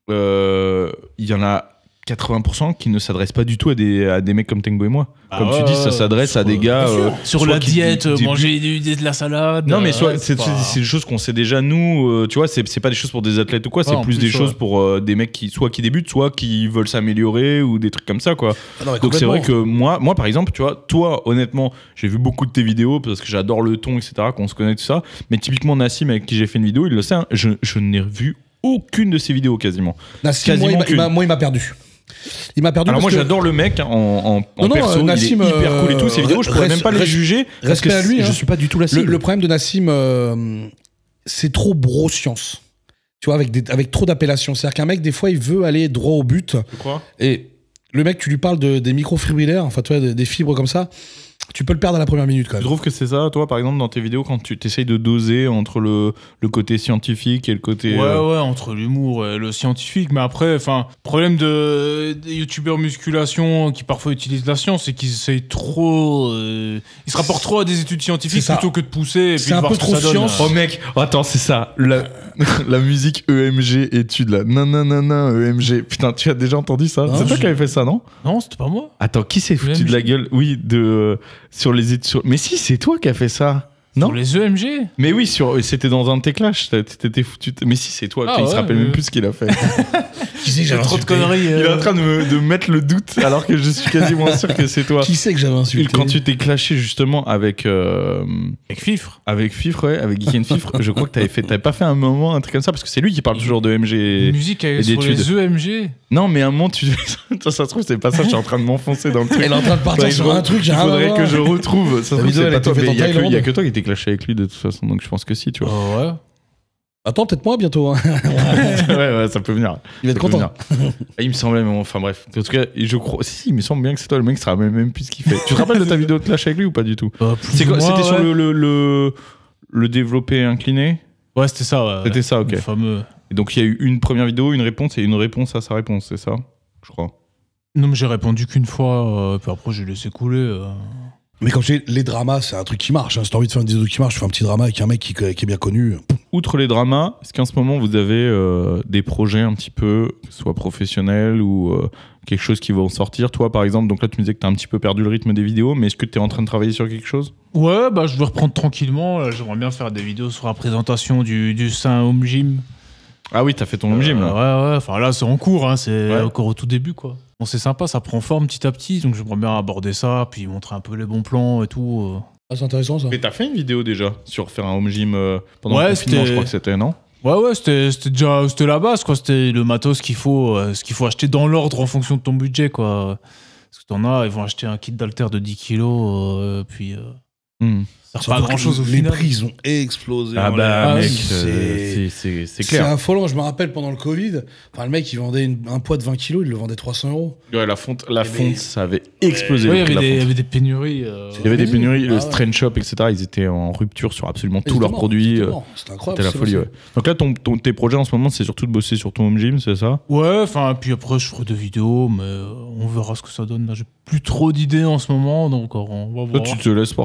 euh, il y en a quatre-vingts pour cent qui ne s'adressent pas du tout à des, à des mecs comme Tengo et moi. Ah Comme ouais, tu dis, ouais, ça s'adresse à sur, des euh, gars. euh, Sur soit la qui- diète, des- manger du- de la salade. Non, mais euh, soit, ouais, c'est pas- c'est- c'est des choses qu'on sait déjà nous, euh, tu vois, c'est c'est pas des choses pour des athlètes ou quoi, c'est Ouais, en plus, plus, des choses ouais. pour euh, des mecs qui soit qui débutent, soit qui veulent s'améliorer ou des trucs comme ça, quoi. Ah non, mais Donc c'est vrai complètement. que moi, moi par exemple, tu vois, toi, honnêtement, j'ai vu beaucoup de tes vidéos parce que j'adore le ton, et cetera, qu'on se connaît, tout ça. Mais typiquement, Nassim, avec qui j'ai fait une vidéo, il le sait, hein, je, je n'ai vu aucune de ses vidéos quasiment. Nassim, moi, quasiment il m'a- il m'a- qu'une. moi, il m'a perdu. Il m'a perdu. Alors moi, parce que- j'adore le mec hein, en, en, en Non, non, perso, euh, Nassim, il est hyper euh, cool et tout. Ses vidéos, je pourrais res- même pas les res- juger parce que respect à lui, je hein. suis pas du tout la Le, cible. le problème de Nassim, euh, c'est trop broscience. Tu vois, avec, des- avec trop d'appellations. C'est-à-dire qu'un mec, des fois, il veut aller droit au but. Tu crois? Et le mec, tu lui parles de, des microfibrillaires, enfin, tu vois, des, des fibres comme ça, tu peux le perdre à la première minute quand Tu même. trouves que c'est ça, toi, par exemple, dans tes vidéos, quand tu essayes de doser entre le, le côté scientifique et le côté... Ouais, euh, ouais, entre l'humour et le scientifique. Mais après, enfin, problème de, des youtubeurs musculation qui parfois utilisent la science, c'est qu'ils essayent trop. euh, ils se rapportent trop à des études scientifiques C'est ça. plutôt que de pousser et puis C'est de un voir peu ce que trop ça donne. science. Oh mec, oh, attends, c'est ça, la, la musique E M G étude là, nanana E M G, putain, tu as déjà entendu ça? Non, C'est toi je- qui avais fait ça, non? Non, c'était pas moi. Attends, qui s'est foutu de la gueule? Oui, de euh, sur les études. sur- Mais si, c'est toi qui as fait ça. Non? Pour les E M G. Mais oui, sur, c'était dans un de tes clashs. t'as- T'étais foutu. Mais si, c'est toi. Ah il se ouais, rappelle mais- même plus ce qu'il a fait. Qui sait que J'ai j'avais trop de insulté conneries. Il est euh. en train de me, de mettre le doute alors que je suis quasiment sûr que c'est toi. Qui sait que j'avais insulté Quand tu t'es clashé justement avec euh, Avec Fifre. avec Fifre, ouais, avec Geek and Fifre, je crois que t'avais fait, t'avais pas fait un moment un truc comme ça parce que c'est lui qui parle toujours de M G. Musique et avec sur d'études. les E M G. Non, mais un moment tu, ça, ça se trouve c'est pas ça. Je suis en train de m'enfoncer dans le truc. Elle est en train de partir Faudrait sur que je- un truc, j'ai Il rien à faudrait voir. que je retrouve. Ça se La trouve vidéo, c'est elle pas a toi, été mais faite il y, en a que- il y a Thaïlande. que toi qui t'es clashé avec lui de toute façon, donc je pense que si, tu vois. Oh, ouais. Attends, peut-être moi bientôt. hein. ouais, ouais, ça peut venir. Il va être Ça peut content. venir. Et il me semblait, mais bon, enfin bref. En tout cas, je crois. Si, si, il me semble bien que c'est toi le mec qui se rappelle même plus ce qu'il fait. Tu te rappelles de ta vidéo de clash avec lui ou pas du tout? Bah, plus C'est ou quoi- moins, C'était sur ouais. le, le, le, le développé incliné? Ouais, c'était ça. Ouais, C'était ouais. ça, ok. Le fameux. Et donc il y a eu une première vidéo, une réponse et une réponse à sa réponse, c'est ça? Je crois. Non, mais j'ai répondu qu'une fois, euh, puis après j'ai laissé couler. euh. Mais comme je dis, les dramas, c'est un truc qui marche. hein. Si t'as envie de faire une vidéo qui marche, je fais un petit drama avec un mec qui, qui est bien connu. Outre les dramas, est-ce qu'en ce moment vous avez euh, des projets un petit peu, que ce soit professionnels ou euh, quelque chose qui va en sortir? Toi par exemple, donc là tu me disais que t'as un petit peu perdu le rythme des vidéos, mais est-ce que t'es en train de travailler sur quelque chose? Ouais, bah je vais reprendre tranquillement. Là, j'aimerais bien faire des vidéos sur la présentation du, du Saint Home Gym. Ah oui, t'as fait ton home gym là. Euh, ouais, ouais. Enfin là, c'est en cours, hein, c'est Ouais. encore au tout début, quoi. Bon, c'est sympa, ça prend forme petit à petit, donc j'aimerais bien aborder ça, puis montrer un peu les bons plans et tout. euh. Ah, c'est intéressant ça. Mais t'as fait une vidéo déjà sur faire un home gym euh, pendant Ouais, le confinement, c'était- je crois que c'était, non? Ouais, ouais, c'était c'était déjà c'était la base, quoi. C'était le matos qu'il faut, euh, ce qu'il faut acheter dans l'ordre en fonction de ton budget, quoi. Parce que t'en as, ils vont acheter un kit d'halter de dix kilos, euh, puis euh, Hmm. ça sert Surtout pas grand chose au que les final. prix, ils ont explosé. Ah en bah l'air. mec, c'est- euh, c'est- c'est c'est C'est clair. affolant. Je me rappelle pendant le Covid, enfin, le mec, il vendait une- un poids de vingt kilos, il le vendait trois cents euros. Ouais, la fonte, la Eh fonte, ben, ça avait explosé. Ouais, il y le prix avait de la des- il y fonte. avait des pénuries. euh, Il y avait des pénuries, Ah le ouais. Strange Shop, et cetera. Ils étaient en rupture sur absolument tous Ils leurs étaient produits. morts, ils euh, étaient morts. C'était incroyable. C'était la c'est folie, vrai. ouais. Donc là, ton, ton- tes projets en ce moment, c'est surtout de bosser sur ton home gym, c'est ça? Ouais, enfin, puis après, je ferai des vidéos, mais euh, on verra ce que ça donne. Là, j'ai plus trop d'idées en ce moment, donc euh, on va Toi, voir. tu te laisses porter un peu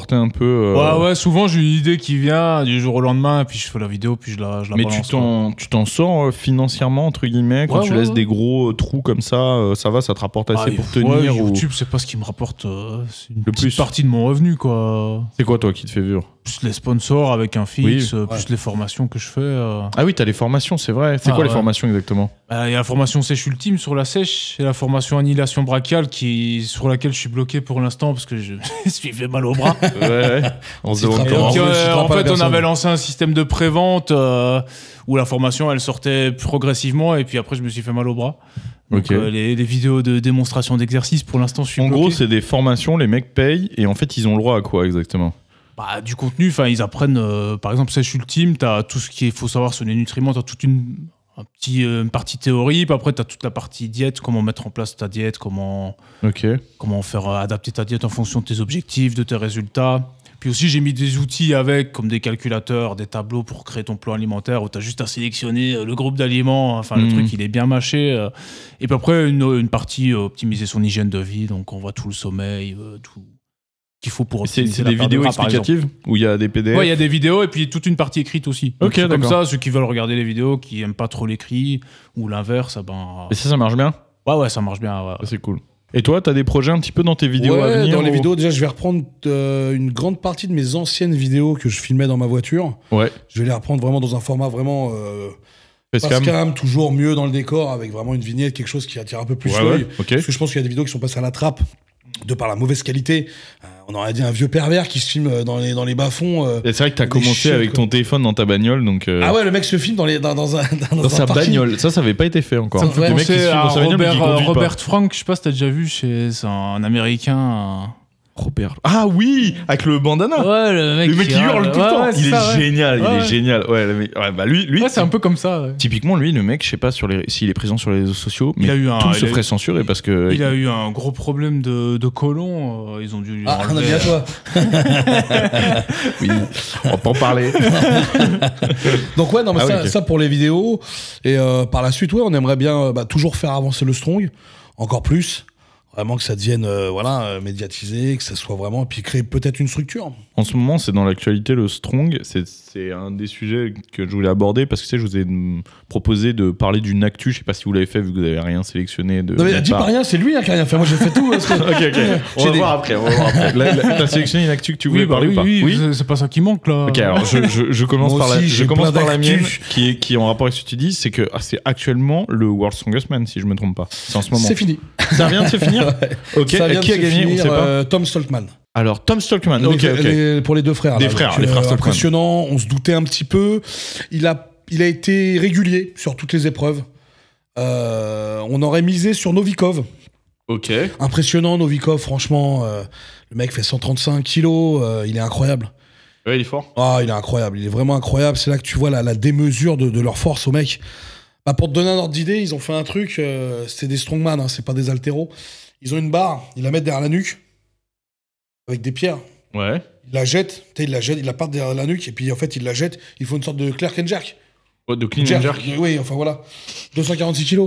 peu. euh, Ouais, ouais, souvent j'ai une idée qui vient du jour au lendemain, et puis je fais la vidéo, puis je la, je la Mais balance. tu t'en, tu t'en sors euh, financièrement, entre guillemets, quand Ouais, tu ouais, laisses ouais. des gros euh, trous comme ça, euh, ça va, ça te rapporte assez Ah, pour ouais, tenir ou... YouTube, c'est pas ce qui me rapporte. euh, c'est une Le petite plus. partie de mon revenu, quoi. C'est quoi, toi, qui te fait vivre? Plus les sponsors avec un fixe, Oui, euh, ouais. plus les formations que je fais. euh. Ah oui, t'as les formations, c'est vrai. C'est Ah, quoi les ouais. formations exactement? Bah, il y a la formation sèche ultime sur la sèche et la formation annihilation brachiale qui, sur laquelle je suis bloqué pour l'instant parce que je me suis fait mal au bras. Ouais, ouais. On se demande travaille comment. Donc, on euh, ne citera en pas la fait, on personne. avait lancé un système de prévente euh, où la formation elle sortait progressivement et puis après je me suis fait mal au bras. Donc Ok. euh, les, les vidéos de démonstration d'exercice pour l'instant je suis En bloqué. gros, c'est des formations, les mecs payent et en fait, ils ont le droit à quoi exactement? Bah, du contenu, enfin ils apprennent euh, par exemple sèche ultime, t'as tout ce qu'il faut savoir sur les nutriments, t'as toute une un petit, euh, une partie théorie, puis après t'as toute la partie diète, comment mettre en place ta diète, comment Ok. comment faire euh, adapter ta diète en fonction de tes objectifs, de tes résultats. Puis aussi, j'ai mis des outils avec, comme des calculateurs, des tableaux pour créer ton plan alimentaire où tu as juste à sélectionner euh, le groupe d'aliments. Enfin, le Mhm. truc, il est bien mâché. euh. Et puis après, une, une partie euh, optimiser son hygiène de vie. Donc, on voit tout le sommeil, euh, tout qu'il faut pour C'est, optimiser c'est la des perte de vidéos gras, par exemple. explicatives où il y a des P D F? Ouais, il y a des vidéos et puis toute une partie écrite aussi. Donc, Ok, c'est comme d'accord. ça, ceux qui veulent regarder les vidéos, qui aiment pas trop l'écrit ou l'inverse, ah ben. Et ça, ça marche bien? Ouais, ouais, ça marche bien. ouais. Ça, c'est cool. Et toi, t'as des projets un petit peu dans tes vidéos Ouais, à venir? dans les ou- vidéos, déjà, je vais reprendre euh, une grande partie de mes anciennes vidéos que je filmais dans ma voiture. Ouais. Je vais les reprendre vraiment dans un format vraiment euh, Facecam? facecam, toujours mieux dans le décor, avec vraiment une vignette, quelque chose qui attire un peu plus Ouais, l'œil. ouais. Ok. Parce que je pense qu'il y a des vidéos qui sont passées à la trappe de par la mauvaise qualité. Euh, on aurait dit un vieux pervers qui se filme dans les, dans les bas-fonds. euh. Et c'est vrai que t'as Des commencé chiens, avec quoi. ton téléphone dans ta bagnole, donc. euh, Ah ouais, le mec se filme dans, les, dans, dans un, dans, Dans un sa parking. bagnole. Ça, ça avait pas été fait encore. Ça me fait Le mec qui se penser filme à dans sa bagnole, mais qui Robert, euh, conduit pas. Robert Frank, je sais pas si t'as déjà vu, chez c'est un américain. un- Robert. Ah oui, avec le bandana. Ouais, le mec, Le mec qui hurle tout le ouais, temps. ouais, c'est il est ça, ouais. génial, il Ouais, est ouais. génial. Ouais, le mec- ouais, bah lui, lui Ouais, c'est un peu comme ça. ouais. typiquement lui, le mec, je sais pas sur les, s'il est présent sur les réseaux sociaux, mais Il a eu un- tout il se a eu- ferait censurer parce que Il a eu un gros problème de, de côlon. euh, Ils ont dû lui Ah, un enlever. ami à toi. oui, on va pas en parler. Donc ouais, non, mais Ah ça, oui, ok. ça pour les vidéos. Et euh, par la suite, ouais, on aimerait bien euh, bah, toujours faire avancer le Strong, encore plus. Vraiment que ça devienne euh, voilà, euh, médiatisé, que ça soit vraiment... Et puis créer peut-être une structure. En ce moment, c'est dans l'actualité le Strong. C'est, c'est un des sujets que je voulais aborder parce que tu sais, je vous ai mm, proposé de parler d'une actu. Je sais pas si vous l'avez fait vu que vous avez rien sélectionné. De Non mais nulle dis part. pas rien, c'est lui hein, qui a rien fait. Moi j'ai fait tout. Parce que... Ok, ok. On J'ai va des- voir après. On va voir après. Là, là, t'as sélectionné une actu que tu voulais Oui, bah parler oui, ou pas oui, c'est- c'est pas ça qui manque là. Ok, alors je, je, je commence Moi par la, aussi, je j'ai commence plein par la d'actu. mienne qui est, qui est en rapport avec ce que tu dis. C'est que ah, c'est actuellement le World's Strongest Man, si je me trompe pas. C'est en ce moment. C'est fini. Ça vient de se finir. Ok, Ça vient qui de a se gagné? On finir, sait pas. euh, Tom Stoltman. Alors, Tom Stolkman. Les- Ok, ok. les- pour les deux frères. Des là. frères, Donc, les frères euh, Stolkman. impressionnant, on se doutait un petit peu. Il a, il a été régulier sur toutes les épreuves. Euh, on aurait misé sur Novikov. Ok. Impressionnant, Novikov, franchement. euh, le mec fait cent trente-cinq kilos, euh, il est incroyable. Ouais, il est fort. Ah, il est incroyable, il est vraiment incroyable. C'est là que tu vois la, la démesure de, de leur force au mec. Bah, pour te donner un ordre d'idée, ils ont fait un truc, euh, c'est des strongman, hein, c'est pas des haltéros. Ils ont une barre, ils la mettent derrière la nuque, avec des pierres. Ouais. Ils la jettent, tu sais, ils la jettent, ils la partent derrière la nuque, et puis en fait, ils la jettent, ils font une sorte de clerk and jerk. Oh, de clean and jerk. Oui, enfin voilà. deux cent quarante-six kilos.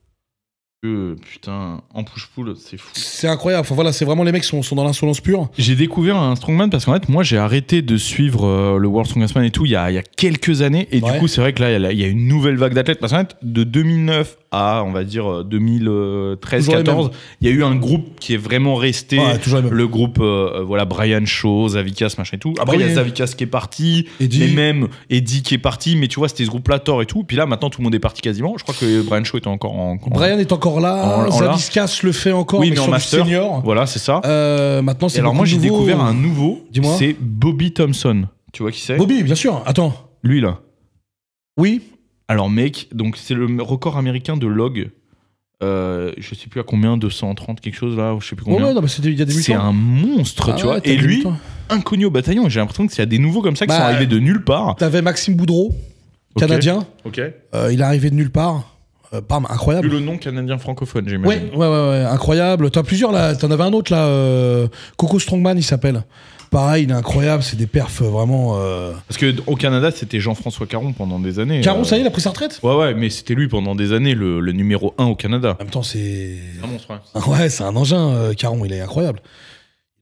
Euh, putain, en push-pull, c'est fou. C'est incroyable. Enfin voilà, c'est vraiment les mecs sont, sont dans l'insolence pure. J'ai découvert un strongman parce qu'en fait, moi, j'ai arrêté de suivre euh, le World Strongest Man et tout il y a, il y a quelques années. Et Ouais. du coup, c'est vrai que là, il y a- il y a une nouvelle vague d'athlètes. Parce qu'en fait, de deux mille neuf à, on va dire, deux mille treize Toujours les quatorze, il y a eu un groupe qui est vraiment resté. Ouais, toujours les mêmes. Le groupe, euh, euh, voilà, Brian Shaw, Zavikas, machin et tout. Après, il y a Oui. Zavikas qui est parti. Eddie. Mais même Eddie qui est parti. Mais tu vois, c'était ce groupe-là, Thor et tout. Puis là, maintenant, tout le monde est parti quasiment. Je crois que Brian Shaw était encore en. en- Brian est encore là. En- en là. Zaviskas le fait encore, Oui, mais, mais en sur du master. senior. Voilà, c'est ça. Euh, maintenant, c'est Et alors, beaucoup moi, j'ai nouveau. découvert un nouveau. Dis-moi. C'est Bobby Thompson. Tu vois qui c'est? Bobby, bien sûr. Attends. Lui, là. Oui. Alors, mec, donc c'est le record américain de log. Euh, je sais plus à combien, deux cent trente, quelque chose là, je sais plus Ouais, combien. ouais, non, mais c'était- il y a des C'est mutants. un monstre, Ah tu ouais, vois. t'as Et des lui, mutants. inconnu au bataillon. J'ai l'impression qu'il y a des nouveaux comme ça qui Bah, sont arrivés de nulle part. T'avais Maxime Boudreau, Ok. canadien. Ok. Euh, il est arrivé de nulle part. Euh, bam, Plus incroyable. le nom canadien francophone, Ouais, j'imagine. ouais, ouais, ouais, incroyable. T'as plusieurs là. T'en avais un autre là. euh, Coco Strongman, il s'appelle. Pareil, il est incroyable. C'est des perfs euh, vraiment. Euh... Parce que au Canada, c'était Jean-François Caron pendant des années. Caron, euh, ça y est, il a pris sa retraite. Ouais, ouais, mais c'était lui pendant des années le, le numéro un au Canada. En même temps, c'est. Un monstre, ouais. Ouais, c'est un engin, euh, Caron. Il est incroyable.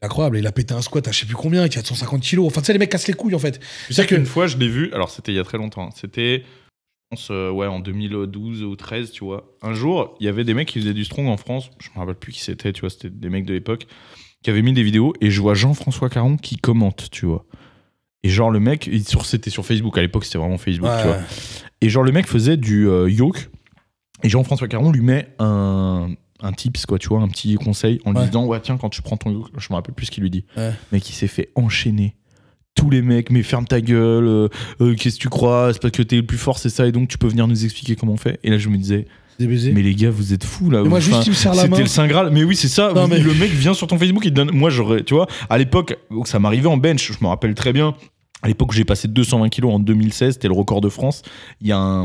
Incroyable, il a pété un squat à je sais plus combien, qui a cent cinquante kilos. Enfin, tu sais, les mecs cassent les couilles en fait. Tu sais qu'une fois, je l'ai vu, alors c'était il y a très longtemps, hein. C'était, je pense, euh, ouais, en deux mille douze ou treize, tu vois. Un jour, il y avait des mecs qui faisaient du strong en France, je me rappelle plus qui c'était, tu vois, c'était des mecs de l'époque, qui avaient mis des vidéos, et je vois Jean-François Caron qui commente, tu vois. Et genre, le mec, il, sur, c'était sur Facebook, à l'époque, c'était vraiment Facebook, Ouais. tu vois. Et genre, le mec faisait du euh, yoke, et Jean-François Caron lui met un. un tips, quoi, tu vois, un petit conseil en lui Ouais. disant, ouais, tiens, quand tu prends ton yoke, je me rappelle plus ce qu'il lui dit. Ouais. Mec, il s'est fait enchaîner. Tous les mecs, mais ferme ta gueule, euh, euh, qu'est-ce que tu crois, c'est parce que t'es le plus fort, c'est ça, et donc tu peux venir nous expliquer comment on fait. Et là, je me disais, Des baisers. mais les gars, vous êtes fous là. Mais moi, Enfin, juste, il me serre la main. C'était le Saint Graal. Mais oui, c'est ça. Non, mais- Le mec vient sur ton Facebook, il te donne. Moi, j'aurais, tu vois, à l'époque, où ça m'arrivait en bench, je me rappelle très bien. À l'époque où j'ai passé deux cent vingt kilos en deux mille seize, c'était le record de France. Il y a un.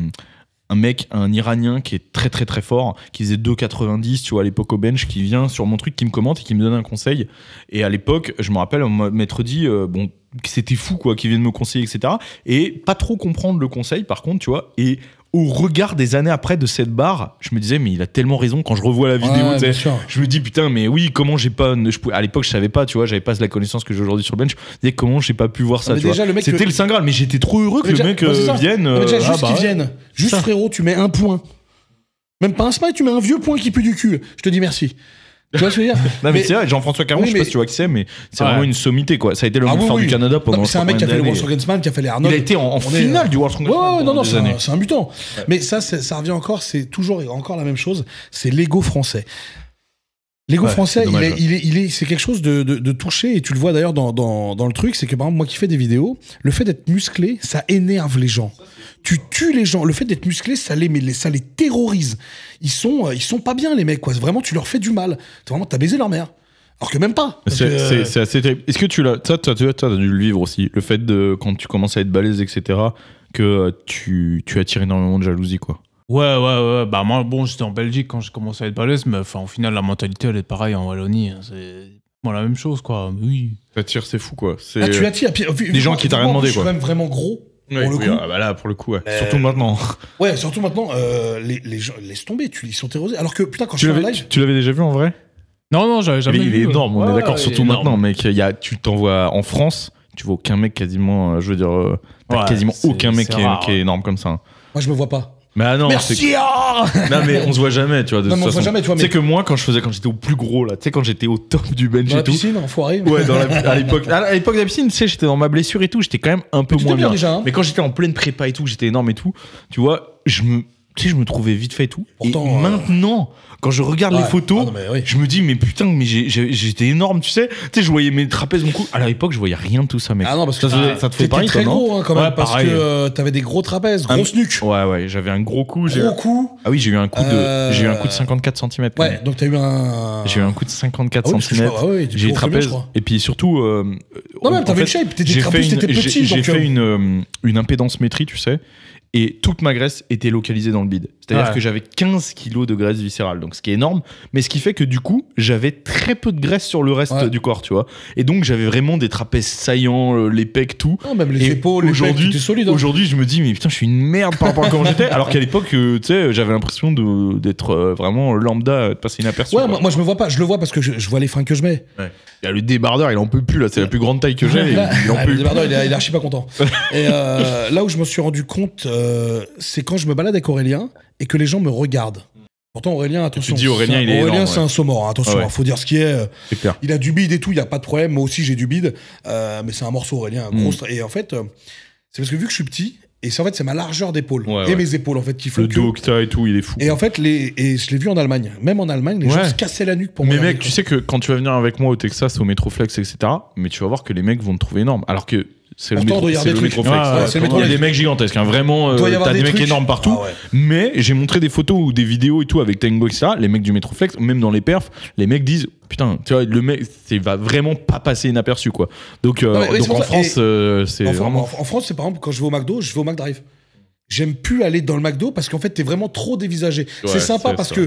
Un mec, un Iranien qui est très très très fort, qui faisait deux quatre-vingt-dix, tu vois, à l'époque au bench, qui vient sur mon truc, qui me commente et qui me donne un conseil. Et à l'époque, je me rappelle, on m'a m'être dit, euh, bon, que c'était fou, quoi, qu'il vienne me conseiller, et cetera. Et pas trop comprendre le conseil, par contre, tu vois. Et au regard des années après de cette barre, je me disais, mais il a tellement raison quand je revois la vidéo, Ouais, tu sais. bien sûr. Je me dis, putain, mais oui, comment j'ai pas. Je pouvais- à l'époque, je savais pas, tu vois, j'avais pas la connaissance que j'ai aujourd'hui sur le bench. Je me disais, comment j'ai pas pu voir ça, mais tu déjà, vois. le mec C'était que- le Saint Graal, mais j'étais trop heureux que Mais le déjà- mec ouais, c'est euh, ça. vienne. Non, mais déjà, euh, juste ah, bah qu'ils ouais. viennent. Juste, Ça. frérot, tu mets un point. Même pas un smile, tu mets un vieux point qui pue du cul. Je te dis merci. Tu vois ce que je veux dire? Non, mais, Mais- c'est vrai, Jean-François Caron, Oui, je sais mais- pas si tu vois qui c'est, mais c'est Ouais. vraiment une sommité, quoi. Ça a été le Ah plus oui, fort oui. du Canada pendant Non, mais c'est un mec qui a fait le combien World d'années. Strongest Man, qui a fait les Il Arnold. a été en, en On est- finale du World Strongest Ouais, Man ouais, non, pendant non, des c'est années. un, c'est un mutant. Mais ça, c'est- ça revient encore, c'est toujours et encore la même chose. C'est l'ego français. L'ego Ouais, français, c'est il dommage, est, il est, il est, c'est quelque chose de, de, de touché, et tu le vois d'ailleurs dans, dans, dans le truc, c'est que par exemple, moi qui fais des vidéos, le fait d'être musclé, ça énerve les gens. Tu tues les gens. Le fait d'être musclé, ça les, mais les, ça les terrorise. Ils sont, euh, ils sont pas bien, les mecs, quoi. Vraiment, tu leur fais du mal. T'as Vraiment, t'as baisé leur mère. Alors que même pas. Parce C'est que, c'est- euh, c'est assez terrible. Est-ce que tu l'as. Ça, toi, tu as dû le vivre aussi. Le fait de, quand tu commences à être balèze, et cetera, que euh, tu, tu attires énormément de jalousie, quoi. Ouais, ouais, ouais. Bah, moi, bon, j'étais en Belgique quand j'ai commencé à être balèze, mais enfin, au final, la mentalité, elle est pareille en Wallonie. hein. C'est bon, la même chose, quoi. Mais oui. T'attires, c'est fou, quoi. C'est Ah, tu attires. Puis, vu- des vu- gens moi- qui t'ont vu rien moi, demandé, Je suis quoi. quand même vraiment gros. Ouais, pour le oui, coup. ah bah là, pour le coup, ouais. Euh, Surtout maintenant. Ouais, surtout maintenant, euh, les, les gens, laisse tomber, tu, ils sont terrorisés. Alors que, putain, quand Tu je fais un l'avais live. tu l'avais déjà vu en vrai? Non, non, j'avais jamais il vu. est ouais. énorme, on Ouais, est d'accord, il est surtout énorme. maintenant, mec. Il y a, tu t'envoies en France, tu vois aucun mec quasiment, euh, je veux dire, euh, t'as Ouais, quasiment c'est- aucun mec c'est qui est, rare, qui est ouais. énorme comme ça. Moi, je me vois pas. Mais ah non, Merci, c'est- ah non mais on se voit jamais, tu vois. De Non, toute mais on se voit façon. jamais, tu vois, Tu sais mais- que moi, quand je faisais, quand j'étais au plus gros là, tu sais, quand j'étais au top du bench Dans et la tout. piscine, enfoiré. Ouais, dans la- à l'époque, à l'époque de la piscine, tu sais, j'étais dans ma blessure et tout, j'étais quand même un peu Mais tu moins t'es bien bien. déjà, hein. Mais quand j'étais en pleine prépa et tout, j'étais énorme et tout, tu vois, je me, tu sais, je me trouvais vite fait et tout. Pourtant, et euh, maintenant, quand je regarde Ouais. les photos, Ah non, mais oui. je me dis, mais putain, mais j'ai- j'ai- j'étais énorme, tu sais. Tu sais, je voyais mes trapèzes, mon cou. À l'époque, je voyais rien de tout ça, mec. Ah non, parce que ça, te- ah, ça te fait t'étais pareil, très toi, non? gros, hein, quand même, Ouais, parce pareil. que euh, t'avais des gros trapèzes, Un- grosse nuque, Ouais, ouais, j'avais un gros coup. j'ai- gros cou. Ah oui, j'ai eu un coup de, Euh, j'ai eu un coup de cinquante-quatre centimètres. Ouais, donc t'as eu un. J'ai eu un coup de cinquante-quatre Ah oui, parce que je centimètres. crois- ouais, ouais, t'es J'ai eu plus gros que le mien, trapèze. je crois. Et puis surtout. euh, Non, même, en t'avais fait, une shape, t'étais j'ai trapèze, fait une- t'étais j'ai- petit, J'ai donc, fait euh, une, euh, une impédance métrie, tu sais. Et toute ma graisse était localisée dans le bide. C'est-à-dire Ouais. que j'avais quinze kilos de graisse viscérale, donc ce qui est énorme. Mais ce qui fait que du coup, j'avais très peu de graisse sur le reste Ouais. du corps, tu vois. Et donc j'avais vraiment des trapèzes saillants, euh, les pecs, tout. Non, même les Et épaules, les pecs, aujourd'hui, t'étais solide. hein. aujourd'hui, je me dis, mais putain, je suis une merde par rapport à comment j'étais. Alors qu'à l'époque, euh, tu sais, j'avais l'impression de- d'être euh, vraiment lambda, de passer inaperçu. Ouais, quoi. moi, moi, je me vois pas, je le vois parce que je, je vois les fringues que je mets. Il y a le débardeur, il en peut plus là, c'est la plus grande taille que j'ai. Là, il en ah, peut le plus. débardeur, il est, il est archi pas content. Et euh, là où je me suis rendu compte, euh, c'est quand je me balade avec Aurélien et que les gens me regardent. Pourtant, Aurélien, attention. dis, Aurélien, c'est un- il est Aurélien, énorme, c'est ouais. un saumon, hein, attention, Ah ouais. hein, faut dire ce qui est. euh, C'est clair. Il a du bide et tout, il y a pas de problème. Moi aussi, j'ai du bide. Euh, mais c'est un morceau, Aurélien. un Mm. Gros stra- Et en fait, euh, c'est parce que vu que je suis petit, et c'est en fait, c'est ma largeur d'épaule Ouais, et ouais. mes épaules en fait qui font Le que. dos que t'as et tout, il est fou. Et en fait, les, et je l'ai vu en Allemagne. Même en Allemagne, les Ouais. gens se cassaient la nuque pour Mais me mec, regarder, tu sais que quand tu vas venir avec moi au Texas, au Metroflex, et cetera, mais tu vas voir que les mecs vont te trouver énorme. Alors que c'est le, Pourtant, métro, il doit y avoir c'est des le trucs. Metroflex. Ouais, ouais, c'est le Il y a Metroflex. des mecs gigantesques, hein, vraiment. Il doit y euh, avoir T'as des des mecs trucs. énormes partout. Ah ouais. Mais j'ai montré des photos ou des vidéos et tout avec Tango, et cetera. Les mecs du Metroflex, même dans les perfs, les mecs disent putain, tu vois, le mec, il va vraiment pas passer inaperçu, quoi. Donc, euh, Non, mais oui, c'est donc pour en ça. France, Et- euh, c'est En, vraiment. en- en France, c'est par exemple, quand je vais au McDo, je vais au McDrive. J'aime plus aller dans le McDo parce qu'en fait, t'es vraiment trop dévisagé. Ouais, c'est sympa c'est parce ça. que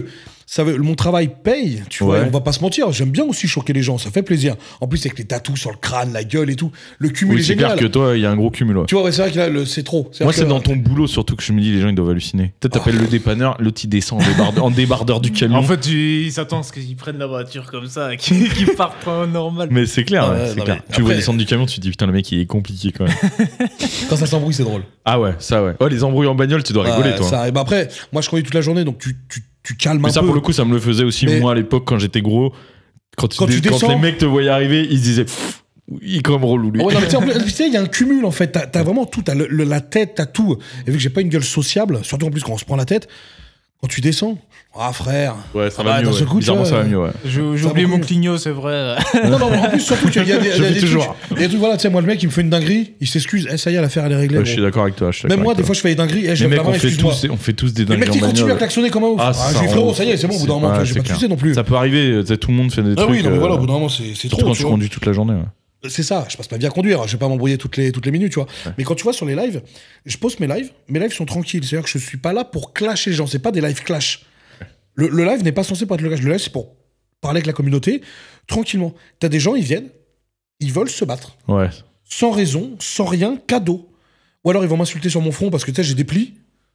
ça veut, mon travail paye, tu vois, Ouais. et on va pas se mentir. J'aime bien aussi choquer les gens, ça fait plaisir. En plus, avec les tatous sur le crâne, la gueule et tout, le cumul Oui, est c'est génial. clair que toi, il y a un gros cumul. Ouais. Tu vois, ouais, c'est vrai que là, le- c'est trop. Moi, C'est-à-dire c'est que- dans ton boulot surtout que je me dis, les gens, ils doivent halluciner. Peut-être t'appelles le dépanneur, l'autre, il descend en, débardeur, en débardeur du camion. En fait, tu- ils s'attendent à ce qu'ils prennent la voiture comme ça, qu'ils qu'ils partent pas normal. Mais c'est clair, Ah ouais, ouais, c'est non, clair. mais Tu le vois après- descendre du camion, tu te dis, putain, le mec, il est compliqué quand même. Quand ça s'embrouille, c'est drôle. Ah ouais, ça ouais. Ouais, les embrouilles en bagnole, tu dois rigoler, Ouais, toi. ça, et bah après, moi, je conduis toute la journée, donc tu, tu, tu calmes Mais un ça, peu. pour le coup, ça me le faisait aussi, Mais- moi, à l'époque, quand j'étais gros. Quand, tu Quand dé- tu quand descends- les mecs te voyaient arriver, ils se disaient, pff, il est quand même relou, lui. Ah ouais, non, mais tu sais, en plus, tu sais, il y a un cumul en fait. T'as t'as vraiment tout. T'as le- le- la tête, t'as tout. Et vu que j'ai pas une gueule sociable, surtout en plus quand on se prend la tête, quand tu descends, ah frère. Ouais, ça Ah bah, va mieux. d'un seul Ouais. coup, tu Bizarrement, vois, ça va mieux, ouais. Je- J'ai Ça oublié beaucoup mon mieux. clignot, c'est vrai. Non, non, mais en plus, surtout qu'il y a des, il y a Je le des fais trucs. toujours. Il y a des trucs, voilà, tu sais, moi, le mec, il me fait une dinguerie, il s'excuse. Eh, ça y est, l'affaire, elle est réglée. Ouais, gros. je suis d'accord avec toi. je suis Même d'accord moi, avec des toi. fois, je fais des dingueries. Eh, je Les lève mecs, la main, on fait, excuse-moi. tous, on fait tous des Le dingueries mec en qui continue à bagnole. klaxonner comme un ouf. Ah, Ah, ça, je dis, on- frérot, ça y est, c'est bon, au bout d'un moment, Ouais, j'ai c'est pas de clair. soucis non plus. Ça peut arriver, tu sais, tout le monde fait des Ah trucs. oui, non, mais euh, voilà, au bout d'un moment, c'est c'est Surtout trop. quand tu tu vois. conduis toute la journée. ouais. C'est ça, je passe ma vie à conduire, je vais pas m'embrouiller toutes les, toutes les minutes, tu vois. Mais quand tu vois sur les lives, je poste mes lives, mes lives sont tranquilles, c'est-à-dire que je suis pas là pour clasher les gens, c'est pas des lives clash. Le, le live n'est pas censé pour être le clash, le live c'est pour parler avec la communauté, tranquillement. T'as des gens, ils viennent, ils veulent se battre, Ouais. sans raison, sans rien, cadeau. Ou alors ils vont m'insulter sur mon front parce que tu sais, j'ai des plis.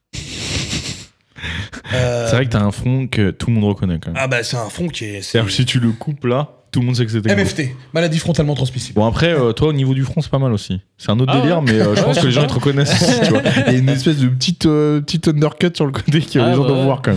Euh, C'est vrai que t'as un front que tout le monde reconnaît quand même. Ah bah c'est un front qui est... c'est C'est-à-dire que si tu le coupes là, tout le monde sait que c'était. M F T, maladie frontalement transmissible. Bon après, euh, toi au niveau du front c'est pas mal aussi. C'est un autre Ah délire, ouais. mais euh, je pense que les gens ils te reconnaissent aussi, tu vois. Il y a une espèce de petite, euh, petite undercut sur le côté que Ah les gens ouais. doivent voir quand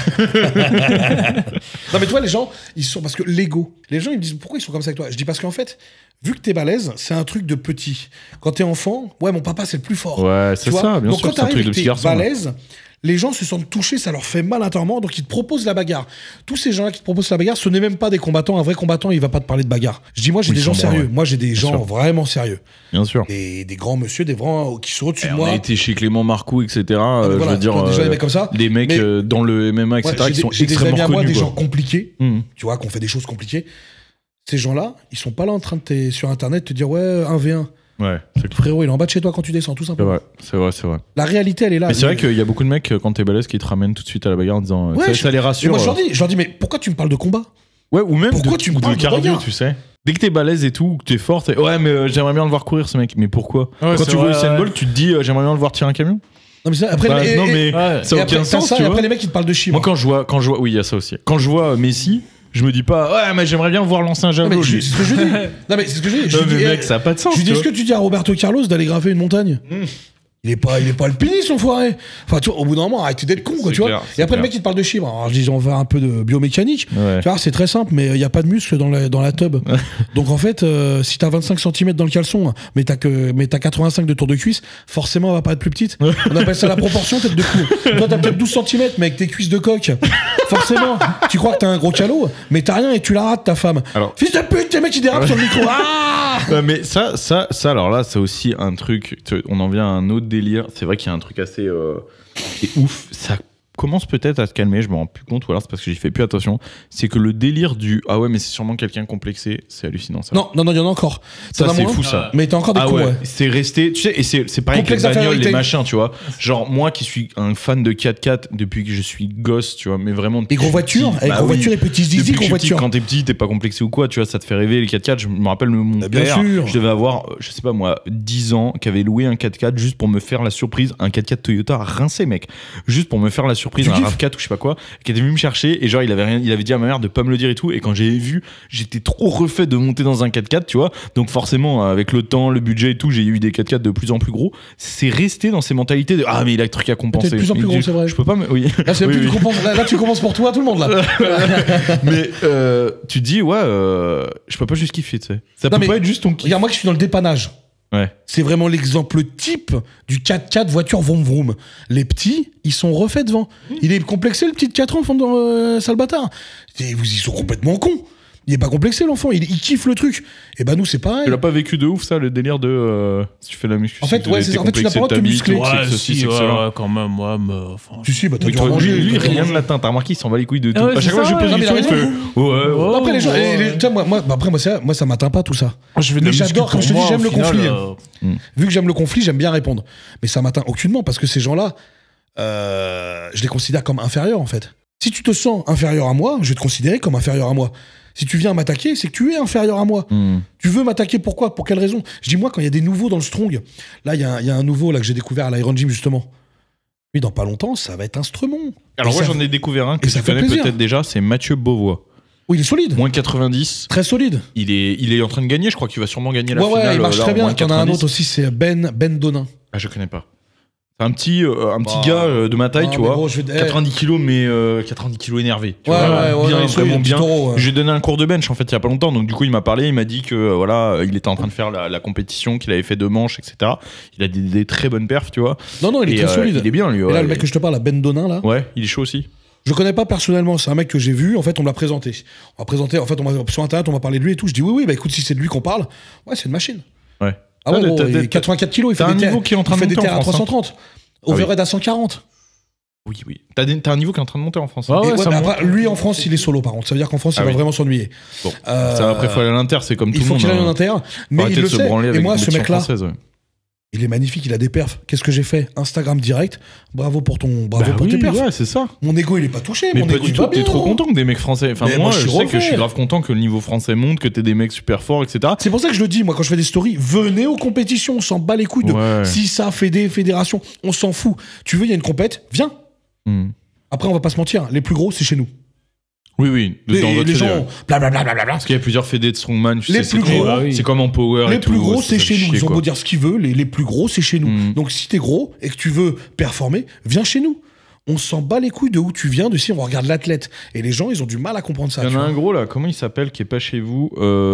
même. Non mais toi les gens ils sont parce que l'ego les gens ils me disent pourquoi ils sont comme ça avec toi, je dis parce qu'en fait vu que t'es balèze c'est un truc de petit, quand t'es enfant ouais mon papa c'est le plus fort. Ouais, Tu c'est vois. ça, bien donc sûr, quand c'est un t'arrives truc et de que petit t'es garçon. ouais. balèze les gens se sentent touchés, ça leur fait mal intérieurement, donc ils te proposent la bagarre. Tous ces gens-là qui te proposent la bagarre, ce n'est même pas des combattants. Un vrai combattant, il va pas te parler de bagarre. Je dis, moi, j'ai Oui, des ils gens sont bons, sérieux. ouais. Moi, j'ai des gens sûr. vraiment sérieux. Bien sûr. Des, des grands monsieur, des grands qui sont au-dessus Et de on moi. a été chez Clément Marcoux, et cetera. Ah, mais euh, voilà, je veux dire, tu vois, déjà, euh, des mecs comme ça. des mecs Mais- euh, dans le M M A, et Ouais, cetera, j'ai qui sont des- j'ai des amis extrêmement à moi, reconnus. des quoi. gens compliqués, Mhm. tu vois, qu'on fait des choses compliquées. Ces gens-là, ils sont pas là en train de te- sur internet te dire ouais, un v un. Ouais, c'est clair. Frérot, il est en bas de chez toi quand tu descends, tout C'est simplement. vrai, c'est vrai, c'est vrai. La réalité, elle est là. Mais c'est vrai Mais- qu'il y a beaucoup de mecs, euh, quand t'es balèze, qui te ramènent tout de suite à la bagarre en disant. euh, Ouais, ça, je- ça les Et rassure. moi, je leur euh. dis, je leur dis, mais pourquoi tu me parles de combat? Ouais, ou même Pourquoi de, tu me ou de parles de cardio, bagarre tu sais. Dès que t'es balèze et tout, que t'es fort, t'es- ouais, mais euh, j'aimerais bien le voir courir, ce mec. Mais pourquoi Ouais, Quand c'est tu vois vrai, Usain ouais. Bolt, tu te dis, euh, j'aimerais bien le voir tirer un camion. Non, mais ça, après, Bah, et- non, et- mais Ouais. ça et n'a après, aucun t'as sens, ça, tu et vois. après, les mecs, ils te parlent de chiffres. Moi, quand je vois, quand je vois, oui, il y a ça aussi. Quand je vois euh, Messi, je me dis pas, ouais, mais j'aimerais bien voir lancer un Non, javelot. mais je- lui. c'est ce que je dis. Non, mais c'est ce que je dis. Je Non, lui mais dis, mec, eh, ça a pas de sens. Je lui dis, tu est-ce que vois. tu dis à Roberto Carlos d'aller graver une montagne? Il est pas, il est pas alpiniste, l'enfoiré. Enfin, tu vois, au bout d'un moment, arrête d'être con, quoi, C'est tu vois. clair, Et c'est après, le clair. mec, il te parle de chiffres. Alors, je dis, on va faire un peu de biomécanique. Ouais. Tu vois, c'est très simple, mais il n'y a pas de muscle dans la, dans la tub. Donc, en fait, euh, si t'as vingt-cinq centimètres dans le caleçon, mais t'as que, mais t'as quatre-vingt-cinq de tour de cuisse, forcément, elle va pas être plus petite. On appelle ça la proportion, tête de cou. Toi, t'as peut-être douze centimètres, mais avec tes cuisses de coq. Forcément, tu crois que t'as un gros calot, mais t'as rien et tu la rates, ta femme. Alors- Fils de pute, tes mecs qui dérapent sur le micro. Ah! Ouais, mais ça, ça, ça, alors là, c'est aussi un truc. tu- On en vient à un autre délire. C'est vrai qu'il y a un truc assez euh, et ouf. Ça commence peut-être à se calmer. Je me rends plus compte, ou alors c'est parce que j'y fais plus attention. C'est que le délire du ah ouais, mais c'est sûrement quelqu'un complexé. C'est hallucinant ça. Non, non, non, il y en a encore. ça T'en as c'est moins fou ça. Mais t'as encore des Ah cons, ouais, ouais. c'est resté, tu sais, et c'est c'est pareil Complexe avec les bagnoles, d'infériorité. les machins, tu vois. Genre, moi qui suis un fan de quatre quatre depuis que je suis gosse, tu vois, mais vraiment. Les gros voitures, petit, les bah gros oui. voitures et petits Depuis zizi, que je gros suis petit, voitures. quand t'es petit, t'es pas complexé ou quoi, tu vois, ça te fait rêver les quatre quatre. Je me rappelle mon Bah, bien père, sûr. je devais avoir, euh, je sais pas moi, dix ans, qui avait loué un quatre quatre juste pour me faire la surprise, un quatre quatre Toyota rincé, mec. Juste pour me faire la surprise, Tu un kiffes RAV quatre ou je sais pas quoi, qui était venu me chercher, et genre, il avait rien, il avait dit à ma mère de pas me le dire et tout, et quand j'ai vu, j'étais trop refait de monter dans un quatre quatre, tu vois. Donc forcément, avec le temps, le budget et tout, j'ai eu des quatre quatre de plus en plus gros. C'est resté dans ces mentalités de ah, mais il a le truc à compenser. T'es de plus en plus Et gros, du- c'est vrai. Je peux pas me. Oui. Là, c'est Oui, plus oui. tu compenses- là, là, tu commences pour toi, tout le monde, là. Mais euh, tu te dis, ouais, euh, je peux pas juste kiffer, tu sais. Ça Non, peut mais pas être juste ton kiff. Regarde, moi, que je suis dans le dépannage. Ouais. C'est vraiment l'exemple type du quatre quatre voiture vroom vroom. Les petits, ils sont refaits devant. Il est complexé, le petit quatre ans, enfant dans euh, sale bâtard. Et vous, ils sont complètement cons. Il est pas complexé, l'enfant. Il, il kiffe le truc. Et bah, nous, c'est pareil. Tu l'as pas vécu de ouf, ça, le délire de. euh, si tu fais la muscu. En fait, c'est ouais, que c'est t'es ça. En fait, tu n'as pas le droit de te complexé muscler. ta bite, Ouais, c'est que ceci, si, c'est que ouais, cela. ouais, quand même, ouais, mais enfin. Tu sais, bah, t'as Oui, dû toi, ranger. lui, lui, t'as dû rien ranger. ne l'atteint. T'as remarqué, il s'en bat les couilles de tout. Ah ouais, à chaque c'est fois, ça, je pose ouais, une non, mais question, il il a fait. raison. Ouais, ouais. Non, après, les gens, Oh, les- les- tu sais, moi, moi, bah, après, moi, ça, moi, ça m'atteint pas tout ça. Je fais de Mais la muscu j'adore, comme pour je te dis, moi, j'aime au le final, conflit. euh, Vu que j'aime le conflit, j'aime bien répondre. Mais ça m'atteint aucunement parce que ces gens-là, euh, je les considère comme inférieurs en fait. Si tu te sens inférieur à moi, je vais te considérer comme inférieur à moi. Si tu viens m'attaquer, c'est que tu es inférieur à moi. Mm. Tu veux m'attaquer, pourquoi? Pour quelle raison? Je dis, moi, quand il y a des nouveaux dans le strong, là, il y, y a un nouveau là, que j'ai découvert à l'Iron Gym, justement. Lui, dans pas longtemps, ça va être un Stremon. Alors, Et moi, ça- j'en ai découvert un que et ça tu fait connais plaisir. peut-être déjà, c'est Mathieu Beauvois. Oui, il est solide. Moins quatre-vingt-dix. Très solide. Il est, il est en train de gagner, je crois qu'il va sûrement gagner la Ouais, ouais, finale. il marche euh, là, très en bien. moins T'en as un quatre-vingt-dix. autre aussi, c'est Ben, Ben Donin. Ah, je connais pas. C'est un petit, euh, un petit Bah, gars euh, de ma taille, non, tu mais vois. gros, je vais- eh. quatre-vingt-dix kilos, mais euh, quatre-vingt-dix kilos énervé. Tu Ouais, vois, ouais, ouais, bien, il est solide, vraiment petit bien. taureau, ouais. J'ai donné un cours de bench en fait il y a pas longtemps, donc du coup il m'a parlé, il m'a dit que euh, voilà, euh, il était en train de faire la, la compétition, qu'il avait fait deux manches, et cetera. Il a des, des très bonnes perfs, tu vois. Non, non, il est Et, très euh, solide. Il est bien lui. Et Ouais, là, le mec Il- que je te parle, là, Ben Donin, là, ouais, il est chaud aussi. je le connais pas personnellement. C'est un mec que j'ai vu. En fait, on me l'a présenté. On m'a présenté, en fait, on m'a, sur Internet, on m'a parlé de lui et tout. Je dis, oui, oui, bah écoute, si c'est de lui qu'on parle, ouais, c'est une machine. Ouais. Ah ouais, T'as- gros, t'as- il t'as- est quatre-vingt-quatre kilos, il fait t'as des un terres, niveau qui est en train il de fait des monter en terres à France, trois cent trente. Ah oui. Overhead à cent quarante. Oui, oui. T'as, des- t'as un niveau qui est en train de monter en France. Ouais, hein. Et ouais, ouais, ça mais monte. après, lui, en France, il est solo, par contre. Ça veut dire qu'en France, il Ah va oui. vraiment s'ennuyer. Bon. Euh, Ça, après, il faut aller à l'Inter, c'est comme tout Il le faut monde. qu'il aille en hein. inter, Faut mais arrêter il de le se sait. branler Et avec moi, une ce compétition mec-là, française, ouais. il est magnifique, il a des perfs. Qu'est-ce que j'ai fait? Instagram direct. Bravo pour ton, bravo Bah pour oui, tes perfs. ouais, c'est ça. Mon ego, il est pas touché. Mais mon pas ego, du il tout, va t'es bien. trop content que des mecs français. Enfin, Mais moi, moi, je je suis sais que je refait. suis grave content que le niveau français monte, que t'aies des mecs super forts, et cetera. C'est pour ça que je le dis, moi, quand je fais des stories, venez aux compétitions, on s'en bat les couilles de Ouais. si ça fait des fédérations, on s'en fout. Tu veux, il y a une compète, viens. Hmm. Après, on va pas se mentir, les plus gros, c'est chez nous. Oui, oui. de- Les, dans votre les fédé, gens, ouais. blablabla, bla, bla, bla. Parce qu'il y a plusieurs fédés de strongman. tu Les sais, plus c'est gros, comme- bah oui. c'est comme en power Les et tout. plus gros, ça c'est fait chez nous. chier, Ils ont quoi. beau dire ce qu'ils veulent, les, les plus gros, c'est chez nous. Mm. Donc, si t'es gros et que tu veux performer, viens chez nous. On s'en bat les couilles de où tu viens, de si on regarde l'athlète. Et les gens, ils ont du mal à comprendre ça. Il y tu en a vois. un gros là, comment il s'appelle, qui est pas chez vous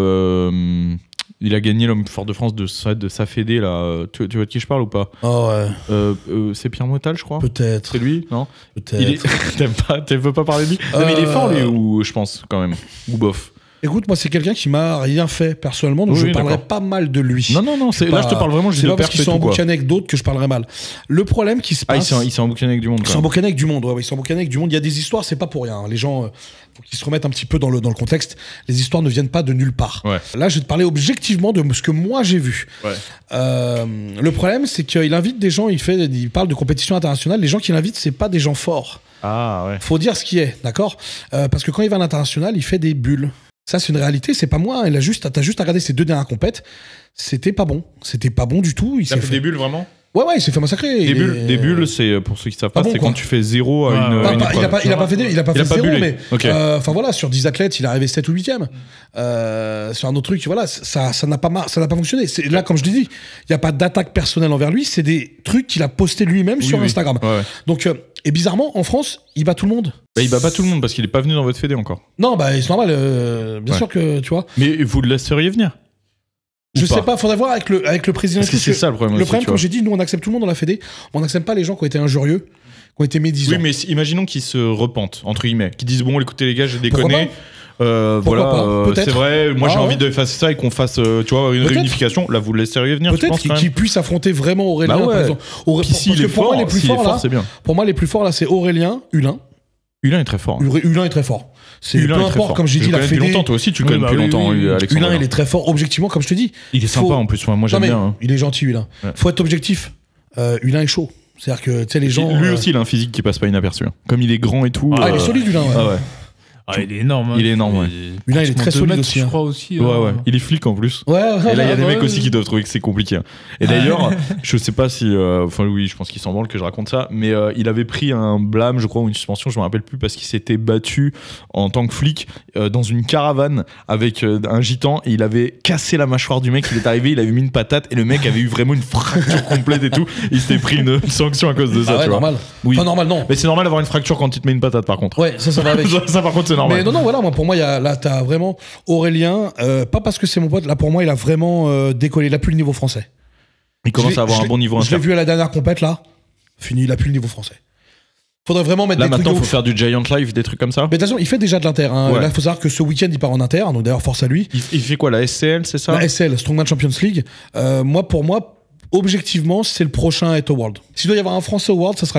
euh, Il a gagné l'homme fort de France de sa, de sa fédé là. Tu, tu vois de qui je parle ou pas Ah ouais, euh, euh, C'est Pierre Motal, je crois. peut-être. C'est lui, non Peut-être. Il est... T'aimes pas, tu veux pas parler de lui Non, mais il est fort lui, ou je pense quand même, ou bof. Écoute, moi, c'est quelqu'un qui m'a rien fait personnellement, donc Oui, je oui, parlerai d'accord. pas mal de lui. Non, non, non. C'est... Pas- Là, je te parle vraiment. Je dis C'est le pas parce perf qu'ils et sont tout, quoi. emboucanés avec d'autres que je parlerai mal. Le problème qui se Ah, il passe. s'est, il s'est emboucané avec du monde. Ils Quand sont même. emboucanés avec du monde, ouais, ouais, ils sont emboucanés avec du monde. Il y a des histoires, c'est pas pour rien. Les gens, euh, faut qu'ils se remettent un petit peu dans le, dans le contexte. Les histoires ne viennent pas de nulle part. Ouais. Là, je vais te parler objectivement de ce que moi j'ai vu. Ouais. Euh, le problème, c'est qu'il invite des gens, il, fait, il parle de compétition internationale. Les gens qu'il invite, c'est pas des gens forts. Ah ouais. Faut dire ce qui est, d'accord Euh, Parce que quand il va à l'international, il fait des bulles. Ça, c'est une réalité, c'est pas moi. Il a juste, t'as juste à regarder ses deux dernières compètes. C'était pas bon. C'était pas bon du tout. Il Il a s'est fait fait... des bulles vraiment. Ouais, ouais, il s'est fait massacrer. Des Il bulles, est- des bulles, c'est pour ceux qui savent pas, Pas bon, c'est quoi. quand tu fais zéro à Ouais, une. ouais. à Pas- une pas- il, a épreuve. pas, il a pas fait, des- il a pas Il a fait pas zéro, bullé. mais Ok. euh, enfin voilà, sur dix athlètes, il est arrivé sept ou huitième. Euh, sur un autre truc, voilà, ça, ça n'a pas, mar- ça n'a pas fonctionné. C'est, là, comme je l'ai dit, il n'y a pas d'attaque personnelle envers lui, c'est des trucs qu'il a postés lui-même Oui, sur oui. Instagram. Ouais, ouais. Donc, euh, et bizarrement, en France, il bat tout le monde. Bah, il bat pas tout le monde parce qu'il est pas venu dans votre fédé encore. Non, bah c'est normal, euh, bien Ouais. sûr que tu vois. Mais vous le laisseriez venir Ou Je pas sais pas, faudrait voir avec le, avec le président. Parce et que tout, c'est parce ça le problème. Le aussi, problème, tu comme vois. j'ai dit, nous on accepte tout le monde dans la Fédé, on n'accepte pas les gens qui ont été injurieux, qui ont été médisants. Oui, mais si- imaginons qu'ils se repentent, entre guillemets, qu'ils disent bon, écoutez les gars, j'ai Pourquoi déconné. Euh, Pourquoi voilà, pas euh, Peut-être. c'est vrai. Moi, j'ai Ah, envie ouais. d'effacer ça et qu'on fasse, euh, tu vois, une Peut-être. réunification. Là, vous le laisseriez venir, je Peut-être pense, qu'il quand même. qu'il puisse affronter vraiment Aurélien, Bah ouais. par exemple. Auré- Puis pour- s'il parce est que pour fort, moi, les plus s'il est forts, fort, là, c'est bien. pour moi, les plus forts là, c'est Aurélien, Hulin. Hulin est très fort. hein. Hulin Hulin est très fort. C'est peu Hulin est très importe, fort. comme j'ai Je dit, le la connais depuis Fédé. longtemps, toi aussi, tu le Oui, connais bah depuis oui, longtemps, oui, oui. Alexandre. Hulin, il est très fort. Objectivement, comme je te dis. Il est faut- sympa en plus. Moi, Non, j'aime mais bien. hein. il est gentil, Hulin. Ouais. Faut être objectif. Euh, Hulin est chaud. C'est-à-dire que, tu sais, les gens. Lui euh, aussi, il a un physique qui passe pas inaperçu. hein. Comme il est grand et tout. Ah, il est euh, solide, Hulin, ouais. Ah ouais. Ah, il est énorme. hein. Il est énorme, ouais. Hulin, il est très pratiquement deux solide mètres, aussi, Je hein. crois aussi. Ouais, euh, ouais. Il est flic en plus. Ouais, ouais, Et là, il y a des ouais, mecs ouais. aussi qui doivent trouver que c'est compliqué. hein. Et d'ailleurs, je sais pas si. euh, Enfin, oui, je pense qu'il s'en branle que je raconte ça. Mais euh, il avait pris un blâme, je crois, ou une suspension, je me rappelle plus, parce qu'il s'était battu en tant que flic euh, dans une caravane avec euh, un gitan et il avait cassé la mâchoire du mec. Il est arrivé, il avait mis une patate et le mec avait eu vraiment une fracture complète et tout. Il s'était pris une, une sanction à cause de ça, Ah ouais, tu vois. normal. Oui. Pas normal, non. Mais c'est normal d'avoir une fracture quand tu te mets une patate, par contre. Ouais, ça, ça va avec. ça, ça, par contre, c'est normal. Mais non, non, voilà, moi, pour moi, il y a, là, t'as vraiment Aurélien, euh, pas parce que c'est mon pote, là, pour moi, il a vraiment euh, décollé. Il a plus le niveau français. il commence Je l'ai- à avoir je un l'ai- bon niveau Je l'ai inter. vu à la dernière compète, là. Fini, il a plus le niveau français. Faudrait vraiment mettre Là, des trucs maintenant, de faut ouf. faire du Giant Life, des trucs comme ça. Mais de toute façon, il fait déjà de l'inter. Hein. Ouais. Là, il faut savoir que ce week-end, il part en inter. Donc d'ailleurs, force à lui. Il, il fait quoi, la S C L, c'est ça La S L, Strongman Champions League. Euh, moi, pour moi, objectivement, c'est le prochain Eto World. S'il doit y avoir un Français au World, ça sera lui.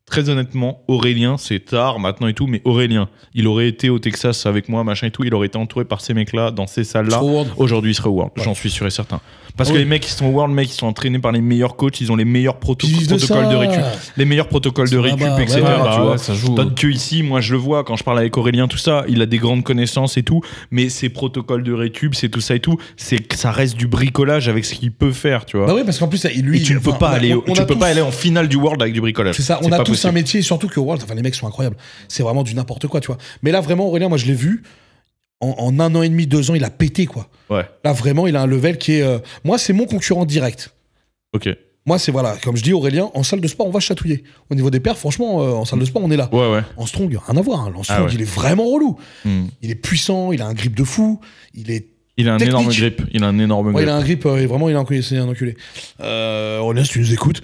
très honnêtement, Aurélien, c'est tard maintenant et tout, mais Aurélien, il aurait été au Texas avec moi, machin et tout, il aurait été entouré par ces mecs-là, dans ces salles-là. Aujourd'hui, il serait au World, ouais. J'en suis sûr et certain. Parce Ah que oui. les mecs qui sont au World, mec, ils sont entraînés par les meilleurs coachs, ils ont les meilleurs proto- Ils vivent de protocoles ça. de récup, les meilleurs protocoles de C'est récup, là-bas, et cetera. ouais, ouais, tu bah vois. ouais, ça joue. Tandis que ici, moi, je le vois quand je parle avec Aurélien, tout ça, il a des grandes connaissances et tout, mais ces protocoles de récup, c'est tout ça et tout, c'est que ça reste du bricolage avec ce qu'il peut faire, tu vois. Bah oui, parce qu'en plus, lui. et tu ne peux enfin, pas on a- aller, on- on tu a peux tous- pas aller en finale du World avec du bricolage. C'est ça, on C'est a pas tous possible. un métier, surtout que World, enfin les mecs sont incroyables. C'est vraiment du n'importe quoi, tu vois. Mais là, vraiment, Aurélien, moi je l'ai vu, en, en un an et demi, deux ans, il a pété, quoi. Ouais. Là, vraiment, il a un level qui est. euh, Moi, c'est mon concurrent direct. Ok. Moi, c'est voilà, comme je dis, Aurélien, en salle de sport, on va chatouiller. Au niveau des perfs, franchement, euh, en salle de sport, on est là. Ouais, ouais. En strong, rien à voir. Hein. En strong, Ah ouais. il est vraiment relou. Hmm. Il est puissant, il a un grip de fou, il est. Il a un Technique. énorme grip. Il a un énorme Ouais, grip. il a un grip, euh, et vraiment, il a enculé, c'est un enculé. Euh, Aurélien, si tu nous écoutes.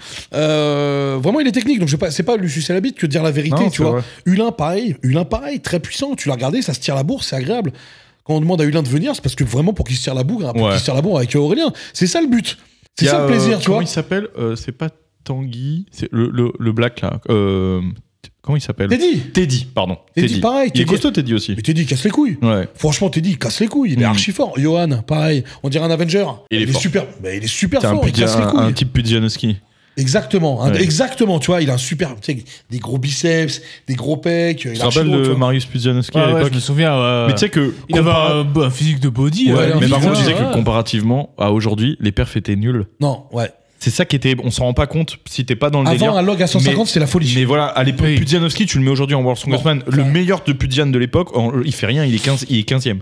Euh, vraiment, il est technique, donc je sais pas, c'est pas lui sucer la bite que de dire la vérité, Non, tu c'est vois. vrai. Hulin, pareil, Hulin, pareil, très puissant. Tu l'as regardé, ça se tire la bourre, c'est agréable. Quand on demande à Hulin de venir, c'est parce que vraiment pour qu'il se tire la bourre, hein, pour Ouais. qu'il se tire la bourre avec Aurélien. C'est ça le but. C'est Il y ça a, le plaisir, euh, tu comment vois. il s'appelle Euh, C'est pas Tanguy, c'est le, le, le black là. Euh, comment il s'appelle Teddy. Teddy, pardon. Teddy, pareil, Il est Teddy. costaud, Teddy aussi. Mais Teddy, il casse les couilles. Ouais. Franchement, Teddy, il casse les couilles. Il est Mm. archi fort. Johan, pareil. On dirait un Avenger. Il est fort. super. Bah, il est super C'est un, fort. Il Pudja- casse les un, couilles. un type Pudzianowski. Exactement. un- Ouais. Exactement. Tu vois, il a un super. Tu sais, des gros biceps, des gros pecs. Il Tu est te archi rappelles gros, tu de vois. Marius Pudzianowski Ouais, à ouais, l'époque je me souviens. ouais, Mais tu sais que. il avait compara- un, un physique de body. Ouais, ouais, un mais par physique, contre, tu sais ouais. que comparativement à aujourd'hui, les perfs étaient nuls. Non, ouais. C'est ça qui était. On s'en rend pas compte si t'es pas dans le délire. Avant, un log à cent cinquante, Mais- c'est la folie. Mais voilà, à l'époque, Oui. Pudzianowski, tu le mets aujourd'hui en World Strongest Bon, Man. Le ouais. meilleur de Pudzian de l'époque, en- il fait rien, il est, quinze, il est quinzième.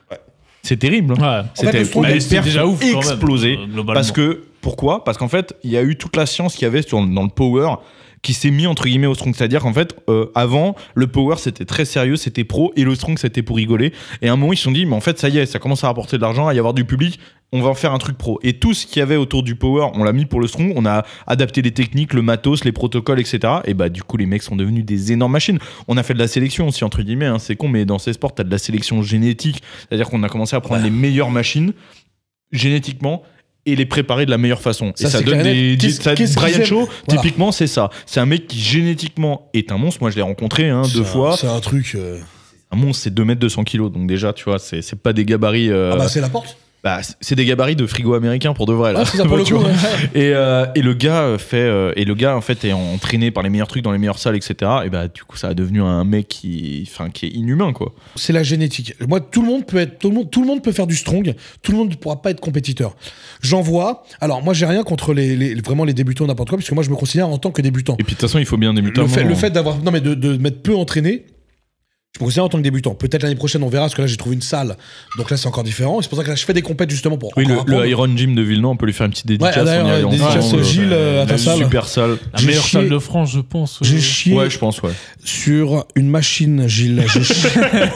C'est terrible. hein. Ouais. C'était En fait, le strong, les c'était perfs déjà ouf, quand même, explosé. euh, globalement. Parce que, pourquoi Parce qu'en fait, il y a eu toute la science qu'il y avait sur, dans le power qui s'est mis entre guillemets au strong. C'est-à-dire qu'en fait, euh, avant, le power c'était très sérieux, c'était pro, et le strong c'était pour rigoler. Et à un moment, ils se sont dit, mais en fait, ça y est, ça commence à rapporter de l'argent, à y avoir du public, on va en faire un truc pro. Et tout ce qu'il y avait autour du power, on l'a mis pour le strong, on a adapté les techniques, le matos, les protocoles, et cetera. Et bah, du coup, les mecs sont devenus des énormes machines. On a fait de la sélection aussi, entre guillemets, hein, c'est con, mais dans ces sports, t'as de la sélection génétique. C'est-à-dire qu'on a commencé à prendre les meilleures machines génétiquement et les préparer de la meilleure façon. Ça, et ça c'est donne clair et des, net. des- Qu'est-ce- ça- qu'est-ce Brian qu'ils aiment Shaw, Voilà. typiquement, c'est ça. C'est un mec qui génétiquement est un monstre. Moi, je l'ai rencontré hein, C'est deux un- fois. C'est un truc. euh, Un monstre, c'est deux mètres deux cents kilos. Donc déjà, tu vois, c'est c'est pas des gabarits. euh, Ah bah, c'est la porte. bah, c'est des gabarits de frigo américain pour de vrai là. Ah, c'est ça pour le Tu coup. vois. ouais. Et, euh, et le gars euh, fait euh, et le gars en fait est entraîné par les meilleurs trucs dans les meilleures salles, etc. Et bah du coup ça a devenu un mec qui, enfin qui est inhumain quoi. C'est la génétique. Moi, tout le monde peut être, tout le monde, tout le monde peut faire du strong. Tout le monde ne pourra pas être compétiteur. J'en vois. Alors, moi, j'ai rien contre les, les- vraiment les débutants n'importe quoi, puisque moi, je me considère en tant que débutant. Et puis de toute façon il faut bien débuter. Le un fait, moment. le fait d'avoir, non mais de, de m'être peu entraîné, je me considère en tant que débutant. Peut-être l'année prochaine, on verra, parce que là, j'ai trouvé une salle. Donc là, c'est encore différent. Et c'est pour ça que là, je fais des compètes justement pour Oui, encore le, apprendre. le Iron Gym de Villeneuve, on peut lui faire une petite dédicace. Ouais, d'ailleurs, on y allait ouais, ensemble, dédicace, euh, Gilles, euh, à ta une salle. Super salle. La J'ai meilleure chié- salle de France, je pense. J'ai euh, chié Ouais, je pense, ouais. sur une machine, Gilles. J'ai chié-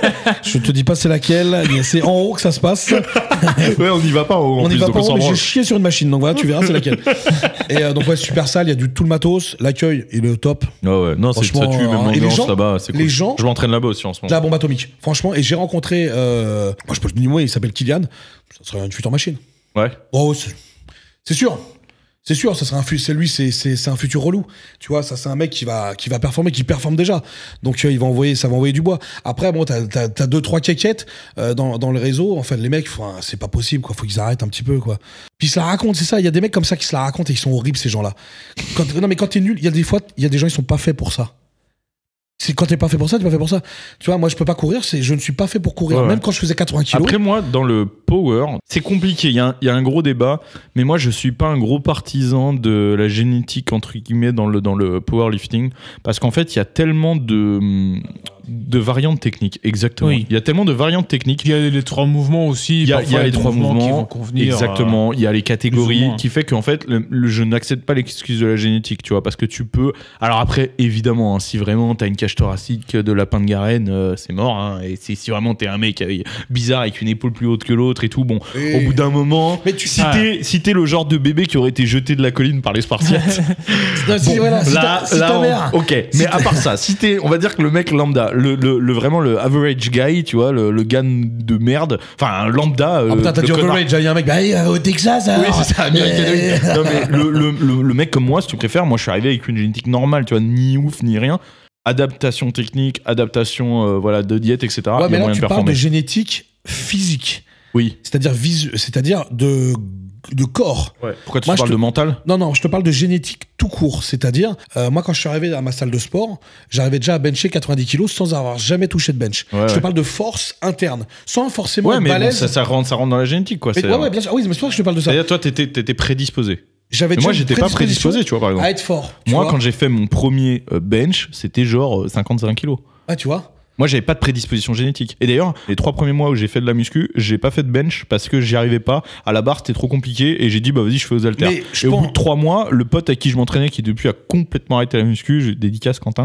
je te dis pas c'est laquelle. C'est en haut que ça se passe. Ouais, on n'y va pas en haut. en On y plus, va donc pas, on s'en mais j'ai branle. chié sur une machine. Donc voilà, tu verras c'est laquelle. Et euh, donc ouais, super salle. Il y a du tout le matos. L'accueil, il est au top. Ouais, ouais. Non, c'est ça Franchement, tue, même euh, et les l'ambiance gens- là-bas, c'est cool. les gens- Je m'entraîne là-bas aussi en ce moment. La bombe atomique. Franchement, et j'ai rencontré. Euh, moi, je peux le dire, moi, il s'appelle Kylian. Ça serait une future machine. Ouais. Oh, c'est c'est sûr. C'est sûr, ça serait un fu- c'est lui, c'est c'est c'est un futur relou. Tu vois, ça c'est un mec qui va qui va performer, qui performe déjà. Donc euh, il va envoyer, ça va envoyer du bois. Après bon, t'as t'as t'as deux trois quéquettes euh, dans dans le réseau. Enfin les mecs, faut- c'est pas possible quoi. Faut qu'ils arrêtent un petit peu quoi. Puis ils se la racontent, c'est ça. Il y a des mecs comme ça qui se la racontent et qui sont horribles ces gens-là. Quand non mais quand t'es nul, il y a des fois, il y a des gens ils sont pas faits pour ça. C'est quand t'es pas fait pour ça, t'es pas fait pour ça. Tu vois, moi je peux pas courir, c'est je ne suis pas fait pour courir. Ouais, ouais. Même quand je faisais quatre-vingts kilos. Après, moi, dans le power, c'est compliqué. Il y, a un- il y a un gros débat, mais moi, je suis pas un gros partisan de la génétique, entre guillemets, dans le, dans le powerlifting. Parce qu'en fait, il y a tellement de, de variantes techniques. Exactement. Oui. Il y a tellement de variantes techniques. Il y a les trois mouvements aussi. Il y a, parfois, il y a les des trois mouvements, qui vont convenir. exactement. Il y a les plus ou catégories moins. qui fait qu'en fait, le, le- je n'accepte pas l'excuse de la génétique, tu vois, parce que tu peux. Alors après, évidemment, hein, si vraiment t'as une cage thoracique de lapin de Garenne, euh, c'est mort. Hein, et si, si vraiment t'es un mec euh, bizarre avec une épaule plus haute que l'autre et tout, bon, Et- au bout d'un moment, Mais tu- si Ah. t'es si t'es le genre de bébé qui aurait été jeté de la colline par les Spartiates, Non, si, bon, voilà, si là, ta- si là, ta on- mère- ok. Mais à part ça, si t'es, on va dire que le mec lambda, voilà, le, le, le vraiment le average guy, tu vois, le, le gars de merde, enfin un lambda. Ah putain, t'as dit overage, il y a un mec, bah, euh, au Texas, alors. Oui, c'est ça, américain. Non, mais le, le, le, le mec comme moi, si tu préfères, moi je suis arrivé avec une génétique normale, tu vois, ni ouf, ni rien. Adaptation technique, adaptation euh, voilà, de diète, et cetera. Ouais, mais là, tu de parles de génétique physique. Oui. C'est-à-dire, visu... c'est-à-dire de... de corps. Ouais. Pourquoi tu Moi, parles te... de mental? Non, non, je te parle de génétique tout court. C'est-à-dire, euh, moi, quand je suis arrivé à ma salle de sport, j'arrivais déjà à bencher quatre-vingt-dix kilos sans avoir jamais touché de bench. Ouais, je te ouais. parle de force interne, sans forcément Ouais, être mais balèze. bon, ça, ça, rentre, ça rentre dans la génétique, quoi. Mais, c'est, ouais, ouais, bien sûr. Oui, mais c'est pour ça que je te parle de ça. C'est-à-dire, toi, t'étais, t'étais prédisposé. J'avais Mais moi, déjà une j'étais pas prédisposé, tu vois, par exemple. à être fort. tu Moi, vois. quand j'ai fait mon premier euh, bench, c'était genre euh, cinquante-cinq kilos. Ah, tu vois. Moi, j'avais pas de prédisposition génétique. Et d'ailleurs, les trois premiers mois où j'ai fait de la muscu, j'ai pas fait de bench parce que j'y arrivais pas. À la barre, c'était trop compliqué et j'ai dit, bah vas-y, je fais aux haltères. Mais je Et au pense- bout de trois mois, le pote avec qui je m'entraînais, qui depuis a complètement arrêté la muscu, je dédicace Quentin,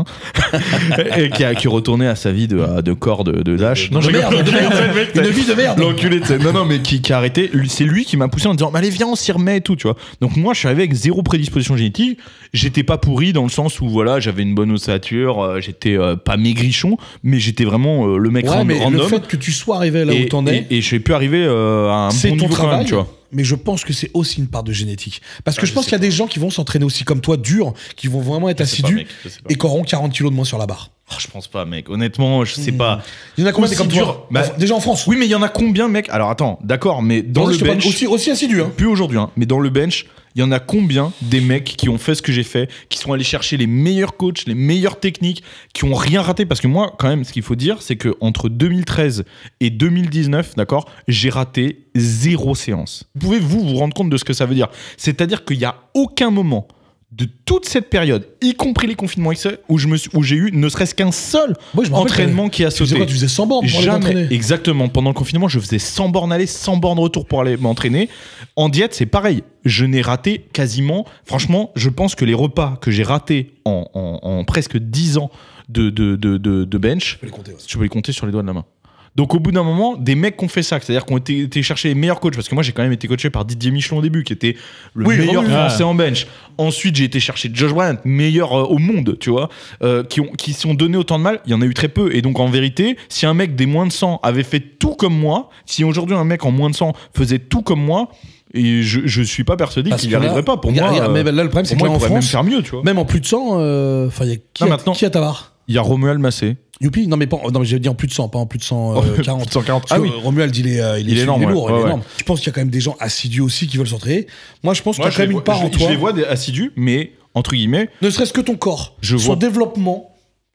et qui, a, qui retournait à sa vie de, de corps de, de lâche. De merde, de merde. Une vie de merde. L'enculé, tu sais. Non, non, mais qui, qui a arrêté. Lui- C'est lui qui m'a poussé en disant, mais allez, viens, on s'y remet et tout, tu vois. Donc moi, je suis arrivé avec zéro prédisposition génétique. J'étais pas pourri dans le sens où, voilà, j'avais une bonne ossature, euh, j'étais euh, pas maigrichon, mais j'étais vraiment euh, le mec Ouais, ran- mais random. le fait que tu sois arrivé là et, où t'en es, et, et je suis pu arriver euh, à un c'est bon ton niveau quand travail. même, tu vois. Mais je pense que c'est aussi une part de génétique. Parce que Ah, je je pense sais qu'il y a des gens qui vont s'entraîner aussi comme toi, dur, qui vont vraiment être Je sais pas, assidus mec, je sais pas. et qui auront quarante kilos de moins sur la barre. Oh, je pense pas, mec. Honnêtement, je sais Hmm. pas. Il y en a combien des Aussi comme dur. toi Bah, En- Déjà en France. Oui, mais il y en a combien, mec? Alors attends, d'accord, mais dans Non, le je te parle bench, aussi, aussi assidu. Hein. plus aujourd'hui, hein, mais dans le bench, il y en a combien des mecs qui ont fait ce que j'ai fait, qui sont allés chercher les meilleurs coachs, les meilleures techniques, qui ont rien raté? Parce que moi, quand même, ce qu'il faut dire, c'est que entre deux mille treize et deux mille dix-neuf, d'accord, j'ai raté zéro séance. Vous pouvez vous vous rendre compte de ce que ça veut dire? C'est-à-dire qu'il y a aucun moment de toute cette période, y compris les confinements, où je me suis, où j'ai eu ne serait-ce qu'un seul Moi, je me rappelle entraînement qui a Tu faisais sauté. quoi Tu faisais cent bornes pour aller Jamais. t'entraîner. Exactement. Pendant le confinement, je faisais cent bornes aller, cent bornes retour pour aller m'entraîner. En diète, c'est pareil. Je n'ai raté quasiment. Franchement, je pense que les repas que j'ai ratés en, en- en presque dix ans de, de, de, de, de bench, Je peux les compter, ouais. je peux les compter sur les doigts de la main. Donc au bout d'un moment, des mecs qui ont fait ça, c'est-à-dire qui ont été, été chercher les meilleurs coachs, parce que moi j'ai quand même été coaché par Didier Michelon au début, qui était le Oui, meilleur oui, oui. français en bench. Ensuite j'ai été chercher Josh Bryant, meilleur euh, au monde, tu vois, euh, qui ont qui sont donnés autant de mal. Il y en a eu très peu. Et donc en vérité, si un mec des moins de cent avait fait tout comme moi, si aujourd'hui un mec en moins de cent faisait tout comme moi, et je je suis pas persuadé Parce qu'il que n'y là, arriverait pas. Pour regarde, moi, regarde, euh, mais là, le problème, c'est pour que moi, là, il en pourrait France, même faire mieux, tu vois. même en plus de cent, euh, enfin, il y a qui, Non, a, maintenant- qui a ta barre Il y a Romuald Massé. Youpi Non, mais pas, non, mais je veux dire en plus de cent, pas en plus de cent quarante. cent quarante. Parce Ah que oui. Romuald, il est, euh, il est, Il est énorme, il est ouais. lourd, il Ouais, est ouais. énorme. Je pense qu'il y a quand même des gens assidus aussi qui veulent s'entraîner. Moi, je pense que tu Moi, as je quand les même vois- une part je- en toi. Je les vois des assidus, mais entre guillemets, Ne serait-ce que ton corps, Je son vois- développement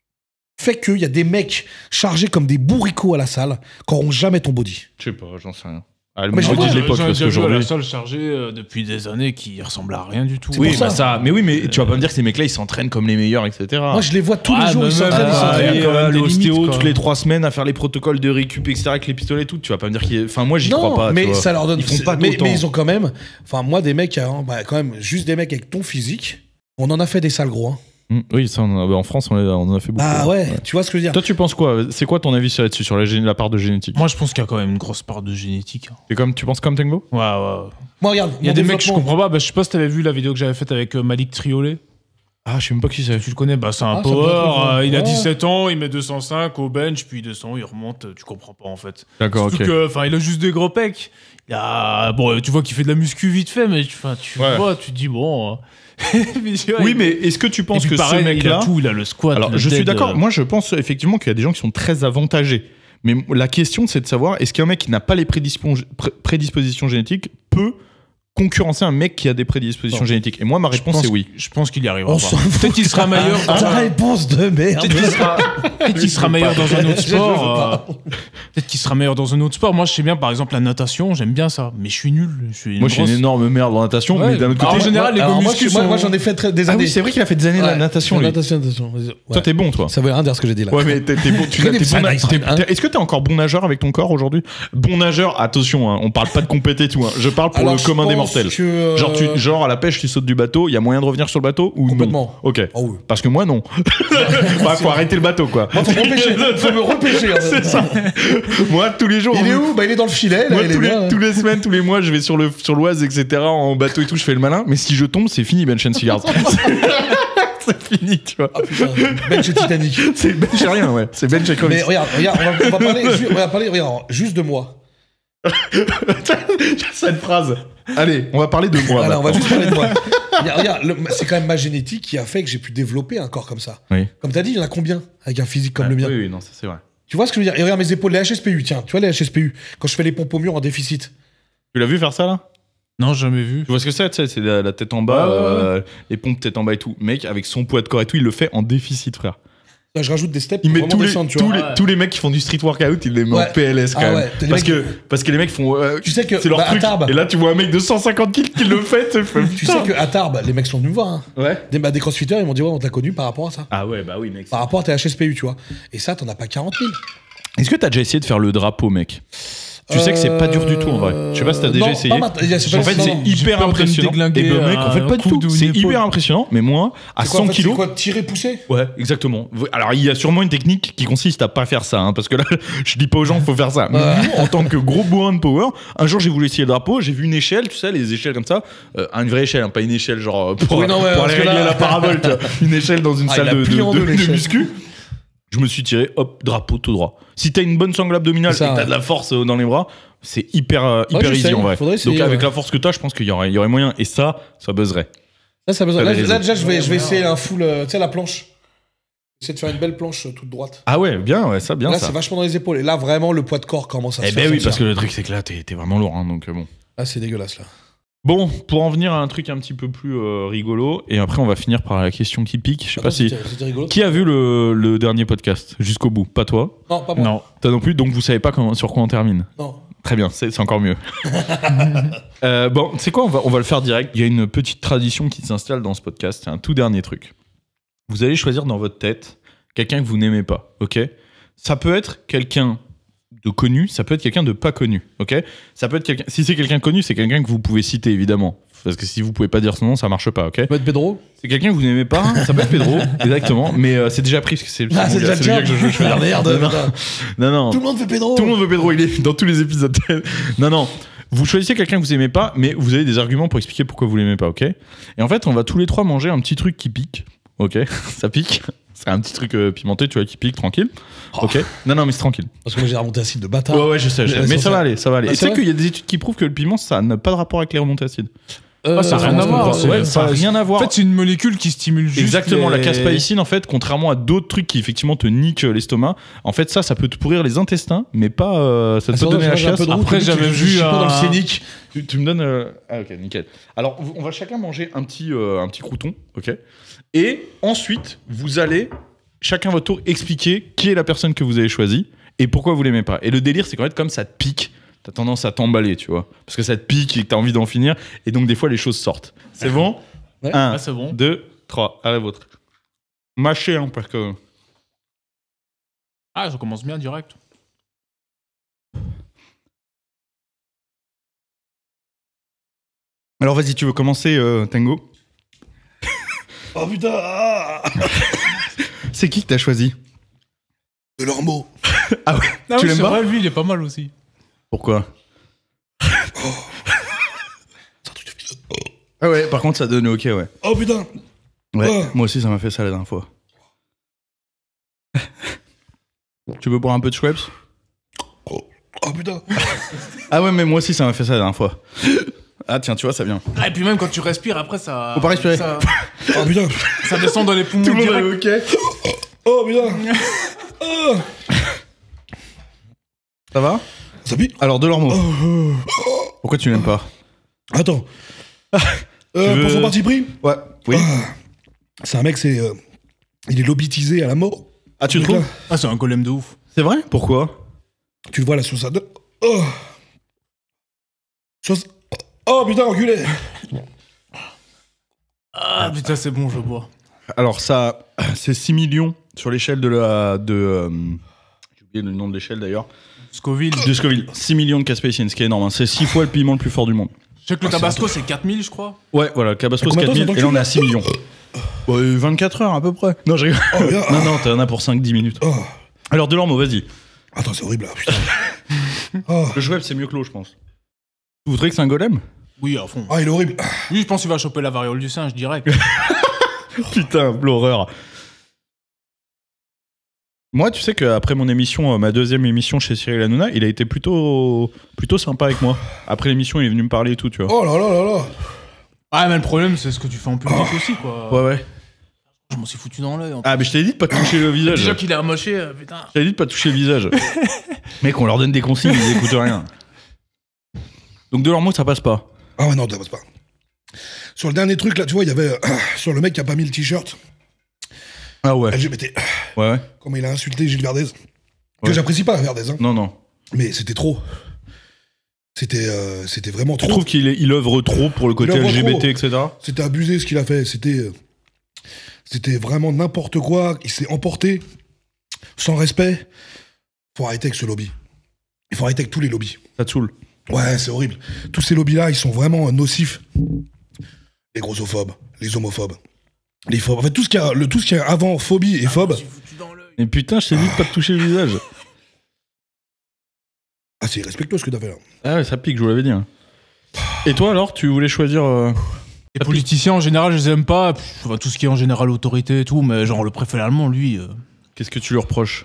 fait qu'il y a des mecs chargés comme des bourricots à la salle qui n'auront jamais ton body. je sais pas, j'en sais rien. Ah, le Mais je body vois, de J'ai l'époque, déjà parce vu à la qu'aujourd'hui. salle chargée euh, depuis des années qui ressemble à rien du tout. Oui, pour ça. bah ça. Mais oui, mais tu vas pas me dire que ces mecs-là, ils s'entraînent comme les meilleurs, et cetera. Moi, je les vois tous Ah, les jours, mais ils même, s'entraînent, ils ah, s'entraînent. il y a Et quand même des l'ostéo limites, quoi. toutes les trois semaines à faire les protocoles de récup, et cetera avec les pistolets et tout. Tu vas pas me dire qu'ils. Enfin, moi, j'y Non, crois pas. mais tu vois. ça leur donne. Ils font pas mais, d'autant. mais ils ont quand même. Enfin, moi, des mecs, hein, bah, quand même, juste des mecs avec ton physique. On en a fait des sales gros. Hein. Mm, oui, ça, on a- bah, en France, on, a- on en a fait beaucoup. Bah ouais, tu vois ce que je veux dire. Toi, tu penses quoi? C'est quoi ton avis sur là-dessus, sur la, gé- la part de génétique? Moi, je pense qu'il y a quand même une grosse part de génétique. hein. Et comme, tu penses comme Tango? Ouais, ouais. Moi, regarde. Il y a mon des mecs que je développement- comprends pas. Bah, je sais pas si t'avais vu la vidéo que j'avais faite avec euh, Malik Triolet. Ah, je sais même pas qui c'est. Tu le connais, bah, c'est un Ah, ça me power. dit un truc, euh, ouais. il a Ouais. dix-sept ans, il met deux cent cinq au bench, puis deux cents, il remonte. euh, Tu comprends pas en fait. D'accord, Surtout ok. que, enfin, il a juste des gros pecs. Il a, bon, tu vois qu'il fait de la muscu vite fait, mais tu, enfin, tu Ouais. vois, tu te dis bon. euh, mais tu vois, Oui, il- mais est-ce que tu et penses puis que pareil, ce mec-là. il a tout, il a le squat. Alors, le je suis dead, d'accord. euh, Moi, je pense effectivement qu'il y a des gens qui sont très avantagés. Mais la question, c'est de savoir est-ce qu'un mec qui n'a pas les prédispon- pré- prédispositions génétiques peut concurrencer un mec qui a des prédispositions Non. génétiques? Et moi, ma je réponse pense- est oui. Je pense qu'il y arrivera On pas. s'en fout. Peut-être qu'il sera meilleur. dans Ta un- réponse de merde. Peut-être qu'il sera, peut-être qu'il sera meilleur dans un autre Je veux sport. pas. euh, Peut-être qu'il sera meilleur dans un autre sport. Moi, je sais bien, par exemple, la natation, j'aime bien ça. Mais je suis nul. Je suis une Moi, je suis une grosse- énorme merde en natation, Ouais. mais d'un autre Alors, côté. en général, les Alors, moi, go-muscu je- moi, sont- moi, j'en ai fait très- des Ah années. oui, c'est vrai qu'il a fait des années de la Ouais, natation, la lui. natation, natation. Ouais. Toi, t'es bon, toi. Ça veut rien dire ce que j'ai dit là. Ouais, mais t'es t'es bon. Tu Connais t'es ça, bon na- Nice, t'es- hein. t'es- Est-ce que t'es encore bon nageur avec ton corps aujourd'hui? Bon nageur, attention, hein, on parle pas de compété et tout. hein. Je parle pour Alors, le je commun des pense mortels. que, euh, Genre, tu, genre, à la pêche, tu sautes du bateau, il y a moyen de revenir sur le bateau ou Complètement. non? Ok. Oh oui. Parce que moi, non. Bah, faut arrêter le bateau, quoi. Moi, faut me repêcher. Faut me repêcher. en fait. C'est ça. Moi, tous les jours. Il est on- où Bah, il est dans le filet. Là, Moi, il est tous, les, bien. tous les semaines, tous les mois, je vais sur le sur l'Oise, et cetera, en bateau et tout, je fais le malin. Mais si je tombe, c'est fini, Ben Cigars. c'est fini, tu vois. Ah putain, bench et Titanic. C'est bench et rien, ouais. C'est bench et Mais comics. regarde, regarde, on va, on va parler, ju- on va parler regarde, juste de moi. Cette phrase. Allez, on va parler de moi. Voilà, on va maintenant. juste parler de moi. Regarde, regarde, le- c'est quand même ma génétique qui a fait que j'ai pu développer un corps comme ça. Oui. Comme t'as dit, il y en a combien avec un physique comme Ah, le mien? Oui, oui, non, ça c'est vrai. Tu vois ce que je veux dire? Et regarde mes épaules, les H S P U, tiens, tu vois les H S P U, quand je fais les pompes au mur en déficit. Tu l'as vu faire ça là? Non, jamais vu. Tu vois ce que c'est? Tu sais, c'est la, la tête en bas, Ouais, ouais, ouais. euh, les pompes tête en bas et tout. Mec, avec son poids de corps et tout, il le fait en déficit, frère. Là, je rajoute des steps Il pour met vraiment tous les, descendre, tu tous, vois. les, tous les mecs qui font du street workout, il les met Ouais. en P L S quand Ah même. ouais, t'as les parce, mecs que, parce que les mecs font. euh, Tu sais que c'est leur bah, à truc. Tarbes, Et là, tu vois un mec de cent cinquante kilos qui le fait. Tu fais, tu sais que à Tarbes, les mecs sont venus me voir. Hein. Ouais. Des, bah, des crossfitters, ils m'ont dit ouais, on t'a connu par rapport à ça. Ah ouais, bah oui, mec. Par rapport à tes H S P U, tu vois. Et ça, t'en as pas quarante mille. Est-ce que t'as déjà essayé de faire le drapeau, mec? Tu sais que c'est pas dur du tout en vrai. Je sais pas si t'as déjà non, essayé. pas maintenant. Il y a- c'est pas- En fait, non, c'est non. J'ai hyper peur de me impressionnant. déglinguer Et ben, mec, en fait, un pas du coup tout. de C'est une hyper épaule. impressionnant. Mais moi, à C'est quoi, en cent fait, c'est kilos. quoi, tirer, pousser? Ouais, exactement. Alors, il y a sûrement une technique qui consiste à pas faire ça, hein, parce que là, je dis pas aux gens qu'il faut faire ça. Mais nous, en tant que gros bourrin de power, un jour, j'ai voulu essayer le drapeau, j'ai vu une échelle, tu sais, les échelles comme ça, euh, une vraie échelle, hein, pas une échelle genre euh, pour, Oui, non, ouais, pour parce aller que régler là- la parabole, tu vois. Une échelle dans une Ah, salle il a de, plié de, en de- deux, de l'échelle. muscu. Je me suis tiré, hop, drapeau tout droit. Si t'as une bonne sangle abdominale C'est ça, et que t'as ouais. de la force euh, dans les bras, c'est hyper, euh, Ouais, hyper easy j'essaye, en vrai. faudrait essayer, Donc, avec ouais. la force que t'as, je pense qu'il y aurait, il y aurait moyen. Et ça, ça buzzerait. Là, ça a besoin. T'as Là, des là, raisons. déjà, je vais, je vais essayer un full. euh, Tu sais, la planche. Essayer de faire une belle planche euh, toute droite. Ah ouais, bien, ouais, ça, bien Là, ça. c'est vachement dans les épaules. Et là, vraiment, le poids de corps commence à Eh se ben faire oui, sentir. parce que le truc, c'est que là, t'es t'es vraiment lourd, hein, donc euh, bon. Là, c'est dégueulasse, là. Bon, pour en venir à un truc un petit peu plus euh, rigolo, et après on va finir par la question qui pique. Je sais pas Attends, si. c'était- C'était rigolo. Qui a vu le, le dernier podcast jusqu'au bout? Pas toi. Non, pas moi. Non. Toi non plus, donc vous savez pas comment, sur quoi on termine. Non. Très bien, c'est c'est encore mieux. Euh, bon, c'est quoi, on va, on va le faire direct. Il y a une petite tradition qui s'installe dans ce podcast. C'est un tout dernier truc. Vous allez choisir dans votre tête quelqu'un que vous n'aimez pas, ok? Ça peut être quelqu'un de connu, ça peut être quelqu'un de pas connu, ok? Ça peut être quelqu'un. Si c'est quelqu'un connu, c'est quelqu'un que vous pouvez citer évidemment, parce que si vous pouvez pas dire son nom, ça marche pas, ok? Ça peut être Pedro. C'est quelqu'un que vous n'aimez pas, ça peut être Pedro, exactement, mais euh, c'est déjà pris parce que c'est Ah, mon c'est gars, déjà c'est le gars que je veux Ah, choisir. merde. Non, putain. non, non. Tout le monde fait Pedro. Tout le monde veut Pedro, il est dans tous les épisodes. Non, non. Vous choisissez quelqu'un que vous aimez pas, mais vous avez des arguments pour expliquer pourquoi vous l'aimez pas, ok? Et en fait, on va tous les trois manger un petit truc qui pique, ok? Ça pique. C'est un petit truc euh, pimenté, tu vois, qui pique, tranquille. Ok? Non, non, mais c'est tranquille. Parce que moi, j'ai remonté acide de bâtard. Ouais, ouais, je sais, je sais. Mais Mais sans ça va ça- aller, ça va aller. Ah, Et tu c'est sais vrai qu'il y a des études qui prouvent que le piment, ça n'a pas de rapport avec les remontées acides. Euh, Ah, ça a rien à je voir, comprends. c'est- Ouais, ça n'a rien à En voir. fait, c'est une molécule qui stimule juste. Exactement, la les- caspaïcine, en fait, contrairement à d'autres trucs qui effectivement te niquent l'estomac, en fait, ça, ça peut te pourrir les intestins, mais pas. euh, ça Ah, te peut c'est donner vrai, la j'ai un peu chiasse. de route, Après, le mec, j'avais je- je vu suis pas dans le un- scénic. Tu, tu me donnes. euh, Ah, ok, nickel. Alors, vous- on va chacun manger un petit, euh, un petit crouton, ok? Et ensuite, vous allez, chacun votre tour, expliquer qui est la personne que vous avez choisie et pourquoi vous l'aimez pas. Et le délire, c'est qu'en fait, comme ça te pique, t'as tendance à t'emballer, tu vois. Parce que ça te pique et que t'as envie d'en finir. Et donc, des fois, les choses sortent. C'est bon? Ouais. Un, Ah, c'est bon. deux, trois. À la vôtre. Mâchez, hein, parce que. Ah, je commence bien direct. Alors, vas-y, tu veux commencer, euh, Tango? Oh putain. Ah. C'est qui que t'as choisi? De leurs mots. Ah ouais? Ah Tu oui, l'aimes c'est pas? vrai, lui, il est pas mal aussi. Pourquoi? C'est un truc de fils de- Ah ouais, par contre, ça donne ok, ouais. Oh putain. Ouais, Oh. moi aussi, ça m'a fait ça la dernière fois. Tu veux boire un peu de Schweppes? Oh, oh putain. Ah ouais, mais moi aussi, ça m'a fait ça la dernière fois. Ah tiens, tu vois, ça vient. Ah, et puis même quand tu respires, après, ça. Faut pas respirer. Ça, Oh putain. ça descend dans les poumons. Tout le monde direct. est ok. Oh putain. Oh. Ça va? Ça pique. Alors, de leurs mots. Oh. Pourquoi tu l'aimes pas? Attends. Euh, Tu veux- Pour son parti pris, Ouais. Oui. c'est un mec, c'est. euh, il est lobitisé à la mort. Ah, tu le Donc là, trouves? Ah, c'est un golem de ouf. C'est vrai? Pourquoi? Tu le vois là sur sa. Oh. Sur sa- Oh putain, enculé. Ah, putain, c'est bon, je bois. Alors, ça, c'est six millions sur l'échelle de la. De, euh, j'ai oublié le nom de l'échelle d'ailleurs. Scoville. De Scoville. six millions de caspécine, ce qui est énorme. hein. C'est six fois le piment le plus fort du monde. Je sais que le Ah, c'est Tabasco, c'est quatre mille, je crois. Ouais, voilà, le Tabasco Combien c'est de temps, quatre mille ça et là on est à t'encule six millions. Ouais, vingt-quatre heures à peu près. Non, je rigole. Oh, bien. Non, non, t'en as pour cinq dix minutes. Oh. Alors, Delormeau, vas-y. Attends, c'est horrible là, putain. Oh. Le Schweppes, c'est mieux que l'eau, je pense. Vous voudrez que c'est un golem? Oui, à fond. Ah, il est horrible. Lui, je pense qu'il va choper la variole du singe direct. Putain, l'horreur. Moi, tu sais qu'après mon émission, euh, ma deuxième émission chez Cyril Hanouna, il a été plutôt, plutôt sympa avec moi. Après l'émission, il est venu me parler et tout, tu vois. Oh là là là là. Ah, mais le problème, c'est ce que tu fais en public Oh. aussi, quoi. Ouais, ouais. Je m'en suis foutu dans l'œil. en Ah, mais je t'ai dit de pas toucher le visage. Déjà qu'il est amoché, euh, putain. Je t'ai dit de pas toucher le visage. Mec, on leur donne des consignes, ils écoutent rien. Donc de leurs mots, ça passe pas. Ah ouais, non, ça passe pas. Sur le dernier truc, là, tu vois, il y avait. euh, sur le mec qui a pas mis le t-shirt Ah ouais. L G B T. Ouais, ouais. Comment il a insulté Gilles Verdez. Que Ouais. j'apprécie pas, Verdez, hein. Non, non. Mais c'était trop. C'était euh, c'était vraiment Tu trop. trouves qu'il est- il œuvre trop pour le côté œuvre L G B T, trop. et cetera. C'était abusé ce qu'il a fait. C'était. euh, C'était vraiment n'importe quoi. Il s'est emporté. Sans respect. Faut arrêter avec ce lobby. Il faut arrêter avec tous les lobbies. Ça te saoule. Ouais, c'est horrible. Tous ces lobbies-là, ils sont vraiment nocifs. Les grossophobes, les homophobes, les phobes. En fait, tout ce qu'il y a, le, tout ce qu'il y a avant phobie et phobe. Et putain, je t'ai dit de pas te toucher le visage. Ah, c'est irrespectueux ce que t'as fait là. Ah ouais, ça pique, je vous l'avais dit. hein. Et toi alors, tu voulais choisir... euh, Les politiciens, en général, je les aime pas. Pff, enfin, tout ce qui est en général autorité et tout, mais genre le préfet allemand, lui, euh, Qu'est-ce que tu lui reproches?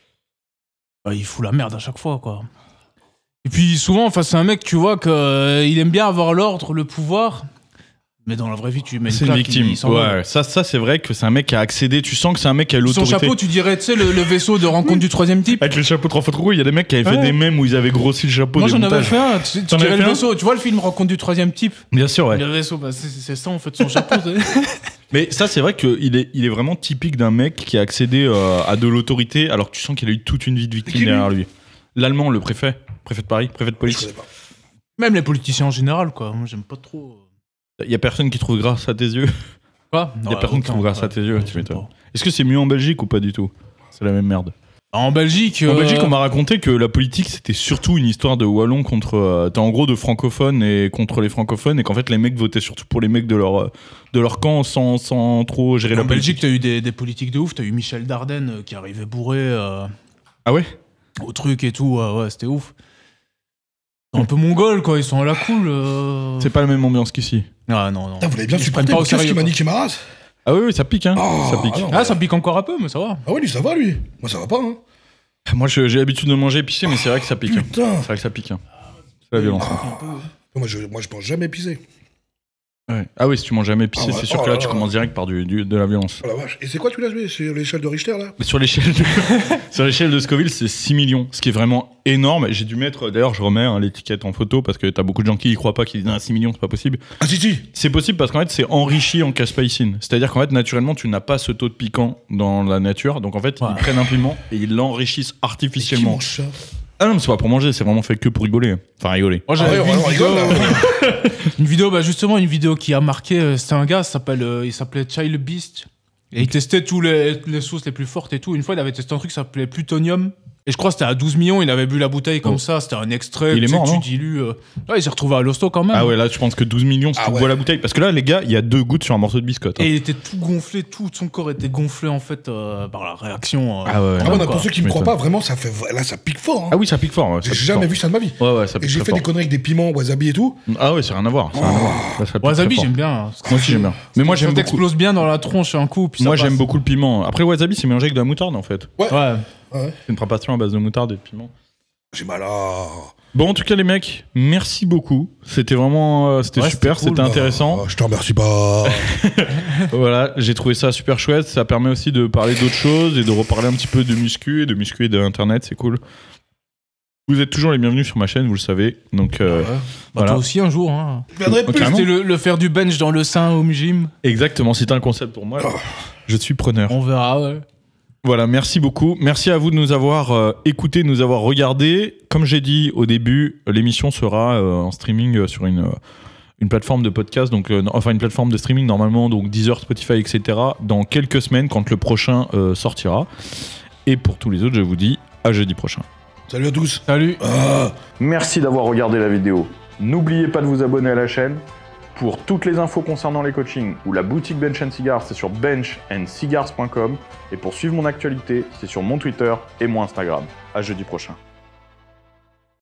bah, il fout la merde à chaque fois, quoi. Et puis souvent, enfin, c'est un mec, tu vois, qu'il aime bien avoir l'ordre, le pouvoir, mais dans la vraie vie, tu mets une C'est une claque, victime. il s'en va. Ouais, ça, ça c'est vrai que c'est un mec qui a accédé. Tu sens que c'est un mec qui a Son l'autorité. chapeau, tu dirais, tu sais, le, le vaisseau de rencontre du troisième type. Avec le chapeau trois fois trop gros, il y a des mecs qui avaient fait Ouais. des mèmes où ils avaient grossi le chapeau. Moi, des j'en avais montages. fait un. Tu, sais, tu T'en dirais avais le fait un vaisseau. Tu vois le film Rencontre du troisième type. Bien sûr, ouais. Le vaisseau, bah, c'est c'est ça en fait son chapeau. c'est- Mais ça, c'est vrai qu'il est, il est vraiment typique d'un mec qui a accédé euh, à de l'autorité alors que tu sens qu'il a eu toute une vie de victime Qui, lui derrière lui. L'allemand, le préfet. Préfet de Paris, préfet de Je police. connais pas. Même les politiciens en général, quoi. Moi, j'aime pas trop. Il y a personne qui trouve grâce à tes yeux. Quoi Il y a personne qui trouve grâce à tes yeux, tu m'étonnes. Est-ce que c'est mieux en Belgique ou pas du tout? C'est la même merde. En Belgique. En euh, Belgique, on m'a raconté que la politique, c'était surtout une histoire de wallons contre. Euh, t'as en gros de francophones et contre les francophones, et qu'en fait, les mecs votaient surtout pour les mecs de leur, euh, de leur camp sans, sans trop gérer En la Belgique, politique. t'as eu des, des politiques de ouf. T'as eu Michel Dardenne euh, qui arrivait bourré euh, Ah ouais? au truc et tout. euh, ouais, c'était ouf. C'est un peu mongol, quoi. Ils sont à la cool. euh. C'est pas la même ambiance qu'ici. Ah non, non. Putain, vous l'avez bien Ils se supporté. prennent pas au Qu'est-ce sérieux, qu'il m'a quoi. niqué ma race? Ah oui, oui, ça pique, hein. Oh, ça pique. ah non. Ah, ça pique encore un peu, mais ça va. Ah ouais, lui, ça va, lui. Moi, ça va pas, hein. Moi, je- j'ai l'habitude de manger épicé, mais c'est vrai que ça pique. hein. Putain. C'est vrai que ça pique. hein. C'est la violence. Moi, je, moi, je pense jamais pisser. Ouais. Ah oui, si tu manges jamais épicé, Ah ouais. c'est sûr Oh que là, là tu là. commences direct par du, du- de la violence. Oh la vache. Et c'est quoi, tu l'as joué? C'est l'échelle de Richter, là? Mais sur l'échelle de, sur l'échelle de Scoville, c'est six millions, ce qui est vraiment énorme. J'ai dû mettre, d'ailleurs, je remets hein, l'étiquette en photo parce que t'as beaucoup de gens qui y croient pas, qui disent ah, six millions, c'est pas possible. Ah, si, si. C'est possible parce qu'en fait, c'est enrichi en caspéicine. C'est-à-dire qu'en fait, naturellement, tu n'as pas ce taux de piquant dans la nature. Donc en fait, Ouais. ils prennent un piment et ils l'enrichissent Qui artificiellement. mange ça? Ah non, mais c'est pas pour manger, c'est vraiment fait que pour rigoler. Enfin, rigoler. Moi, Ah j'avais ouais, vu on une vidéo, rigole, là. une vidéo, bah justement, une vidéo qui a marqué. euh, C'était un gars, ça s'appelle, euh, il s'appelait Child Beast. Et il testait tous les, les sauces les plus fortes et tout. Une fois, il avait testé un truc qui s'appelait Plutonium. Et je crois que c'était à douze millions, il avait bu la bouteille comme Oh. ça, c'était un extrait. Il est tu sais, mort, tu non dilues. euh. Ouais, il s'est retrouvé à l'hosto quand même. Ah ouais, là, je pense que douze millions, si Ah tu ouais. bois la bouteille. Parce que là, les gars, il y a deux gouttes sur un morceau de biscotte. hein. Et il était tout gonflé, tout son corps était gonflé en fait euh, par la réaction. euh, Ah ouais, ouais. Ah, même, bon, quoi. pour ceux qui Tu me croient m'étonnes. pas, vraiment, ça fait. Là, ça pique fort, hein. Ah oui, ça pique fort. ouais, ça J'ai pique jamais fort. vu ça de ma vie. Ouais, ouais, ça Et pique j'ai très fait fort. des conneries avec des piments, wasabi et tout. Ah ouais, c'est rien à voir. c'est rien à voir. Là, ça pique Wasabi, très fort. j'aime bien. Moi aussi, j'aime bien. Mais moi, j'aime Ça beaucoup. t'explose bien dans la tronche un coup. Puis ça Moi, passe. j'aime beaucoup le piment. Après, wasabi, c'est mélangé avec de la moutarde, en fait. Ouais. Ouais. C'est une préparation à base de moutarde et de piment. J'ai mal à. Bon, en tout cas, les mecs, merci beaucoup. C'était vraiment, euh, c'était Ouais, super, c'était c'était cool. intéressant. Ah, je te remercie pas. Voilà, j'ai trouvé ça super chouette. Ça permet aussi de parler d'autres choses et de reparler un petit peu de muscu et de muscu et d'internet, c'est cool. Vous êtes toujours les bienvenus sur ma chaîne, vous le savez. Donc, euh, Ouais. Bah, voilà. toi aussi un jour. Hein. Je viendrai Ok. plus. Carrément. C'était le, le faire du bench dans le sein home gym. exactement, c'est un concept pour moi. Je suis preneur. On verra, ouais. Voilà, merci beaucoup. Merci à vous de nous avoir euh, écoutés, de nous avoir regardés. Comme j'ai dit au début, l'émission sera euh, en streaming euh, sur une, euh, une plateforme de podcast, donc euh, enfin une plateforme de streaming normalement, donc Deezer, Spotify, et cetera. Dans quelques semaines, quand le prochain euh, sortira. Et pour tous les autres, je vous dis à jeudi prochain. Salut à tous. Salut. Ah. Merci d'avoir regardé la vidéo. N'oubliez pas de vous abonner à la chaîne. Pour toutes les infos concernant les coachings ou la boutique Bench and Cigars, c'est sur bench and cigars point com. Et pour suivre mon actualité, c'est sur mon Twitter et mon Instagram. À jeudi prochain.